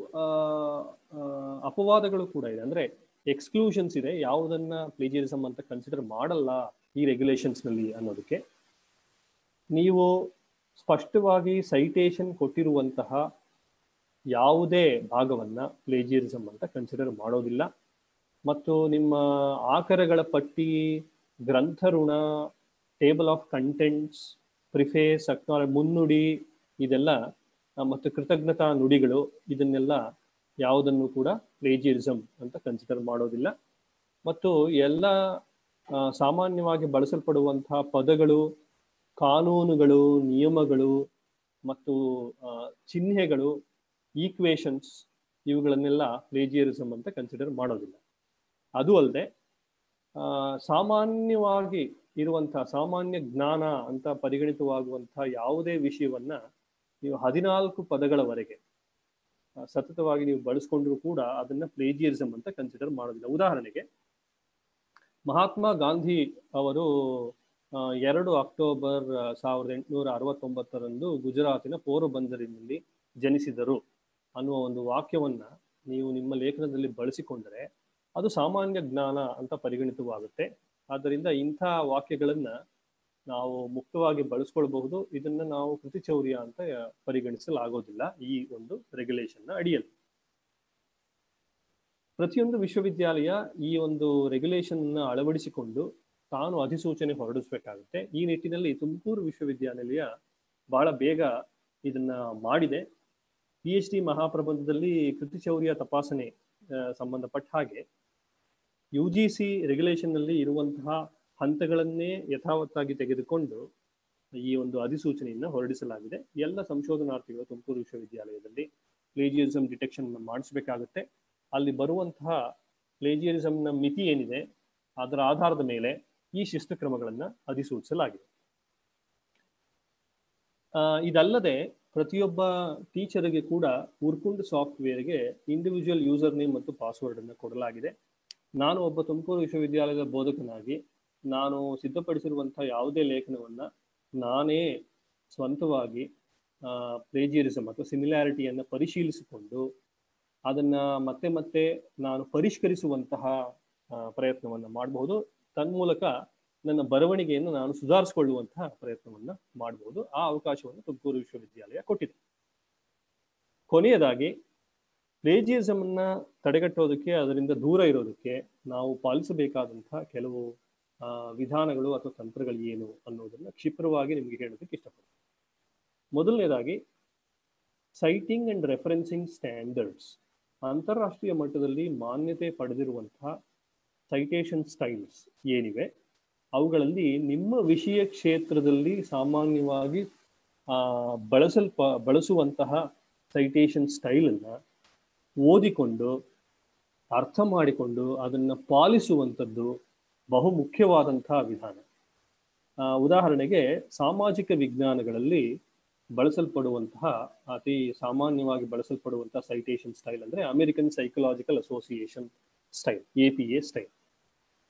ಅಪವಾದಗಳು ಕೂಡ ಇದೆ, ಅಂದ್ರೆ ಎಕ್ಸ್ಕ್ಲೂಷನ್ಸ್ ಇದೆ, ಯಾವುದನ್ನ ಪ್ಲೇಜಿಯರಿಸಂ ಅಂತ ಕನ್ಸಿಡರ್ ಮಾಡಲ್ಲ ಈ ರೆಗ್ಯುಲೇಷನ್ಸ್ ನಲ್ಲಿ ಅನ್ನೋದಕ್ಕೆ. ನೀವು ಸ್ಪಷ್ಟವಾಗಿ ಸೈಟೇಷನ್ ಕೊಟ್ಟಿರುವಂತಹ ಯಾವುದೇ ಭಾಗವನ್ನ ಪ್ಲೇಜಿಯರಿಸಂ ಅಂತ ಕನ್ಸಿಡರ್ ಮಾಡೋದಿಲ್ಲ. ಮತ್ತು ನಿಮ್ಮ ಆಕರಗಳ ಪಟ್ಟಿ, ಗ್ರಂಥ ಋಣ, ಟೇಬಲ್ ಆಫ್ ಕಂಟೆಂಟ್ಸ್, ಪ್ರಿಫೇಸ್, ಮುನ್ನುಡಿ ಇದೆಲ್ಲ ಮತ್ತು ಕೃತಜ್ಞತಾ ನುಡಿಗಳು, ಇದನ್ನೆಲ್ಲ ಯಾವುದನ್ನು ಕೂಡ ಪ್ಲೇಜಿಯರಿಸಂ ಅಂತ ಕನ್ಸಿಡರ್ ಮಾಡೋದಿಲ್ಲ. ಮತ್ತು ಎಲ್ಲ ಸಾಮಾನ್ಯವಾಗಿ ಬಳಸಲ್ಪಡುವಂತಹ ಪದಗಳು, ಕಾನೂನುಗಳು, ನಿಯಮಗಳು ಮತ್ತು ಚಿಹ್ನೆಗಳು, ಈಕ್ವೇಷನ್ಸ್ ಇವುಗಳನ್ನೆಲ್ಲ ಪ್ಲೇಜಿಯರಿಸಂ ಅಂತ ಕನ್ಸಿಡರ್ ಮಾಡೋದಿಲ್ಲ. ಅದು ಅಲ್ಲದೆ ಸಾಮಾನ್ಯವಾಗಿ ಇರುವಂತಹ ಸಾಮಾನ್ಯ ಜ್ಞಾನ ಅಂತ ಪರಿಗಣಿತವಾಗುವಂತಹ ಯಾವುದೇ ವಿಷಯವನ್ನ ನೀವು 14 ಪದಗಳವರೆಗೆ ಸತತವಾಗಿ ನೀವು ಬಳಸ್ಕೊಂಡ್ರು ಕೂಡ ಅದನ್ನ ಪ್ಲೇಜಿಯರಿಸಂ ಅಂತ ಕನ್ಸಿಡರ್ ಮಾಡೋದಿಲ್ಲ. ಉದಾಹರಣೆಗೆ, ಮಹಾತ್ಮ ಗಾಂಧಿ ಅವರು 2 ಅಕ್ಟೋಬರ್ 1869 ಗುಜರಾತಿನ ಪೋರಬಂದರಿನಲ್ಲಿ ಜನಿಸಿದರು ಅನ್ನುವ ಒಂದು ವಾಕ್ಯವನ್ನ ನೀವು ನಿಮ್ಮ ಲೇಖನದಲ್ಲಿ ಬಳಸಿಕೊಂಡರೆ ಅದು ಸಾಮಾನ್ಯ ಜ್ಞಾನ ಅಂತ ಪರಿಗಣಿತವಾಗುತ್ತೆ. ಆದ್ದರಿಂದ ಇಂಥ ವಾಕ್ಯಗಳನ್ನ ನಾವು ಮುಕ್ತವಾಗಿ ಬಳಸ್ಕೊಳ್ಬಹುದು. ಇದನ್ನ ನಾವು ಕೃತಿಚೌರ್ಯ ಅಂತ ಪರಿಗಣಿಸಲಾಗೋದಿಲ್ಲ ಈ ಒಂದು ರೆಗ್ಯುಲೇಷನ್ ನ ಅಡಿಯಲ್ಲಿ. ಪ್ರತಿಯೊಂದು ವಿಶ್ವವಿದ್ಯಾಲಯ ಈ ಒಂದು ರೆಗ್ಯುಲೇಷನ್ ನ ಅಳವಡಿಸಿಕೊಂಡು ತಾನು ಅಧಿಸೂಚನೆ ಹೊರಡಿಸಬೇಕಾಗುತ್ತೆ. ಈ ನಿಟ್ಟಿನಲ್ಲಿ ತುಮಕೂರು ವಿಶ್ವವಿದ್ಯಾನಿಲಯ ಬಹಳ ಬೇಗ ಇದನ್ನ ಮಾಡಿದೆ. PhD ಮಹಾಪ್ರಬಂಧದಲ್ಲಿ ಕೃತಿಚೌರ್ಯ ತಪಾಸಣೆ ಸಂಬಂಧಪಟ್ಟ ಹಾಗೆ UGC ರೆಗ್ಯುಲೇಷನ್ ನಲ್ಲಿ ಇರುವಂತಹ ಹಂತಗಳನ್ನೇ ಯಥಾವತ್ತಾಗಿ ತೆಗೆದುಕೊಂಡು ಈ ಒಂದು ಅಧಿಸೂಚನೆಯನ್ನು ಹೊರಡಿಸಲಾಗಿದೆ. ಎಲ್ಲ ಸಂಶೋಧನಾರ್ಥಿಗಳು ತುಮಕೂರು ವಿಶ್ವವಿದ್ಯಾಲಯದಲ್ಲಿ ಪ್ಲೇಜಿಯರಿಸಂ ಡಿಟೆಕ್ಷನ್ ಮಾಡಿಸಬೇಕಾಗುತ್ತೆ. ಅಲ್ಲಿ ಬರುವಂತಹ ಪ್ಲೇಜಿಯರಿಸಂನ ಮಿತಿ ಏನಿದೆ ಅದರ ಆಧಾರದ ಮೇಲೆ ಈ ಶಿಸ್ತು ಕ್ರಮಗಳನ್ನ ಅಧಿಸೂಚಿಸಲಾಗಿದೆ. ಇದಲ್ಲದೆ ಪ್ರತಿಯೊಬ್ಬ ಟೀಚರ್ಗೆ ಕೂಡ ಉರ್ಕುಂಡ್ ಸಾಫ್ಟ್ವೇರ್ಗೆ ಇಂಡಿವಿಜುವಲ್ ಯೂಸರ್ ನೇಮ್ ಮತ್ತು ಪಾಸ್ವರ್ಡ್ ಅನ್ನು ಕೊಡಲಾಗಿದೆ. ನಾನು ಒಬ್ಬ ತುಮಕೂರು ವಿಶ್ವವಿದ್ಯಾಲಯದ ಬೋಧಕನಾಗಿ ನಾನು ಸಿದ್ಧಪಡಿಸಿರುವಂತಹ ಯಾವುದೇ ಲೇಖನವನ್ನ ನಾನೇ ಸ್ವಂತವಾಗಿ ಪ್ಲೇಜಿಯರಿಸಂ ಅಥವಾ ಸಿಮಿಲಾರಿಟಿಯನ್ನು ಪರಿಶೀಲಿಸಿಕೊಂಡು ಅದನ್ನ ಮತ್ತೆ ಮತ್ತೆ ನಾನು ಪರಿಷ್ಕರಿಸುವಂತಹ ಪ್ರಯತ್ನವನ್ನ ಮಾಡಬಹುದು. ತನ್ಮೂಲಕ ನನ್ನ ಬರವಣಿಗೆಯನ್ನು ನಾನು ಸುಧಾರಿಸಿಕೊಳ್ಳುವಂತಹ ಪ್ರಯತ್ನವನ್ನ ಮಾಡಬಹುದು. ಆ ಅವಕಾಶವನ್ನು ತುಮಕೂರು ವಿಶ್ವವಿದ್ಯಾಲಯ ಕೊಟ್ಟಿದೆ. ಕೊನೆಯದಾಗಿ, ಪ್ಲೇಜಿಯರಿಸಂ ಅನ್ನ ತಡೆಗಟ್ಟೋದಕ್ಕೆ, ಅದರಿಂದ ದೂರ ಇರೋದಕ್ಕೆ ನಾವು ಪಾಲಿಸಬೇಕಾದಂತಹ ಕೆಲವು ವಿಧಾನಗಳು ಅಥವಾ ತಂತ್ರಗಳು ಏನು ಅನ್ನೋದನ್ನ ಕ್ಷಿಪ್ರವಾಗಿ ನಿಮಗೆ ಹೇಳೋದಕ್ಕೆ ಇಷ್ಟಪಡ್ತೀನಿ. ಮೊದಲನೇದಾಗಿ, ಸೈಟಿಂಗ್ ಅಂಡ್ ರೆಫರೆನ್ಸಿಂಗ್ ಸ್ಟ್ಯಾಂಡರ್ಡ್ಸ್. ಅಂತಾರಾಷ್ಟ್ರೀಯ ಮಟ್ಟದಲ್ಲಿ ಮಾನ್ಯತೆ ಪಡೆದಿರುವಂತಹ ಸೈಟೇಷನ್ ಸ್ಟೈಲ್ಸ್ ಏನಿವೆ ಅವುಗಳಲ್ಲಿ ನಿಮ್ಮ ವಿಷಯ ಕ್ಷೇತ್ರದಲ್ಲಿ ಸಾಮಾನ್ಯವಾಗಿ ಬಳಸುವಂತಹ ಸೈಟೇಷನ್ ಸ್ಟೈಲನ್ನು ಓದಿಕೊಂಡು ಅರ್ಥ ಮಾಡಿಕೊಂಡು ಅದನ್ನು ಪಾಲಿಸುವಂಥದ್ದು ಬಹು ಮುಖ್ಯವಾದಂತಹ ವಿಧಾನ. ಉದಾಹರಣೆಗೆ, ಸಾಮಾಜಿಕ ವಿಜ್ಞಾನಗಳಲ್ಲಿ ಬಳಸಲ್ಪಡುವಂತಹ ಅತಿ ಸಾಮಾನ್ಯವಾಗಿ ಬಳಸಲ್ಪಡುವಂತಹ ಸೈಟೇಷನ್ ಸ್ಟೈಲ್ ಅಂದರೆ American Psychological Association style, APA style.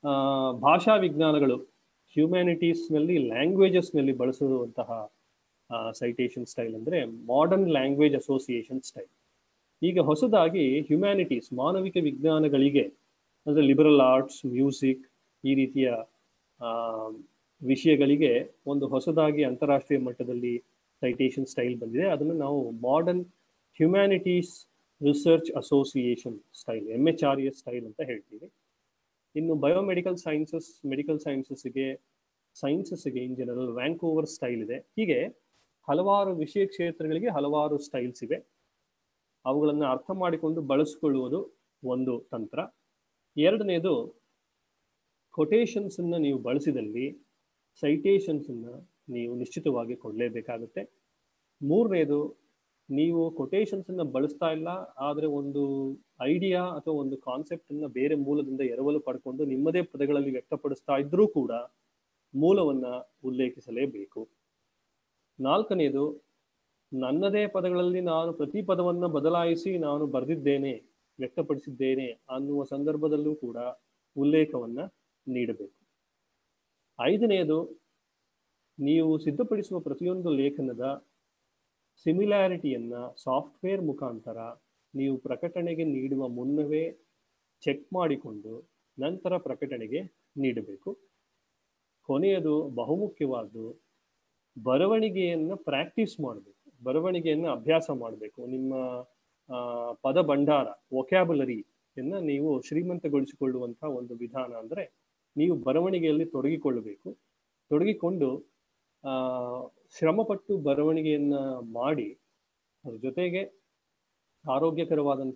ಭಾಷಾ ವಿಜ್ಞಾನಗಳು ಹ್ಯುಮ್ಯಾನಿಟೀಸ್ನಲ್ಲಿ ಲ್ಯಾಂಗ್ವೇಜಸ್ನಲ್ಲಿ ಬಳಸುವಂತಹ ಸೈಟೇಷನ್ ಸ್ಟೈಲ್ ಅಂದರೆ ಮಾಡರ್ನ್ ಲ್ಯಾಂಗ್ವೇಜ್ ಅಸೋಸಿಯೇಷನ್ ಸ್ಟೈಲ್. ಈಗ ಹೊಸದಾಗಿ ಹ್ಯುಮ್ಯಾನಿಟೀಸ್ ಮಾನವಿಕ ವಿಜ್ಞಾನಗಳಿಗೆ ಅಂದರೆ ಲಿಬರಲ್ ಆರ್ಟ್ಸ್, ಮ್ಯೂಸಿಕ್ ಈ ರೀತಿಯ ವಿಷಯಗಳಿಗೆ ಒಂದು ಹೊಸದಾಗಿ ಅಂತಾರಾಷ್ಟ್ರೀಯ ಮಟ್ಟದಲ್ಲಿ ಸೈಟೇಷನ್ ಸ್ಟೈಲ್ ಬಂದಿದೆ. ಅದನ್ನು ನಾವು Modern Humanities Research Association style MHRS style ಅಂತ ಹೇಳ್ತೀವಿ. ಇನ್ನು ಬಯೋಮೆಡಿಕಲ್ ಸೈನ್ಸಸ್, ಮೆಡಿಕಲ್ ಸೈನ್ಸಸ್ಗೆ ಇನ್ ಜನರಲ್ ವ್ಯಾಂಕೋವರ್ ಸ್ಟೈಲ್ ಇದೆ. ಹೀಗೆ ಹಲವಾರು ವಿಷಯ ಕ್ಷೇತ್ರಗಳಿಗೆ ಹಲವಾರು ಸ್ಟೈಲ್ಸ್ ಇವೆ. ಅವುಗಳನ್ನು ಅರ್ಥ ಮಾಡಿಕೊಂಡು ಬಳಸಿಕೊಳ್ಳುವುದು ಒಂದು ತಂತ್ರ. ಎರಡನೇದು, ಕೊಟೇಶನ್ಸನ್ನು ನೀವು ಬಳಸಿದಲ್ಲಿ ಸೈಟೇಷನ್ಸನ್ನು ನೀವು ನಿಶ್ಚಿತವಾಗಿ ಕೊಡಲೇಬೇಕಾಗುತ್ತೆ. ಮೂರನೇದು, ನೀವು ಕೊಟೇಶನ್ಸನ್ನು ಬಳಸ್ತಾ ಇಲ್ಲ, ಆದರೆ ಒಂದು ಐಡಿಯಾ ಅಥವಾ ಒಂದು ಕಾನ್ಸೆಪ್ಟನ್ನು ಬೇರೆ ಮೂಲದಿಂದ ಎರವಲು ಪಡ್ಕೊಂಡು ನಿಮ್ಮದೇ ಪದಗಳಲ್ಲಿ ವ್ಯಕ್ತಪಡಿಸ್ತಾ ಇದ್ರೂ ಕೂಡ ಮೂಲವನ್ನು ಉಲ್ಲೇಖಿಸಲೇಬೇಕು. ನಾಲ್ಕನೇದು, ನನ್ನದೇ ಪದಗಳಲ್ಲಿ ನಾನು ಪ್ರತಿ ಪದವನ್ನು ಬದಲಾಯಿಸಿ ನಾನು ಬರೆದಿದ್ದೇನೆ, ವ್ಯಕ್ತಪಡಿಸಿದ್ದೇನೆ ಅನ್ನುವ ಸಂದರ್ಭದಲ್ಲೂ ಕೂಡ ಉಲ್ಲೇಖವನ್ನು ನೀಡಬೇಕು. ಐದನೆಯದು, ನೀವು ಸಿದ್ಧಪಡಿಸುವ ಪ್ರತಿಯೊಂದು ಲೇಖನದ ಸಿಮಿಲ್ಯಾರಿಟಿಯನ್ನು ಸಾಫ್ಟ್ವೇರ್ ಮುಖಾಂತರ ನೀವು ಪ್ರಕಟಣೆಗೆ ನೀಡುವ ಮುನ್ನವೇ ಚೆಕ್ ಮಾಡಿಕೊಂಡು ನಂತರ ಪ್ರಕಟಣೆಗೆ ನೀಡಬೇಕು. ಕೊನೆಯದು, ಬಹುಮುಖ್ಯವಾದ್ದು, ಬರವಣಿಗೆಯನ್ನು ಪ್ರಾಕ್ಟೀಸ್ ಮಾಡಬೇಕು, ಬರವಣಿಗೆಯನ್ನು ಅಭ್ಯಾಸ ಮಾಡಬೇಕು. ನಿಮ್ಮ ಪದ ಭಂಡಾರ, ವೊಕ್ಯಾಬುಲರಿಯನ್ನು ನೀವು ಶ್ರೀಮಂತಗೊಳಿಸಿಕೊಳ್ಳುವಂಥ ಒಂದು ವಿಧಾನ ಅಂದರೆ ನೀವು ಬರವಣಿಗೆಯಲ್ಲಿ ತೊಡಗಿಕೊಂಡು ಶ್ರಮಪಟ್ಟು ಬರವಣಿಗೆಯನ್ನು ಮಾಡಿ ಅದ್ರ ಜೊತೆಗೆ ಆರೋಗ್ಯಕರವಾದಂಥ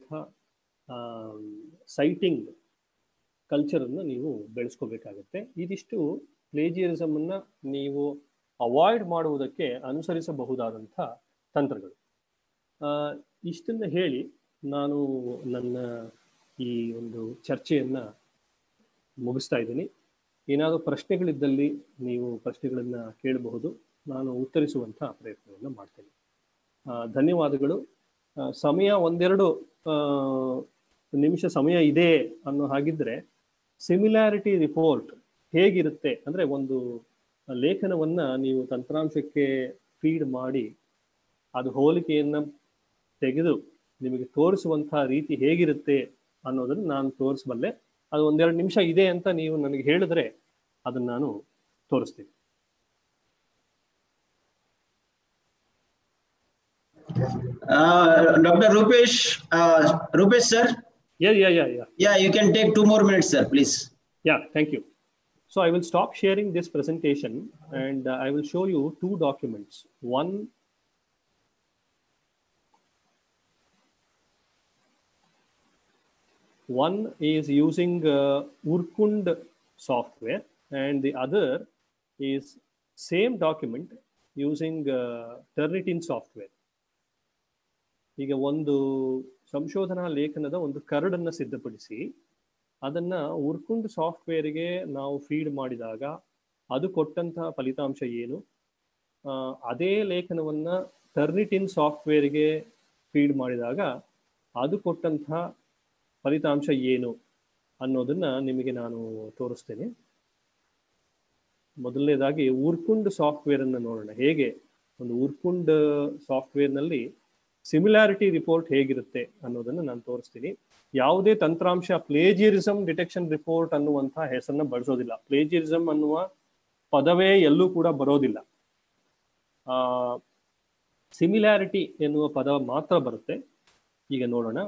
ಸೈಟಿಂಗ್ ಕಲ್ಚರನ್ನು ನೀವು ಬೆಳೆಸ್ಕೋಬೇಕಾಗತ್ತೆ. ಇದಿಷ್ಟು ಪ್ಲೇಜಿಯರಿಸಮನ್ನು ನೀವು ಅವಾಯ್ಡ್ ಮಾಡುವುದಕ್ಕೆ ಅನುಸರಿಸಬಹುದಾದಂಥ ತಂತ್ರಗಳು. ಇಷ್ಟನ್ನು ಹೇಳಿ ನಾನು ನನ್ನ ಈ ಒಂದು ಚರ್ಚೆಯನ್ನು ಮುಗಿಸ್ತಾ ಇದ್ದೀನಿ. ಏನಾದರೂ ಪ್ರಶ್ನೆಗಳಿದ್ದಲ್ಲಿ ನೀವು ಪ್ರಶ್ನೆಗಳನ್ನು ಕೇಳಬಹುದು, ನಾನು ಉತ್ತರಿಸುವಂಥ ಪ್ರಯತ್ನವನ್ನು ಮಾಡ್ತೇನೆ. ಧನ್ಯವಾದಗಳು. ಸಮಯ ಒಂದೆರಡು ನಿಮಿಷ ಸಮಯ ಇದೆ ಅನ್ನೋ ಹಾಗಿದ್ರೆ ಸಿಮಿಲ್ಯಾರಿಟಿ ರಿಪೋರ್ಟ್ ಹೇಗಿರುತ್ತೆ ಅಂದರೆ, ಒಂದು ಲೇಖನವನ್ನು ನೀವು ತಂತ್ರಾಂಶಕ್ಕೆ ಫೀಡ್ ಮಾಡಿ ಅದು ಹೋಲಿಕೆಯನ್ನು ತೆಗೆದು ನಿಮಗೆ ತೋರಿಸುವಂಥ ರೀತಿ ಹೇಗಿರುತ್ತೆ ಅನ್ನೋದನ್ನು ನಾನು ತೋರಿಸಬಲ್ಲೆ. ಅದು ಒಂದೆರಡು ನಿಮಿಷ ಇದೆ ಅಂತ ನೀವು ನನಗೆ ಹೇಳಿದ್ರೆ ಅದನ್ನು ನಾನು ತೋರಿಸ್ತೀನಿ. Dr. Rupesh, sir. Yeah. You can take 2 more minutes, sir, please. Yeah, thank you. So I will stop sharing this presentation and I will show you 2 documents. One is using Urkund software and the other is same document using Turnitin software. ಈಗ ಒಂದು ಸಂಶೋಧನಾ ಲೇಖನದ ಒಂದು ಕರಡನ್ನು ಸಿದ್ಧಪಡಿಸಿ ಅದನ್ನು ಉರ್ಕುಂಡ್ ಸಾಫ್ಟ್ವೇರಿಗೆ ನಾವು feed ಮಾಡಿದಾಗ ಅದು ಕೊಟ್ಟಂತಹ ಫಲಿತಾಂಶ ಏನು, ಅದೇ ಲೇಖನವನ್ನು ಟರ್ನಿಟಿನ್ ಸಾಫ್ಟ್ವೇರಿಗೆ ಫೀಡ್ ಮಾಡಿದಾಗ ಅದು ಕೊಟ್ಟಂತಹ ಫಲಿತಾಂಶ ಏನು ಅನ್ನೋದನ್ನು ನಿಮಗೆ ನಾನು ತೋರಿಸ್ತೇನೆ. ಮೊದಲನೇದಾಗಿ ಉರ್ಕುಂಡ್ ಸಾಫ್ಟ್ವೇರನ್ನು ನೋಡೋಣ. ಹೇಗೆ ಒಂದು ಉರ್ಕುಂಡ್ ಸಾಫ್ಟ್ವೇರ್ನಲ್ಲಿ ಸಿಮಿಲ್ಯಾರಿಟಿ ರಿಪೋರ್ಟ್ ಹೇಗಿರುತ್ತೆ ಅನ್ನೋದನ್ನು ನಾನು ತೋರಿಸ್ತೀನಿ. ಯಾವುದೇ ತಂತ್ರಾಂಶ ಪ್ಲೇಜಿಯರಿಸಮ್ ಡಿಟೆಕ್ಷನ್ ರಿಪೋರ್ಟ್ ಅನ್ನುವಂಥ ಹೆಸರನ್ನ ಬಳಸೋದಿಲ್ಲ. ಪ್ಲೇಜಿಯರಿಸಮ್ ಅನ್ನುವ ಪದವೇ ಎಲ್ಲೂ ಕೂಡ ಬರೋದಿಲ್ಲ. ಸಿಮಿಲ್ಯಾರಿಟಿ ಎನ್ನುವ ಪದ ಮಾತ್ರ ಬರುತ್ತೆ. ಈಗ ನೋಡೋಣ.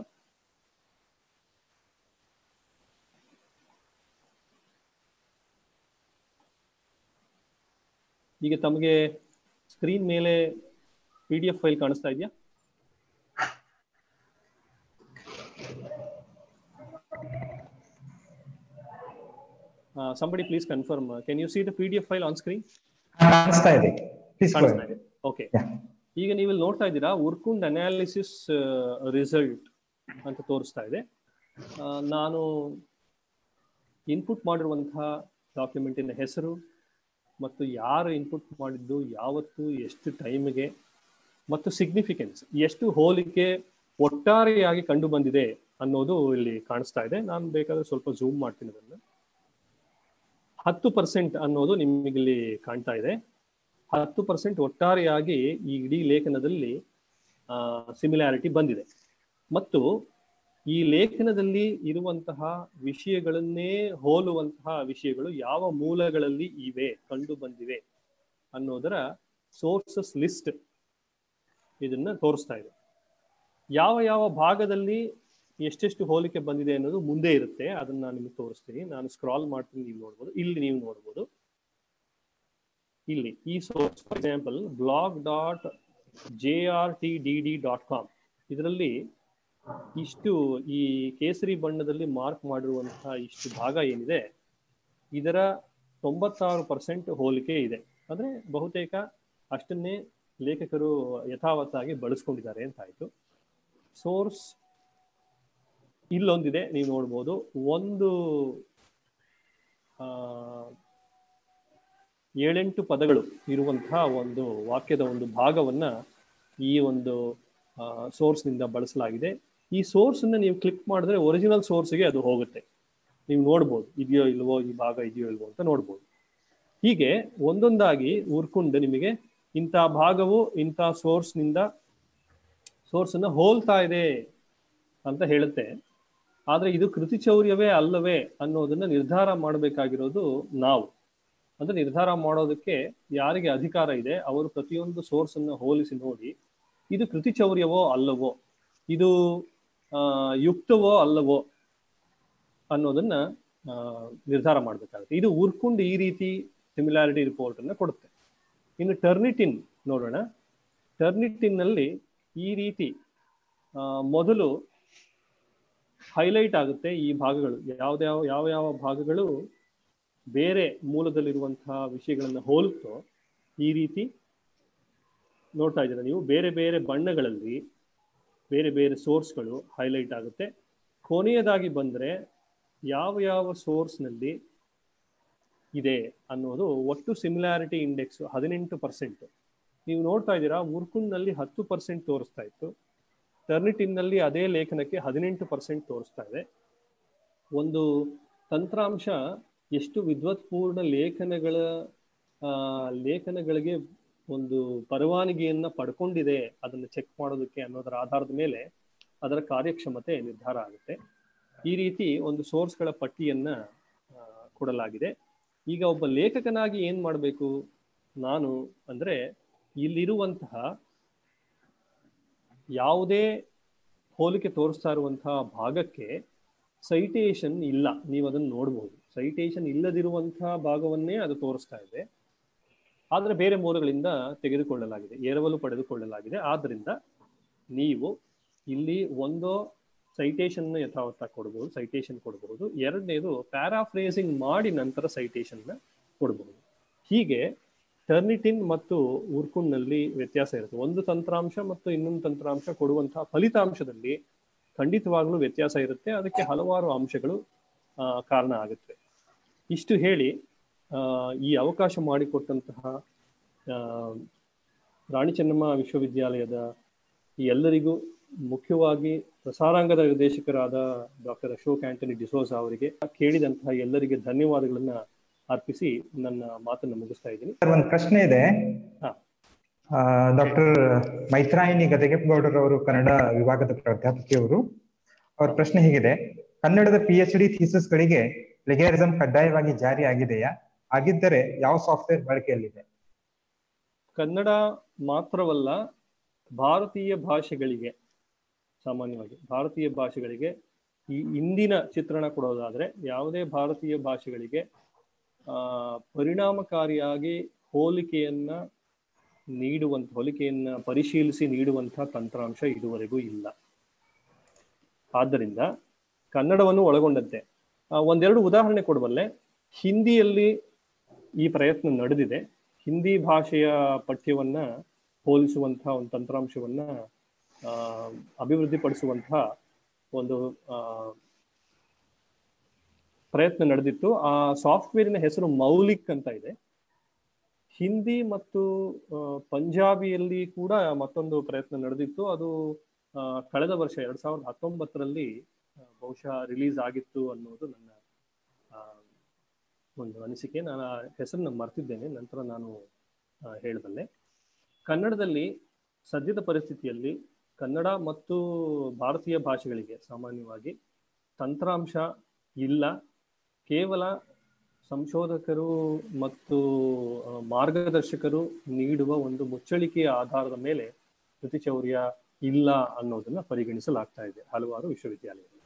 ಈಗ ತಮಗೆ ಸ್ಕ್ರೀನ್ ಮೇಲೆ PDF ಫೈಲ್ ಕಾಣಿಸ್ತಾ ಇದೆಯಾ? Somebody please confirm. Can you see the PDF file on screen? ಕಾಣಿಸ್ತಾ ಇದೆ. ಓಕೆ. ಈಗ ನೀವು ನೋಡ್ತಾ ಇದ್ದೀರಾ, ಉರ್ಕುಂಡ್ ಅನಾಲಿಸಿಸ್ ರಿಸಲ್ಟ್ ಅಂತ ತೋರಿಸ್ತಾ ಇದೆ. ನಾನು ಇನ್ಪುಟ್ ಮಾಡಿರುವಂತಹ ಡಾಕ್ಯುಮೆಂಟಿನ ಹೆಸರು ಮತ್ತು ಯಾರು ಇನ್ಪುಟ್ ಮಾಡಿದ್ದು, ಯಾವತ್ತು, ಎಷ್ಟು ಟೈಮ್ಗೆ ಮತ್ತು ಸಿಗ್ನಿಫಿಕೆನ್ಸ್, ಎಷ್ಟು ಹೋಲಿಕೆ ಒಟ್ಟಾರೆಯಾಗಿ ಕಂಡು ಬಂದಿದೆ ಅನ್ನೋದು ಇಲ್ಲಿ ಕಾಣಿಸ್ತಾ ಇದೆ. ನಾನು ಬೇಕಾದ್ರೆ ಸ್ವಲ್ಪ ಝೂಮ್ ಮಾಡ್ತೀನಿ ಅದನ್ನು. 10% ಅನ್ನೋದು ನಿಮಗಿಲ್ಲಿ ಕಾಣ್ತಾ ಇದೆ. 10% ಒಟ್ಟಾರೆಯಾಗಿ ಈ ಇಡೀ ಲೇಖನದಲ್ಲಿ ಸಿಮಿಲಾರಿಟಿ ಬಂದಿದೆ. ಮತ್ತು ಈ ಲೇಖನದಲ್ಲಿ ಇರುವಂತಹ ವಿಷಯಗಳನ್ನೇ ಹೋಲುವಂತಹ ವಿಷಯಗಳು ಯಾವ ಮೂಲಗಳಲ್ಲಿ ಇವೆ, ಕಂಡು ಬಂದಿವೆ ಅನ್ನೋದರ ಸೋರ್ಸಸ್ ಲಿಸ್ಟ್ ಇದನ್ನ ತೋರಿಸ್ತಾ ಇದೆ. ಯಾವ ಯಾವ ಭಾಗದಲ್ಲಿ ಎಷ್ಟೆಷ್ಟು ಹೋಲಿಕೆ ಬಂದಿದೆ ಅನ್ನೋದು ಮುಂದೆ ಇರುತ್ತೆ, ಅದನ್ನ ನಾನು ನಿಮಗೆ ತೋರಿಸ್ತೀನಿ. ನಾನು ಸ್ಕ್ರಾಲ್ ಮಾಡ್ತೀನಿ, ನೀವು ನೋಡ್ಬೋದು. ಇಲ್ಲಿ ನೀವು ನೋಡ್ಬೋದು, ಇಲ್ಲಿ ಈ ಸೋರ್ಸ್ ಫಾರ್ ಎಕ್ಸಾಂಪಲ್ blog.jrtdd.com, ಇದರಲ್ಲಿ ಇಷ್ಟು ಈ ಕೇಸರಿ ಬಣ್ಣದಲ್ಲಿ ಮಾರ್ಕ್ ಮಾಡಿರುವಂತಹ ಇಷ್ಟು ಭಾಗ ಏನಿದೆ, ಇದರ 96% ಹೋಲಿಕೆ ಇದೆ. ಅಂದ್ರೆ ಬಹುತೇಕ ಅಷ್ಟನ್ನೇ ಲೇಖಕರು ಯಥಾವತ್ತಾಗಿ ಬಳಸ್ಕೊಂಡಿದ್ದಾರೆ ಅಂತ ಆಯ್ತು. ಸೋರ್ಸ್ ಇಲ್ಲೊಂದಿದೆ, ನೀವು ನೋಡ್ಬೋದು. ಒಂದು 7-8 ಪದಗಳು ಇರುವಂತಹ ಒಂದು ವಾಕ್ಯದ ಒಂದು ಭಾಗವನ್ನ ಈ ಒಂದು ಸೋರ್ಸ್ ನಿಂದ ಬಳಸಲಾಗಿದೆ. ಈ ಸೋರ್ಸ್ ಅನ್ನ ನೀವು ಕ್ಲಿಕ್ ಮಾಡಿದ್ರೆ ಒರಿಜಿನಲ್ ಸೋರ್ಸ್ಗೆ ಅದು ಹೋಗುತ್ತೆ. ನೀವು ನೋಡ್ಬೋದು ಇದೆಯೋ ಇಲ್ವೋ, ಈ ಭಾಗ ಇದೆಯೋ ಇಲ್ವೋ ಅಂತ ನೋಡ್ಬೋದು. ಹೀಗೆ ಒಂದೊಂದಾಗಿ ಊರ್ಕೊಂಡು ನಿಮಗೆ ಇಂಥ ಭಾಗವು ಇಂಥ ಸೋರ್ಸ್ ಅನ್ನ ಹೋಲ್ತಾ ಇದೆ ಅಂತ ಹೇಳುತ್ತೆ. ಆದ್ರೆ ಇದು ಕೃತಿಚೌರ್ಯವೇ ಅಲ್ಲವೇ ಅನ್ನೋದನ್ನ ನಿರ್ಧಾರ ಮಾಡಬೇಕಾಗಿರೋದು ನಾವು. ಅಂದ್ರೆ ನಿರ್ಧಾರ ಮಾಡೋದಕ್ಕೆ ಯಾರಿಗೆ ಅಧಿಕಾರ ಇದೆ ಅವರು ಪ್ರತಿಯೊಂದು ಸೋರ್ಸ್ ಅನ್ನ ಹೋಲಿಸಿ ನೋಡಿ, ಇದು ಕೃತಿಚೌರ್ಯವೋ ಅಲ್ಲವೋ, ಇದು ಯುಕ್ತವೋ ಅಲ್ಲವೋ ಅನ್ನೋದನ್ನ ನಿರ್ಧಾರ ಮಾಡಬೇಕಾಗುತ್ತೆ. ಇದು ಊರ್ಕೊಂಡು ಈ ರೀತಿ ಸಿಮಿಲಾರಿಟಿ ರಿಪೋರ್ಟ್ ಅನ್ನ ಕೊಡುತ್ತೆ. ಇನ್ನು ಟರ್ನಿಟಿನ್ ನೋಡೋಣ. ಟರ್ನಿಟಿನ್ ನಲ್ಲಿ ಈ ರೀತಿ ಮೊದಲು ಹೈಲೈಟ್ ಆಗುತ್ತೆ ಈ ಭಾಗಗಳು, ಯಾವ ಭಾಗಗಳು ಬೇರೆ ಮೂಲದಲ್ಲಿರುವಂತಹ ವಿಷಯಗಳನ್ನ ಹೋಲುತ್ತೋ ಈ ರೀತಿ ನೋಡ್ತಾ ಇದ್ದೀರಾ ನೀವು. ಬೇರೆ ಬೇರೆ ಬಣ್ಣಗಳಲ್ಲಿ ಬೇರೆ ಬೇರೆ ಸೋರ್ಸ್ಗಳು ಹೈಲೈಟ್ ಆಗುತ್ತೆ. ಕೊನೆಯದಾಗಿ ಬಂದ್ರೆ ಯಾವ ಸೋರ್ಸ್ನಲ್ಲಿ ಇದೆ ಅನ್ನೋದು ಒಟ್ಟು ಸಿಮಿಲಾರಿಟಿ ಇಂಡೆಕ್ಸ್ 18%. ನೀವು ನೋಡ್ತಾ ಇದ್ದೀರಾ, ಉರ್ಕುಂಡ್ನಲ್ಲಿ 10% ತೋರಿಸ್ತಾ ಇತ್ತು, ಟರ್ನಿಟಿನ್ನಲ್ಲಿ ಅದೇ ಲೇಖನಕ್ಕೆ 18% ತೋರಿಸ್ತಾ ಇದೆ. ಒಂದು ತಂತ್ರಾಂಶ ಎಷ್ಟು ವಿದ್ವತ್ಪೂರ್ಣ ಲೇಖನಗಳಿಗೆ ಒಂದು ಪರವಾನಗಿಯನ್ನ ಪಡ್ಕೊಂಡಿದೆ ಅದನ್ನು ಚೆಕ್ ಮಾಡೋದಕ್ಕೆ ಅನ್ನೋದರ ಆಧಾರದ ಮೇಲೆ ಅದರ ಕಾರ್ಯಕ್ಷಮತೆ ನಿರ್ಧಾರ ಆಗುತ್ತೆ. ಈ ರೀತಿ ಒಂದು ಸೋರ್ಸ್ಗಳ ಪಟ್ಟಿಯನ್ನ ಕೊಡಲಾಗಿದೆ. ಈಗ ಒಬ್ಬ ಲೇಖಕನಾಗಿ ಏನ್ ಮಾಡಬೇಕು ನಾನು ಅಂದ್ರೆ, ಇಲ್ಲಿರುವಂತಹ ಯಾವುದೇ ಹೋಲಿಕೆ ತೋರಿಸ್ತಾ ಇರುವಂತಹ ಭಾಗಕ್ಕೆ ಸೈಟೇಷನ್ ಇಲ್ಲ, ನೀವು ಅದನ್ನು ನೋಡ್ಬೋದು. ಸೈಟೇಷನ್ ಇಲ್ಲದಿರುವಂತಹ ಭಾಗವನ್ನೇ ಅದು ತೋರಿಸ್ತಾ ಇದೆ, ಆದ್ರೆ ಬೇರೆ ಮೂಲಗಳಿಂದ ತೆಗೆದುಕೊಳ್ಳಲಾಗಿದೆ, ಎರವಲು ಪಡೆದುಕೊಳ್ಳಲಾಗಿದೆ. ಆದ್ರಿಂದ ನೀವು ಇಲ್ಲಿ ಒಂದು ಸೈಟೇಷನ್ ಯಥಾವತ್ತಾಗಿ ಕೊಡಬಹುದು, ಸೈಟೇಷನ್ ಕೊಡಬಹುದು. ಎರಡನೇದು ಪ್ಯಾರಾಫ್ರೇಸಿಂಗ್ ಮಾಡಿ ನಂತರ ಸೈಟೇಷನ್ ಕೊಡಬಹುದು. ಹೀಗೆ ಟರ್ನಿಟಿನ್ ಮತ್ತು ಉರ್ಕುಂಡ್ನಲ್ಲಿ ವ್ಯತ್ಯಾಸ ಇರುತ್ತೆ. ಒಂದು ತಂತ್ರಾಂಶ ಮತ್ತು ಇನ್ನೊಂದು ತಂತ್ರಾಂಶ ಕೊಡುವಂತಹ ಫಲಿತಾಂಶದಲ್ಲಿ ಖಂಡಿತವಾಗ್ಲೂ ವ್ಯತ್ಯಾಸ ಇರುತ್ತೆ. ಅದಕ್ಕೆ ಹಲವಾರು ಅಂಶಗಳು ಕಾರಣ ಆಗುತ್ತೆ. ಇಷ್ಟು ಹೇಳಿ ಈ ಅವಕಾಶ ಮಾಡಿಕೊಟ್ಟಂತಹ ರಾಣಿ ಚೆನ್ನಮ್ಮ ವಿಶ್ವವಿದ್ಯಾಲಯದ ಈ ಎಲ್ಲರಿಗೂ, ಮುಖ್ಯವಾಗಿ ಪ್ರಸಾರಾಂಗದ ನಿರ್ದೇಶಕರಾದ ಡಾಕ್ಟರ್ ಅಶೋಕ್ ಆಂಟನಿ ಡಿಸೋಜಾ ಅವರಿಗೆ, ಕೇಳಿದಂತಹ ಎಲ್ಲರಿಗೆ ಧನ್ಯವಾದಗಳನ್ನ ಅರ್ಪಿಸಿ ನನ್ನ ಮಾತನ್ನು ಮುಗಿಸ್ತಾ ಇದ್ದೀನಿ. ಒಂದು ಪ್ರಶ್ನೆ ಇದೆ. ಡಾಕ್ಟರ್ ಮೈತ್ರಾಯಿನಿ ಗದಗೆಗೌಡರ್ ಅವರು ಕನ್ನಡ ವಿಭಾಗದ ಪ್ರಾಧ್ಯಾಪಕಿಯವರು. ಅವ್ರ ಪ್ರಶ್ನೆ ಹೀಗಿದೆ: ಕನ್ನಡದ PhD ಥೀಸಿಸ್ಗಳಿಗೆ ಪ್ಲೇಗಿಯರಿಸಂ ಕಡ್ಡಾಯವಾಗಿ ಜಾರಿ ಆಗಿದೆಯಾ? ಆಗಿದ್ದರೆ ಯಾವ ಸಾಫ್ಟ್ವೇರ್ ಬಳಕೆಯಲ್ಲಿದೆ? ಕನ್ನಡ ಮಾತ್ರವಲ್ಲ, ಭಾರತೀಯ ಭಾಷೆಗಳಿಗೆ, ಸಾಮಾನ್ಯವಾಗಿ ಭಾರತೀಯ ಭಾಷೆಗಳಿಗೆ ಈ ಇಂದಿನ ಚಿತ್ರಣ ಕೊಡೋದಾದ್ರೆ, ಯಾವುದೇ ಭಾರತೀಯ ಭಾಷೆಗಳಿಗೆ ಪರಿಣಾಮಕಾರಿಯಾಗಿ ಹೋಲಿಕೆಯನ್ನ ಪರಿಶೀಲಿಸಿ ನೀಡುವಂತಹ ತಂತ್ರಾಂಶ ಇದುವರೆಗೂ ಇಲ್ಲ. ಆದ್ದರಿಂದ ಕನ್ನಡವನ್ನು ಒಳಗೊಂಡಂತೆ ಒಂದೆರಡು ಉದಾಹರಣೆ ಕೊಡಬಲ್ಲೆ. ಹಿಂದಿಯಲ್ಲಿ ಈ ಪ್ರಯತ್ನ ನಡೆದಿದೆ. ಹಿಂದಿ ಭಾಷೆಯ ಪಠ್ಯವನ್ನ ಹೋಲಿಸುವಂತಹ ಒಂದು ತಂತ್ರಾಂಶವನ್ನ ಅಭಿವೃದ್ಧಿಪಡಿಸುವಂತಹ ಒಂದು ಪ್ರಯತ್ನ ನಡೆದಿತ್ತು. ಆ ಸಾಫ್ಟ್ವೇರಿನ ಹೆಸರು ಮೌಲಿಕ್ ಅಂತ ಇದೆ. ಹಿಂದಿ ಮತ್ತು ಪಂಜಾಬಿಯಲ್ಲಿ ಕೂಡ ಮತ್ತೊಂದು ಪ್ರಯತ್ನ ನಡೆದಿತ್ತು. ಅದು ಕಳೆದ ವರ್ಷ 2019ರಲ್ಲಿ ಬಹುಶಃ ರಿಲೀಸ್ ಆಗಿತ್ತು ಅನ್ನೋದು ನನ್ನ ಒಂದು ಅನಿಸಿಕೆ. ನಾನು ಆ ಹೆಸರನ್ನು ಮರ್ತಿದ್ದೇನೆ, ನಂತರ ನಾನು ಹೇಳಬಲ್ಲೆ. ಕನ್ನಡದಲ್ಲಿ ಸದ್ಯದ ಪರಿಸ್ಥಿತಿಯಲ್ಲಿ ಕನ್ನಡ ಮತ್ತು ಭಾರತೀಯ ಭಾಷೆಗಳಿಗೆ ಸಾಮಾನ್ಯವಾಗಿ ತಂತ್ರಾಂಶ ಇಲ್ಲ. ಕೇವಲ ಸಂಶೋಧಕರು ಮತ್ತು ಮಾರ್ಗದರ್ಶಕರು ನೀಡುವ ಒಂದು ಮುಚ್ಚಳಿಕೆಯ ಆಧಾರದ ಮೇಲೆ ಕೃತಿಚೌರ್ಯ ಇಲ್ಲ ಅನ್ನೋದನ್ನ ಪರಿಗಣಿಸಲಾಗ್ತಾ ಇದೆ ಹಲವಾರು ವಿಶ್ವವಿದ್ಯಾಲಯಗಳು.